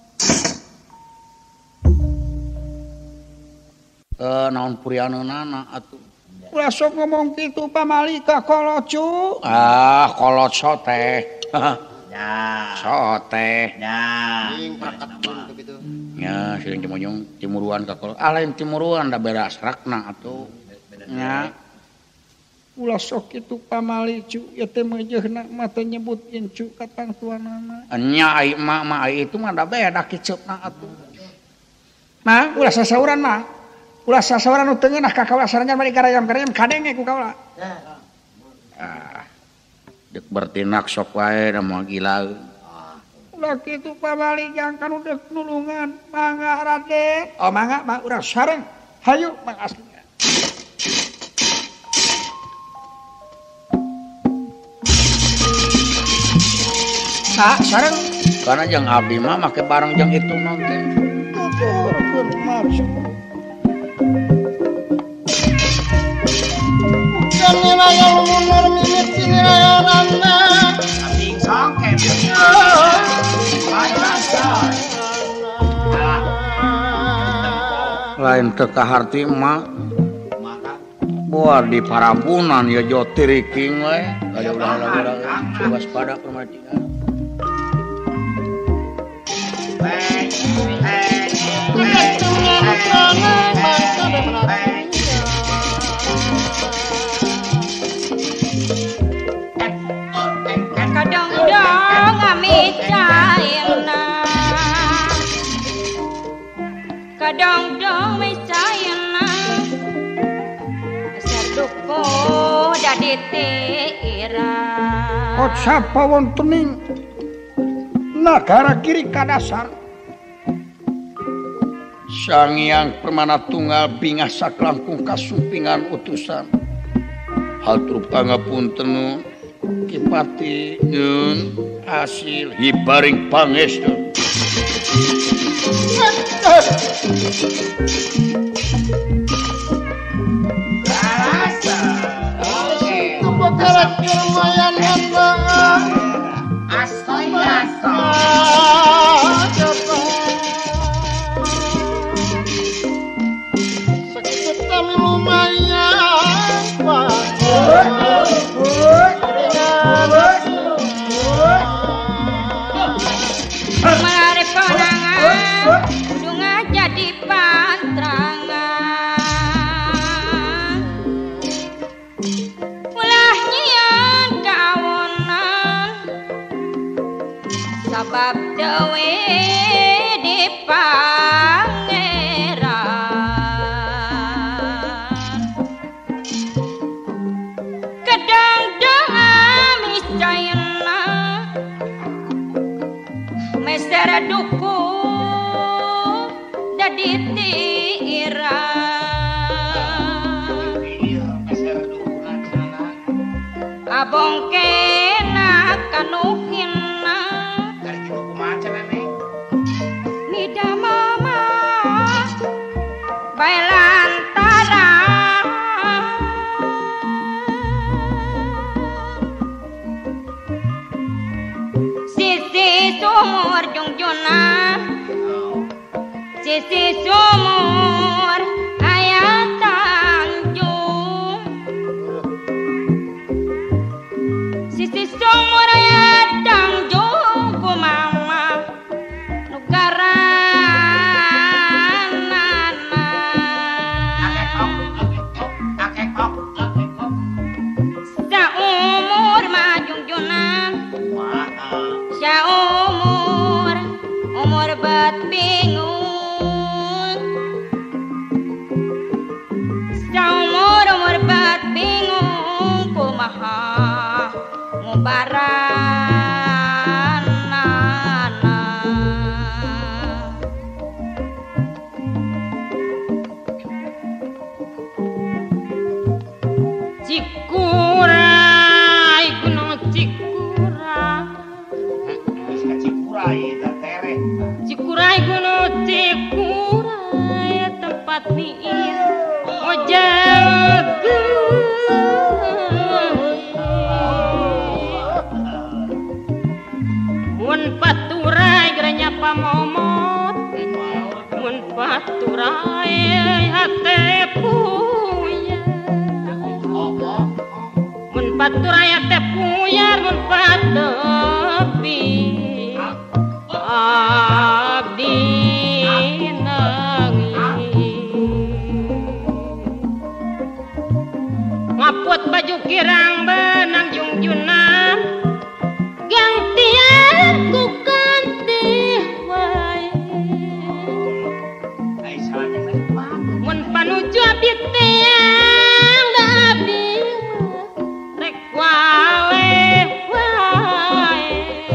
eh naon purianeunana atuh ulah sok ngomong kitu pamalika kolocu ah koloco teh ya so teh ya Ing prakat kitu. nya sering Cimonyong timuruan kakol alain timuruan da beras rakna atuh nya ulah sok kitu pamali cu ya teh meujeuhna mah teh nyebutkeun cu ka tang tuanana nya ai emak mah ai itu mah da beda kiceupna atuh mah ulah sasauran mah ulah sasauran nu teu ngeunah ka kaula sarangan bari karayam-karayam kadenge ku kaula ah dek bertinak sok wae da moal gila ulah kitu pamali jangkan udah nulungan mangga Raden oh mangga mah urang sareng hayu mang asli Nah, sareng karena jang abdi mah make barang jang itu nanti tuturkeun maksud kami layang mundur mimit sini layananna Abing songke lain teu kaharti emak buat di Parampunan ya jotiriking we ada ulah-ulah waspada permatian kadang-kadang micaina kadang-kadang micaina saduko dadi tira oh sapa wontening nagara kiri kadasar Sang Hyang Permana Tunggal bingah saklangkung kasumpingan utusan hatur pangapunten Kipati nyun hasil hibaring pangestu mari panangan kudu ngajadi pantrangan ulah nyieun kawonan sabab dewe di pangeran kadang doa miscaina Mester duku dadi tira abong kena kanuhina dari kitu kumaha cenah mida mama bae lantara sisi sumur jungjuna sisi sumur aya tanjung sisi sumur aya tanjung ku mama nu garanana akekok akekok saumur mah jungjuna saumur umur bet bingung saumur umur bet bingung kumaha ngubaranana Cikuray gunung Cikuray Cikuray gunung Cikuray tempat niis ojek mun paturai geranya pamomot mun paturai hate puya mun paturai hate puyar mun patepi abdi Maput baju kirang benang jungjunan gantian ku ganti wae mun panuju abdi teang da abdi rek wale wae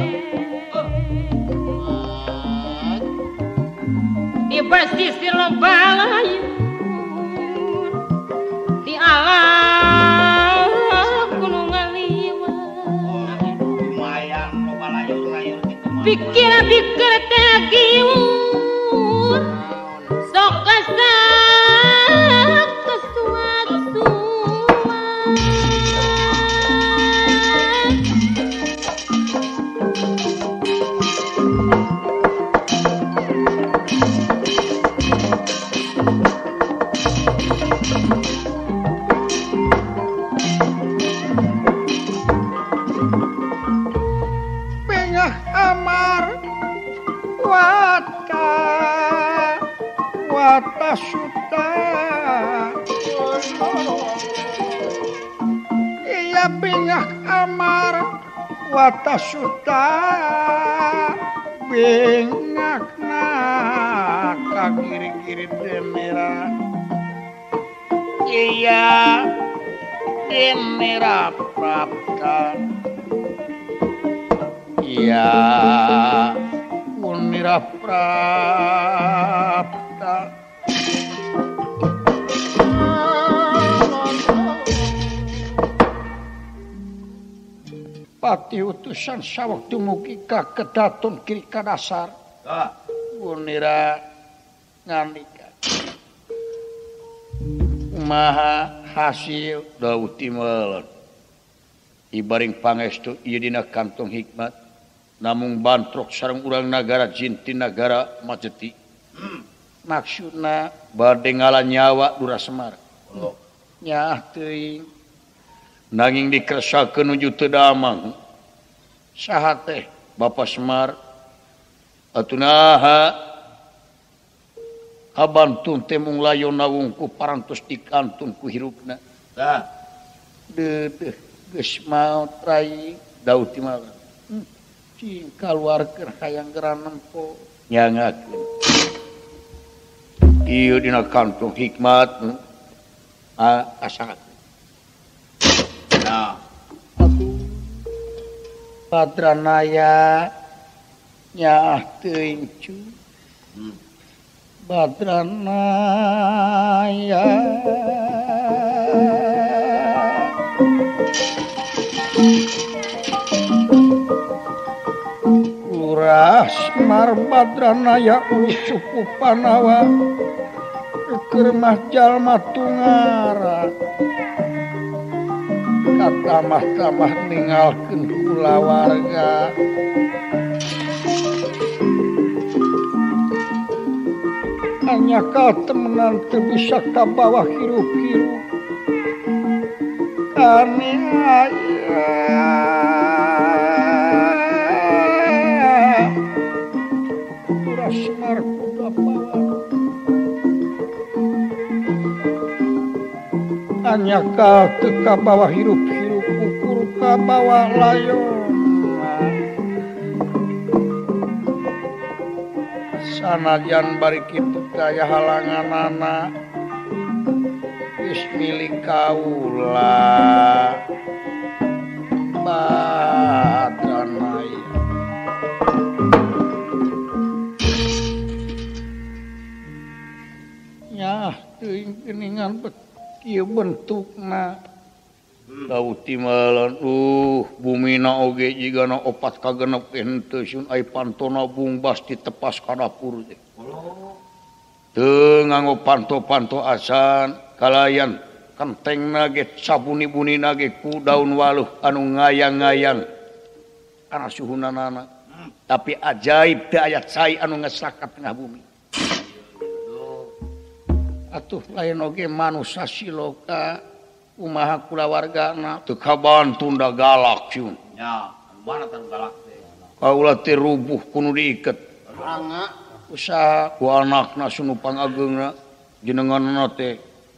di bersisi loba layu di alam gunung ngaliwat pikir-pikir teh giur sok kasak kesuat-suat Pengah amar wata wata suta iya bengah amar wata suta bengak na kagiri-giri demera iya demera prapta iya Unira Prapta Pati utusan sawak dumugi ka kedaton kiri ka dasar Unira ngandika Maha hasil dauti melon ibaring pangestu ieu dina kantong hikmat namun bantrok sareng urang nagara jinti nagara Majeti hmm. maksudna bade ngala nyawa Dura Semar oh. Nyaah teuing nanging dikeresakeun nuju teu damang saha teh Bapa Semar atunaha kabantun teh mung layonna wungku parantos dikantun ku hirupna tah deudeuh geus maot rai daud ti malam kaluarkeun hayang geran nempo nyangakeun ieu dina kantong hikmat asangat nah Badranaya nyaah teuing cu Badranaya Semar Badranaya usuku panawa kermah jalma tungara katamah-tamah ninggalkeun kulawarga hanya katemenan teu bisa kabawa hirup-hirup kami aya Semar kuda pawan hanya kau teka bawah hirup-hirup ukur ka bawah layon sanajan bari kitu daya halanganana geus milik kaula Badranaya nyah teuing geuningan kieu bentukna dauti malan uh bumina oge jigana opat kagenep henteu sun ai pantona bungbas ditepas ka dapur teh teu nganggo panto-panto asan kalayan kentengna ge sabuni-bunina ge ku daun waluh anu ngayang-ngayang kana suhunana tapi ajaib teu aya cai anu ngesakat tengah bumi atuh lain oge manusia siloka kumaha kulawargana teu kabantu da galak ciun nya mana teh galak teh kaula teh rubuh kudu diiket Rangga usaha ku anakna sunu pangageungna jenenganna teh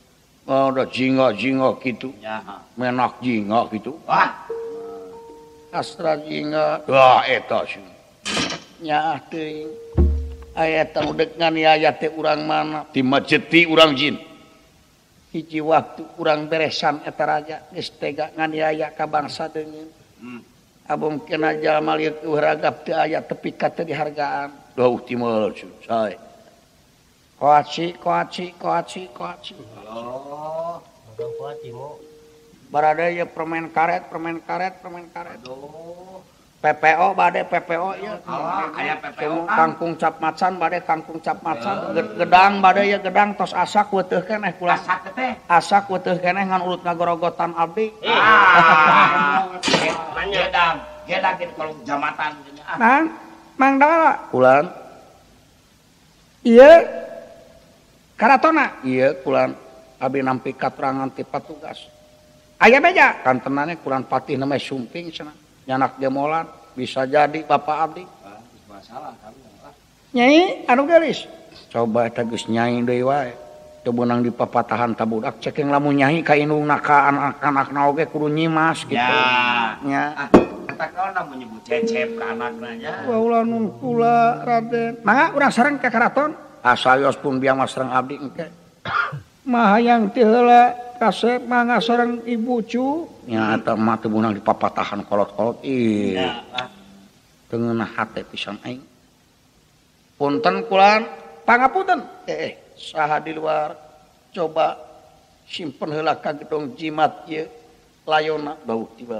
Oh, udah jingga-jingga gitu. Ya. Menak jingga gitu. Wah. Astra jingga. Wah, eta sih. Nya teuing. Aya eta nu deuk nganiaya teh urang mana? Ti majeti urang jin. Hiji waktu urang beresan eta raja geus tega nganiaya ka bangsa deungeun. Hmm. Abong kena jalma lieu uragap teu aya tepi ka teu dihargaan. Dauh ti meul sae. Koaci, koaci, koaci, koaci. Oh. Udah kuat Timo. Barada ya permen karet, permen karet, permen karet. Aduh. P P O bade P P O ya. Ah, aya P P O kan. Kangkung cap macan bade kangkung cap macan. Gedang bade ya gedang tos asak weuteuh keneh kula. Asak teh. Asak weuteuh keneh ngan ulut ngagorogotan abdi. Ah. Gedang, gedang kita kalau jamatan. Nah, Mang Dala. Kulan. Iya. Karatona. Iya, kulan. Abi nampi katerangan ti patugas. Aya beja. Kantenannya kulan patih namanya sumping cenah. Nyanak demolan bisa jadi bapak abdi. Ah, masalah kami. Nyai anu gelis. Coba eta geus nyai deui wae. Teu beunang dipapatahan tabudak ceking lamun nyai ka indungna ka anak-anakna oge kudu nyimas gitu. Ya. Nya. Ah, kata kau nama menyebut cecep ke anaknya nya. Wa ulah nun kula Raden. Mangga urang sareng ka karaton. Asalios pun biang mas sareng abdi engke. Mahayang teu heula kasep mangga sareng ibu cu. Nya eta mah teu beunang dipapatahan kolot-kolot. Ih. Ya. Ah. Teu ngeunah hate pisan aing. Punten kulan pangapunten. Eh, eh. Saha di luar coba simpen heula ka gedong jimat ieu layonna bau tibal.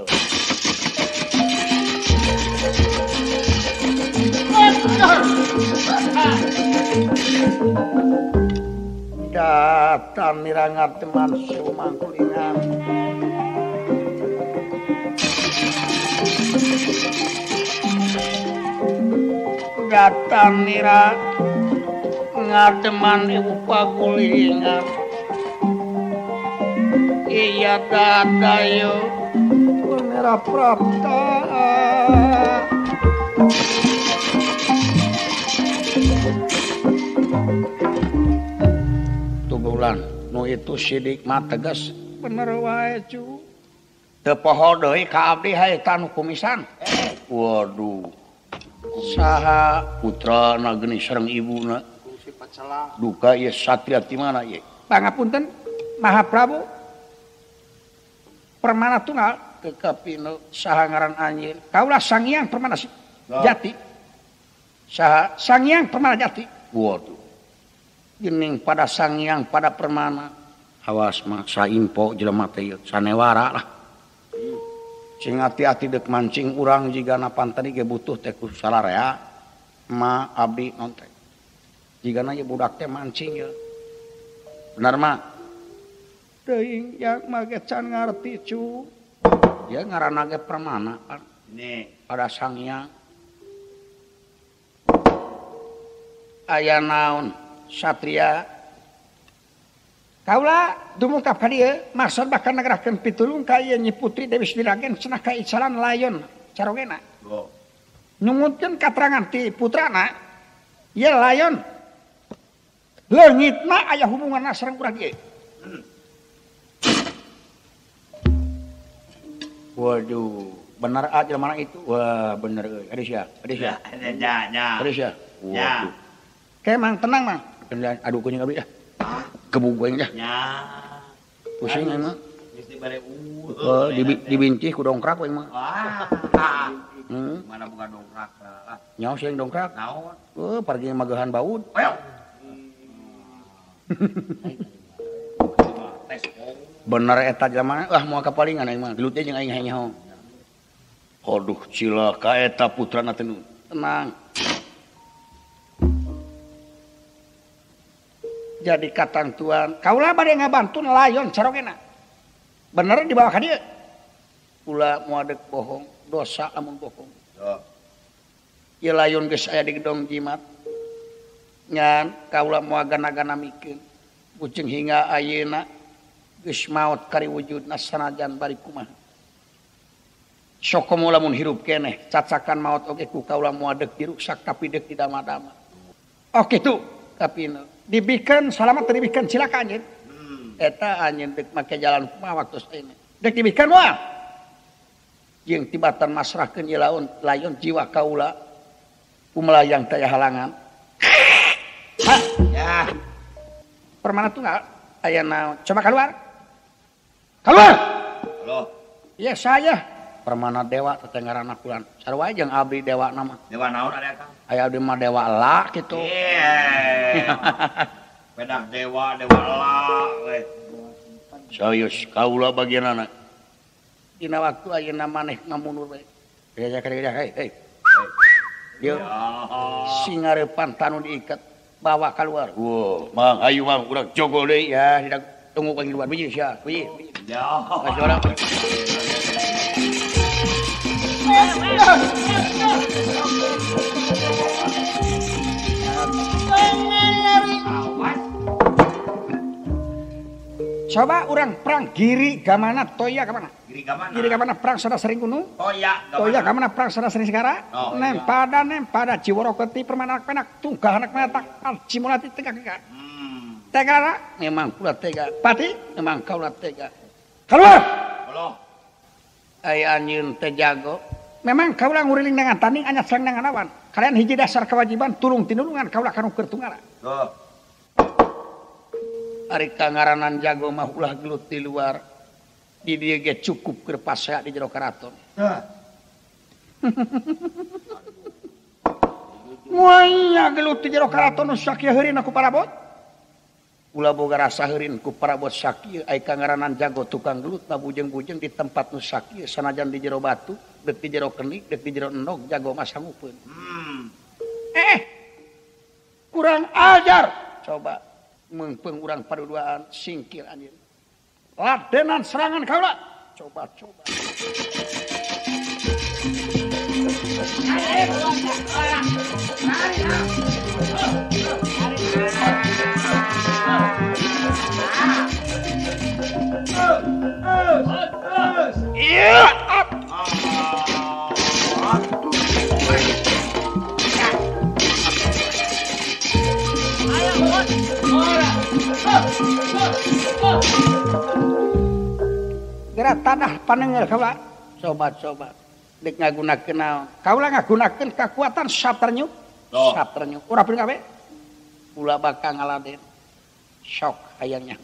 Datang mirangat teman sumang kulingan. Datang mira ngademan ibu pagulingan. Iya dadayo Panera Prapta. Tugulan nu itu sidik mah tegas bener wae cu. Teu poho deui ka abdi hae tanu kumisan. Waduh. Saha putrana geuning sareng ibuna duka ieu satria ti mana ieu? Pangapunten Maha Prabu. Permana tunggal kekapino saha ngaran anjeun? Kaula Sang Hyang Permana Jati. Saha Sang Hyang Permana Jati. Waduh. Geuning pada Sang Hyang pada Permana. Awas mah saimpo jelema teh ieu sanewara lah. Sing hati-hati deuk mancing urang jigana pantari ge butuh teh ku salarea ma abdi nontek. Jigana ieu budak teh mancing ya. Benar mah. Teuing yang mah ge can ngarti cu. Ya ngaranna ge Permana kan. Nih, Pada Sang Hyang. Aya naon? Satria. Kaula dumungkap ka dieu maksud bakal nagarahkeun pitulung ka ieu Nyi Putri Dewi Sudiragen cenah ka icalan layon carogena. go. Numutkeun katerangan ti putrana. Ieu layon leungitna aya hubunganna sareng urang ieu. Waduh, benar aja mana itu? Wah, bener euy. Ada sia, ada sia. Ya, ya, ya. Ada sia. Ya. Waduh. Kayak mang tenang mang. Kendan aduh kuning abdi dah. Kebugoeng dah. Ya. Pusing emang. Geus dibere uh. Oh, dibi- dibincih ku dongkrak we mah. Wah. Hmm. Mana bukan dongkrak lah. Nyaho sing dongkrak. Naon? Oh, pergi magahan baud. Ayo. Tes. Bener eta zaman ah moal kapalingan aing mah. Gelut jeung aing nyaho. Aduh, cilaka eta putrana teh nu. Tenang. Jadi katang tuan, kaulah bade ngabantu layon carogena. Bener dibawa ka dieu. Ulah moal deuk bohong, dosa lamun bohong. Yo. Ieu layon geus aya di gedong jimat. Ngan kaulah moal gana-gana mikeun. Bucing hingga ayeuna geus maot kari wujudna sanajan bari kumaha. Sokomo lamun hirup keneh, cacakan maot oge ku kaulah moal deuk dirusak tapi deuk didama-dama. Oh kitu kapina. Dibikeun salamat dibikeun cilaka anjeun. Hmm. eta anjeun dek make jalan kumaha waktu ini dek dibikan moal jeung tibatan masrahkeun ieu laun layon jiwa kaula pumelayang taya halangan ha ya permana tunggal aya naon coba keluar keluar halo iya saya permana dewa tetenggaran akulan sarua jeung abdi dewa nama dewa naon ada Kang aya abdi mah dewa la kitu iya pedah dewa dewa la we sayus kaula bagianana dina waktu ayeuna maneh ngamundur we gereja gereja hei hei Yo, singarepan tanu diikat bawa keluar. Wow, mang ayu mang urang jogo deui ya, tidak tunggu ka luar biji sia. Biji. Ya. Kasih orang. Coba orang perang giri gamana toya gamana? Giri gamana? Giri gamana perang sada sering kuno? Toya gamana? Toya gamana perang sada sering segara? Oh, nem pada nem pada Ciworoketi permana penak tunggah anak penak Cimolati tega tega. Hmm. Tega memang pula tega. Pati memang kaulah tega. Keluar. Halo. Aya anjeun teh jago. Memang kaulah nguriling dengan tanding anyat sang dengan awan. Kalian hiji dasar kewajiban tulung tinulungan kaulah kanu keur tunggara. Tuh. Ari kangaranan jago mah ulah gelut di luar. Di dieu ge cukup keur pasea di jero karaton. Hah. Moalnya gelut di jero karaton sakieu heureun aku parabot. Ulah boga rasa heureun ku parabot sakieu ai kangaranan jago tukang gelut na bujeng-bujeng di tempat nu sakieu sanajan di jero batu, deuk di jero kenik, deuk di jero endog jago mah sanggupeun. Hmm. Eh. Kurang ajar. Coba mengpeng urang paduduaan singkir anjeun. Ladenan serangan kaula. Coba coba. Iya. Geura tanah panengel kaula. Coba-coba. Dek ngagunakeun naon? Kaula ngagunakeun kekuatan saternyuk. Oh. Saternyuk. Ura peuring gawe. Ulah bakal ngaladen. Sok hayangnya.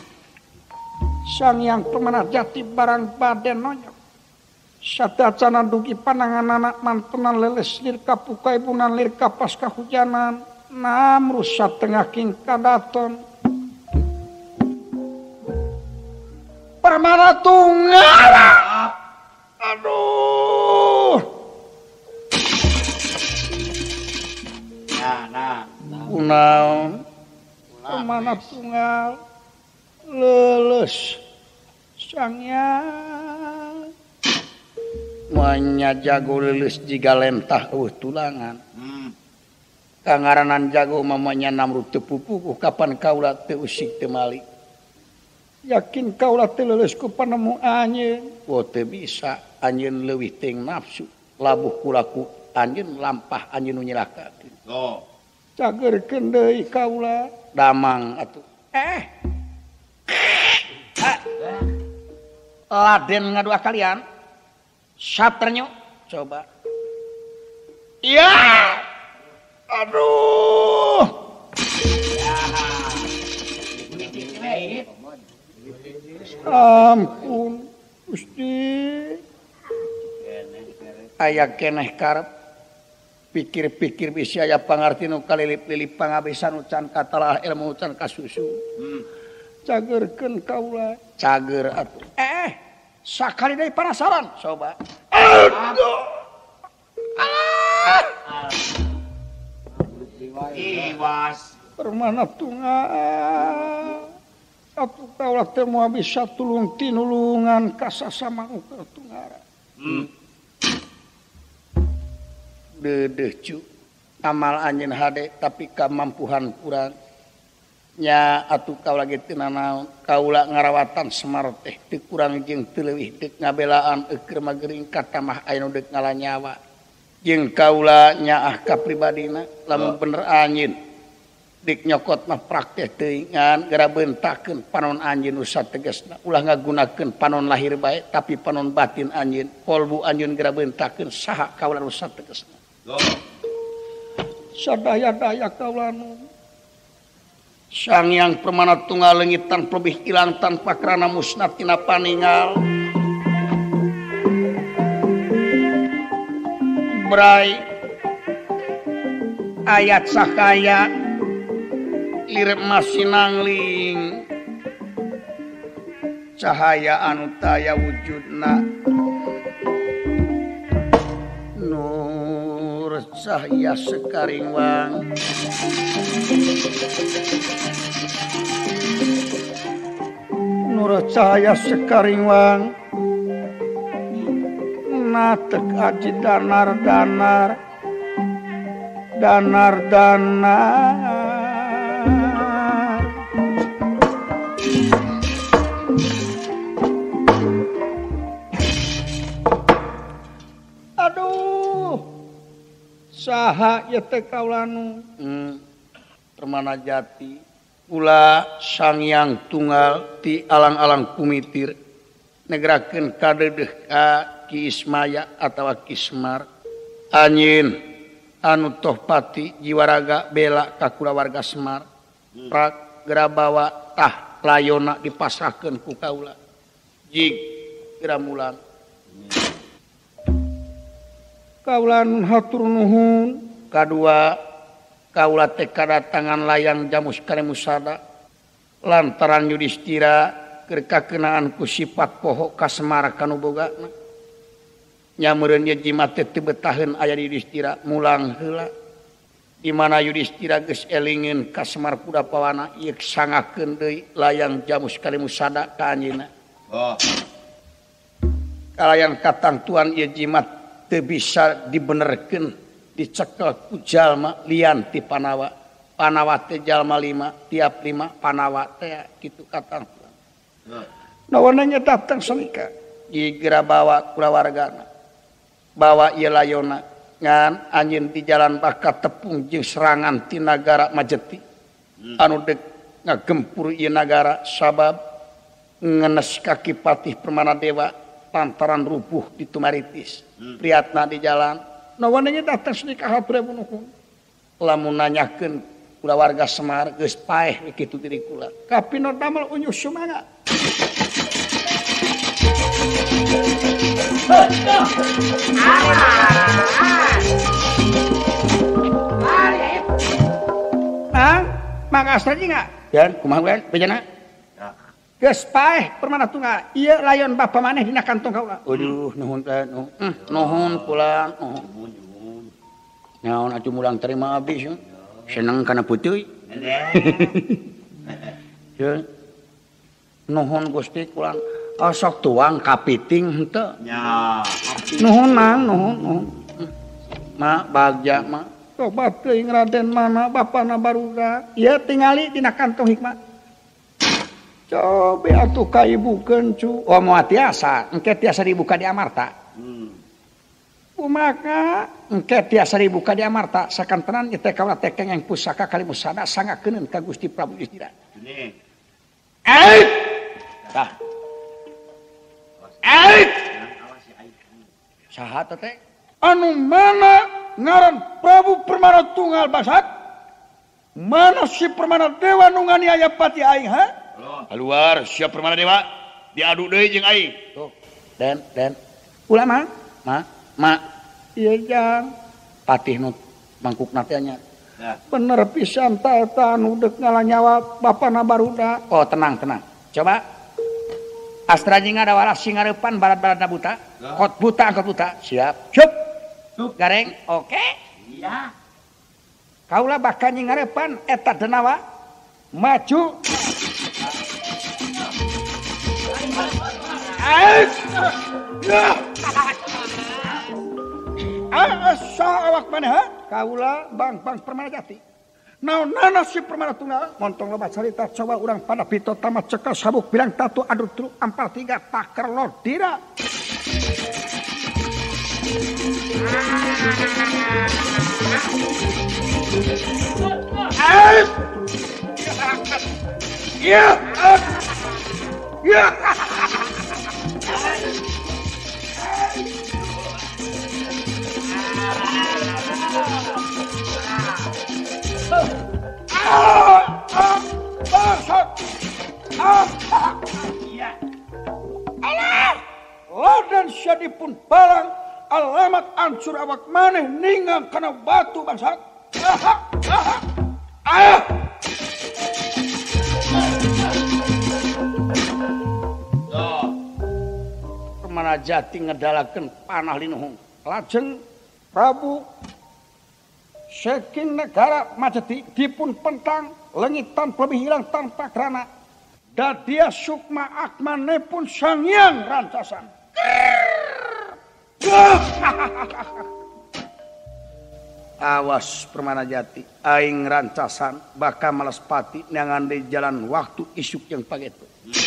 Sang Hyang Pemenah Jati barang baden nonyok. Sadacana dugi panangan anak mantenan leles lir kapukai bunan lir kapas kahujanan. Namru satengah king kadaton. Permana tunggal. Aduh. Nah, nah. Kunaon? Permana tunggal. Leles. Sang Hyang. Moanya jago leles jiga lentah eueuh tulangan. Hmm. Kangaranan jago mamanya namru teu pupuh kapan kaula teu usik teu malik. Yakin kaulah teu leuleuh ku panemu anjeun. Oh teu bisa anjeun leuwih teuing nafsu. Labuh kulaku anjeun lampah anjeun nu nyilakakeun. Oh. Cageurkeun deui kaulah. Damang atuh. Eh. Ah. Laden ngadua kalian. Saternya coba. Iya. Aduh. Ampun Gusti. Aya keneh karep pikir-pikir bisa aya pangarti nu kalilip-lilip pangabesan ucan katalah ilmu ucan kasusu. Hmm. Cageurkeun kaula. Cager atuh. Eh, sakali deui penasaran coba. Aduh. Ah. Iwas. Permana tunggal. Atuh kaulah teh moal bisa tulung tinulungan ka sasama nu tunggara. Hmm. Dedeh cu. Amal anjeun hade tapi kamampuhan kurang. Nya atuh kaulah ge teu nanaon. Kaula ngarawatan Semar teh teu kurang jeung teu leuwih deuk ngabelaan eukeur magering katamah aya nu deuk ngalanyawa. Jeung kaula nyaah ka pribadina lamun bener anjeun dik nyokot mah praktek teuing ngan gara beuntakeun panon anjeun usah tegasna ulah ngagunakeun panon lahir bae tapi panon batin anjeun kolbu anjeun gara beuntakeun saha kaula usah tegasna sadaya-daya kaula nu Sang Hyang Permana Tunggal leungit tanpa lebih ilang tanpa kerana musnah tina paningal Bray ayat sakaya lirep masinangling cahaya anu taya wujudna nur cahaya sekaringwang nur cahaya sekaringwang natek aji danar-danar danar-danar aduh saha ya teh kaulanu hmm. Permana Jati ulah Sang Hyang Tunggal ti alang-alang kumitir negerakeun kadeudeuk ka Ki Ismaya atawa Ki Semar anjeun anu toh pati jiwa raga bela ka kulawarga Semar prak geura bawa tah layona dipasrahkeun ku kaula jig geura mulang kaula hatur nuhun kadua kaula teh kadatangan layang Jamus Kalemusada lantaran Yudhistira keur kakenaan ku sifat poho ka Semar kanu bogana nyameureun ye jimat teh teu betaheun aya di Yudhistira mulang heula di mana Yudhistira geus elingeun ka Semar Kudapawana ieu sangakeun deui layang Jamus Kalemusada ka anjeunna oh kalayang katangtuan ieu jimat teu bisa dibenerkeun dicekel ku jalma lian ti Panawa Panawa teh jalma lima tiap lima Panawa teh kitu katangtuan oh. Nawana nya datang salika ieu geura bawa kulawargana bawa ieu layona ngan anjeun di jalan bakat tepung jeung serangan ti nagara Majeti hmm. anu deuk ngagempur ieu nagara sabab ngenes kaki Patih Permana Dewa lantaran rubuh di Tumaritis hmm. priatna di jalan nawana nya datang sedika haprebu nuhun lamun nanyakeun kulawarga Semar geus paeh kitu diri kula kapino damel unyuh sumangat ah, makasih aja nggak? Dan kumaha wen, bejana? Geus paeh Permana Tunggal, ieu layon bapa maneh dina kantong kaula. Aduh, nuhun teh, nuhun, nuhun kula, nuhun. Naon atuh mulang terima abdi seneng kana puteuy. Ye. Nuhun Gusti kula. Oh, sok tuang kapiting henteu. Nya. Nuhun mang, nuhun, nuhun. Ma bagja ma. Coba teuing Raden mana bapana barudak. Ieu tingali dina kantong hikmah. Coba atuh kaibukeun cu. Oh moal tiasa, engke tiasa dibuka di Amarta. Hmm. Kumaka engke tiasa dibuka di Amarta sakantenan ieu teh kaula teh kengeng pusaka Kalemusada sangakeun ka Gusti Prabu Yudhistira. Ini. Eh. Tah. Ait saha teh anu mana ngaran Prabu Permana Tunggal Basat mana si Permana Dewa nu nganiaya pati aing ha keluar siap Permana Dewa diadu deui jeung aing tuh den den ulah mah ma ma ieu jang patih nu mangkukna teh nya bener pisan tah eta anu deuk ngalanyawa bapana barudak oh tenang tenang coba Astra jing ada waras singarepan barat-baratna buta. Kot buta angkot buta. Siap. Cup. Cup. Gareng. Oke. Okay. Iya. Kaula bakal nyingarepan eta denawa maju. Ais. Ya. Asa awak maneh ha? Kaula Bang-bang Permana Jati. Naon-naon si Permana Tunggal montong loba carita coba urang pada pito tamat cekel sabuk bilang tatu adu tru ampal tiga taker lordira Ya. Ya. Ah, ah, bangsat. Ah, iya. Alah, ladan syadipun barang alamat ancur awak maneh ningang kana batu bangsat. Ah, ah, ah. Permana Jati ngedalaken panah linuhung. Lajeng Prabu saking negara Majati dipun pentang lengitan lebih hilang tanpa kerana dadia sukma akmanipun Sang Hyang Rancasan. Awas Permana Jati, aing Rancasan bakal malespati nangan di jalan waktu isuk yang pagetu.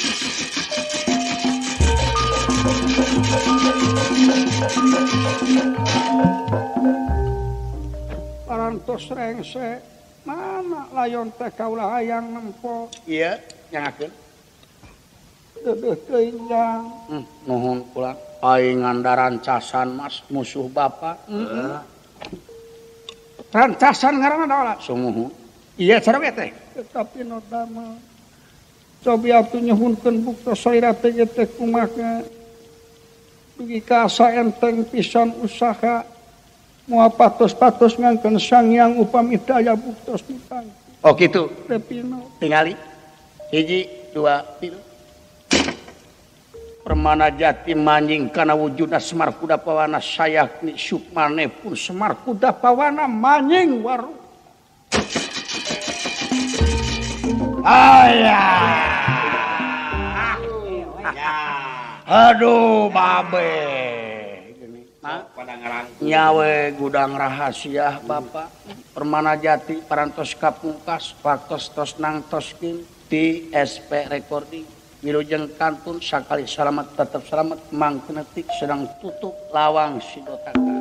Parantos rengse mana layon teh kaulah hayang nempo. Iya, nyangakeun. Dedeh teuing Jang. Hmm, nuhun kula. Aing nganda Rancasan Mas musuh Bapak. Heeh. Rancasan ngaranna daola. Sumuhun. Iya cara teh. Tetapi no damel. Cobi atuh nyuhunkeun buktos salira teh teh kumaha. Dugi kasa enteng pisan usaha moal patos-patos ngangkeun Sang Hyang upami daya buktos ditang. Oh gitu. Repino. Tingali. Hiji, dua, tilu. Permana Jati manjing kana wujudna Semar Kuda Pawana sayakni sukmane pun Semar Kuda Pawana manjing waru. Ayah. Aduh babe. Nyawe gudang rahasia Bapak. Permana Jati parantos kapungkas waktos tos nang toskin di S P Recording. Wilujeng kantun sakali selamat tetap selamat mangkenetik sedang tutup lawang sidotaka.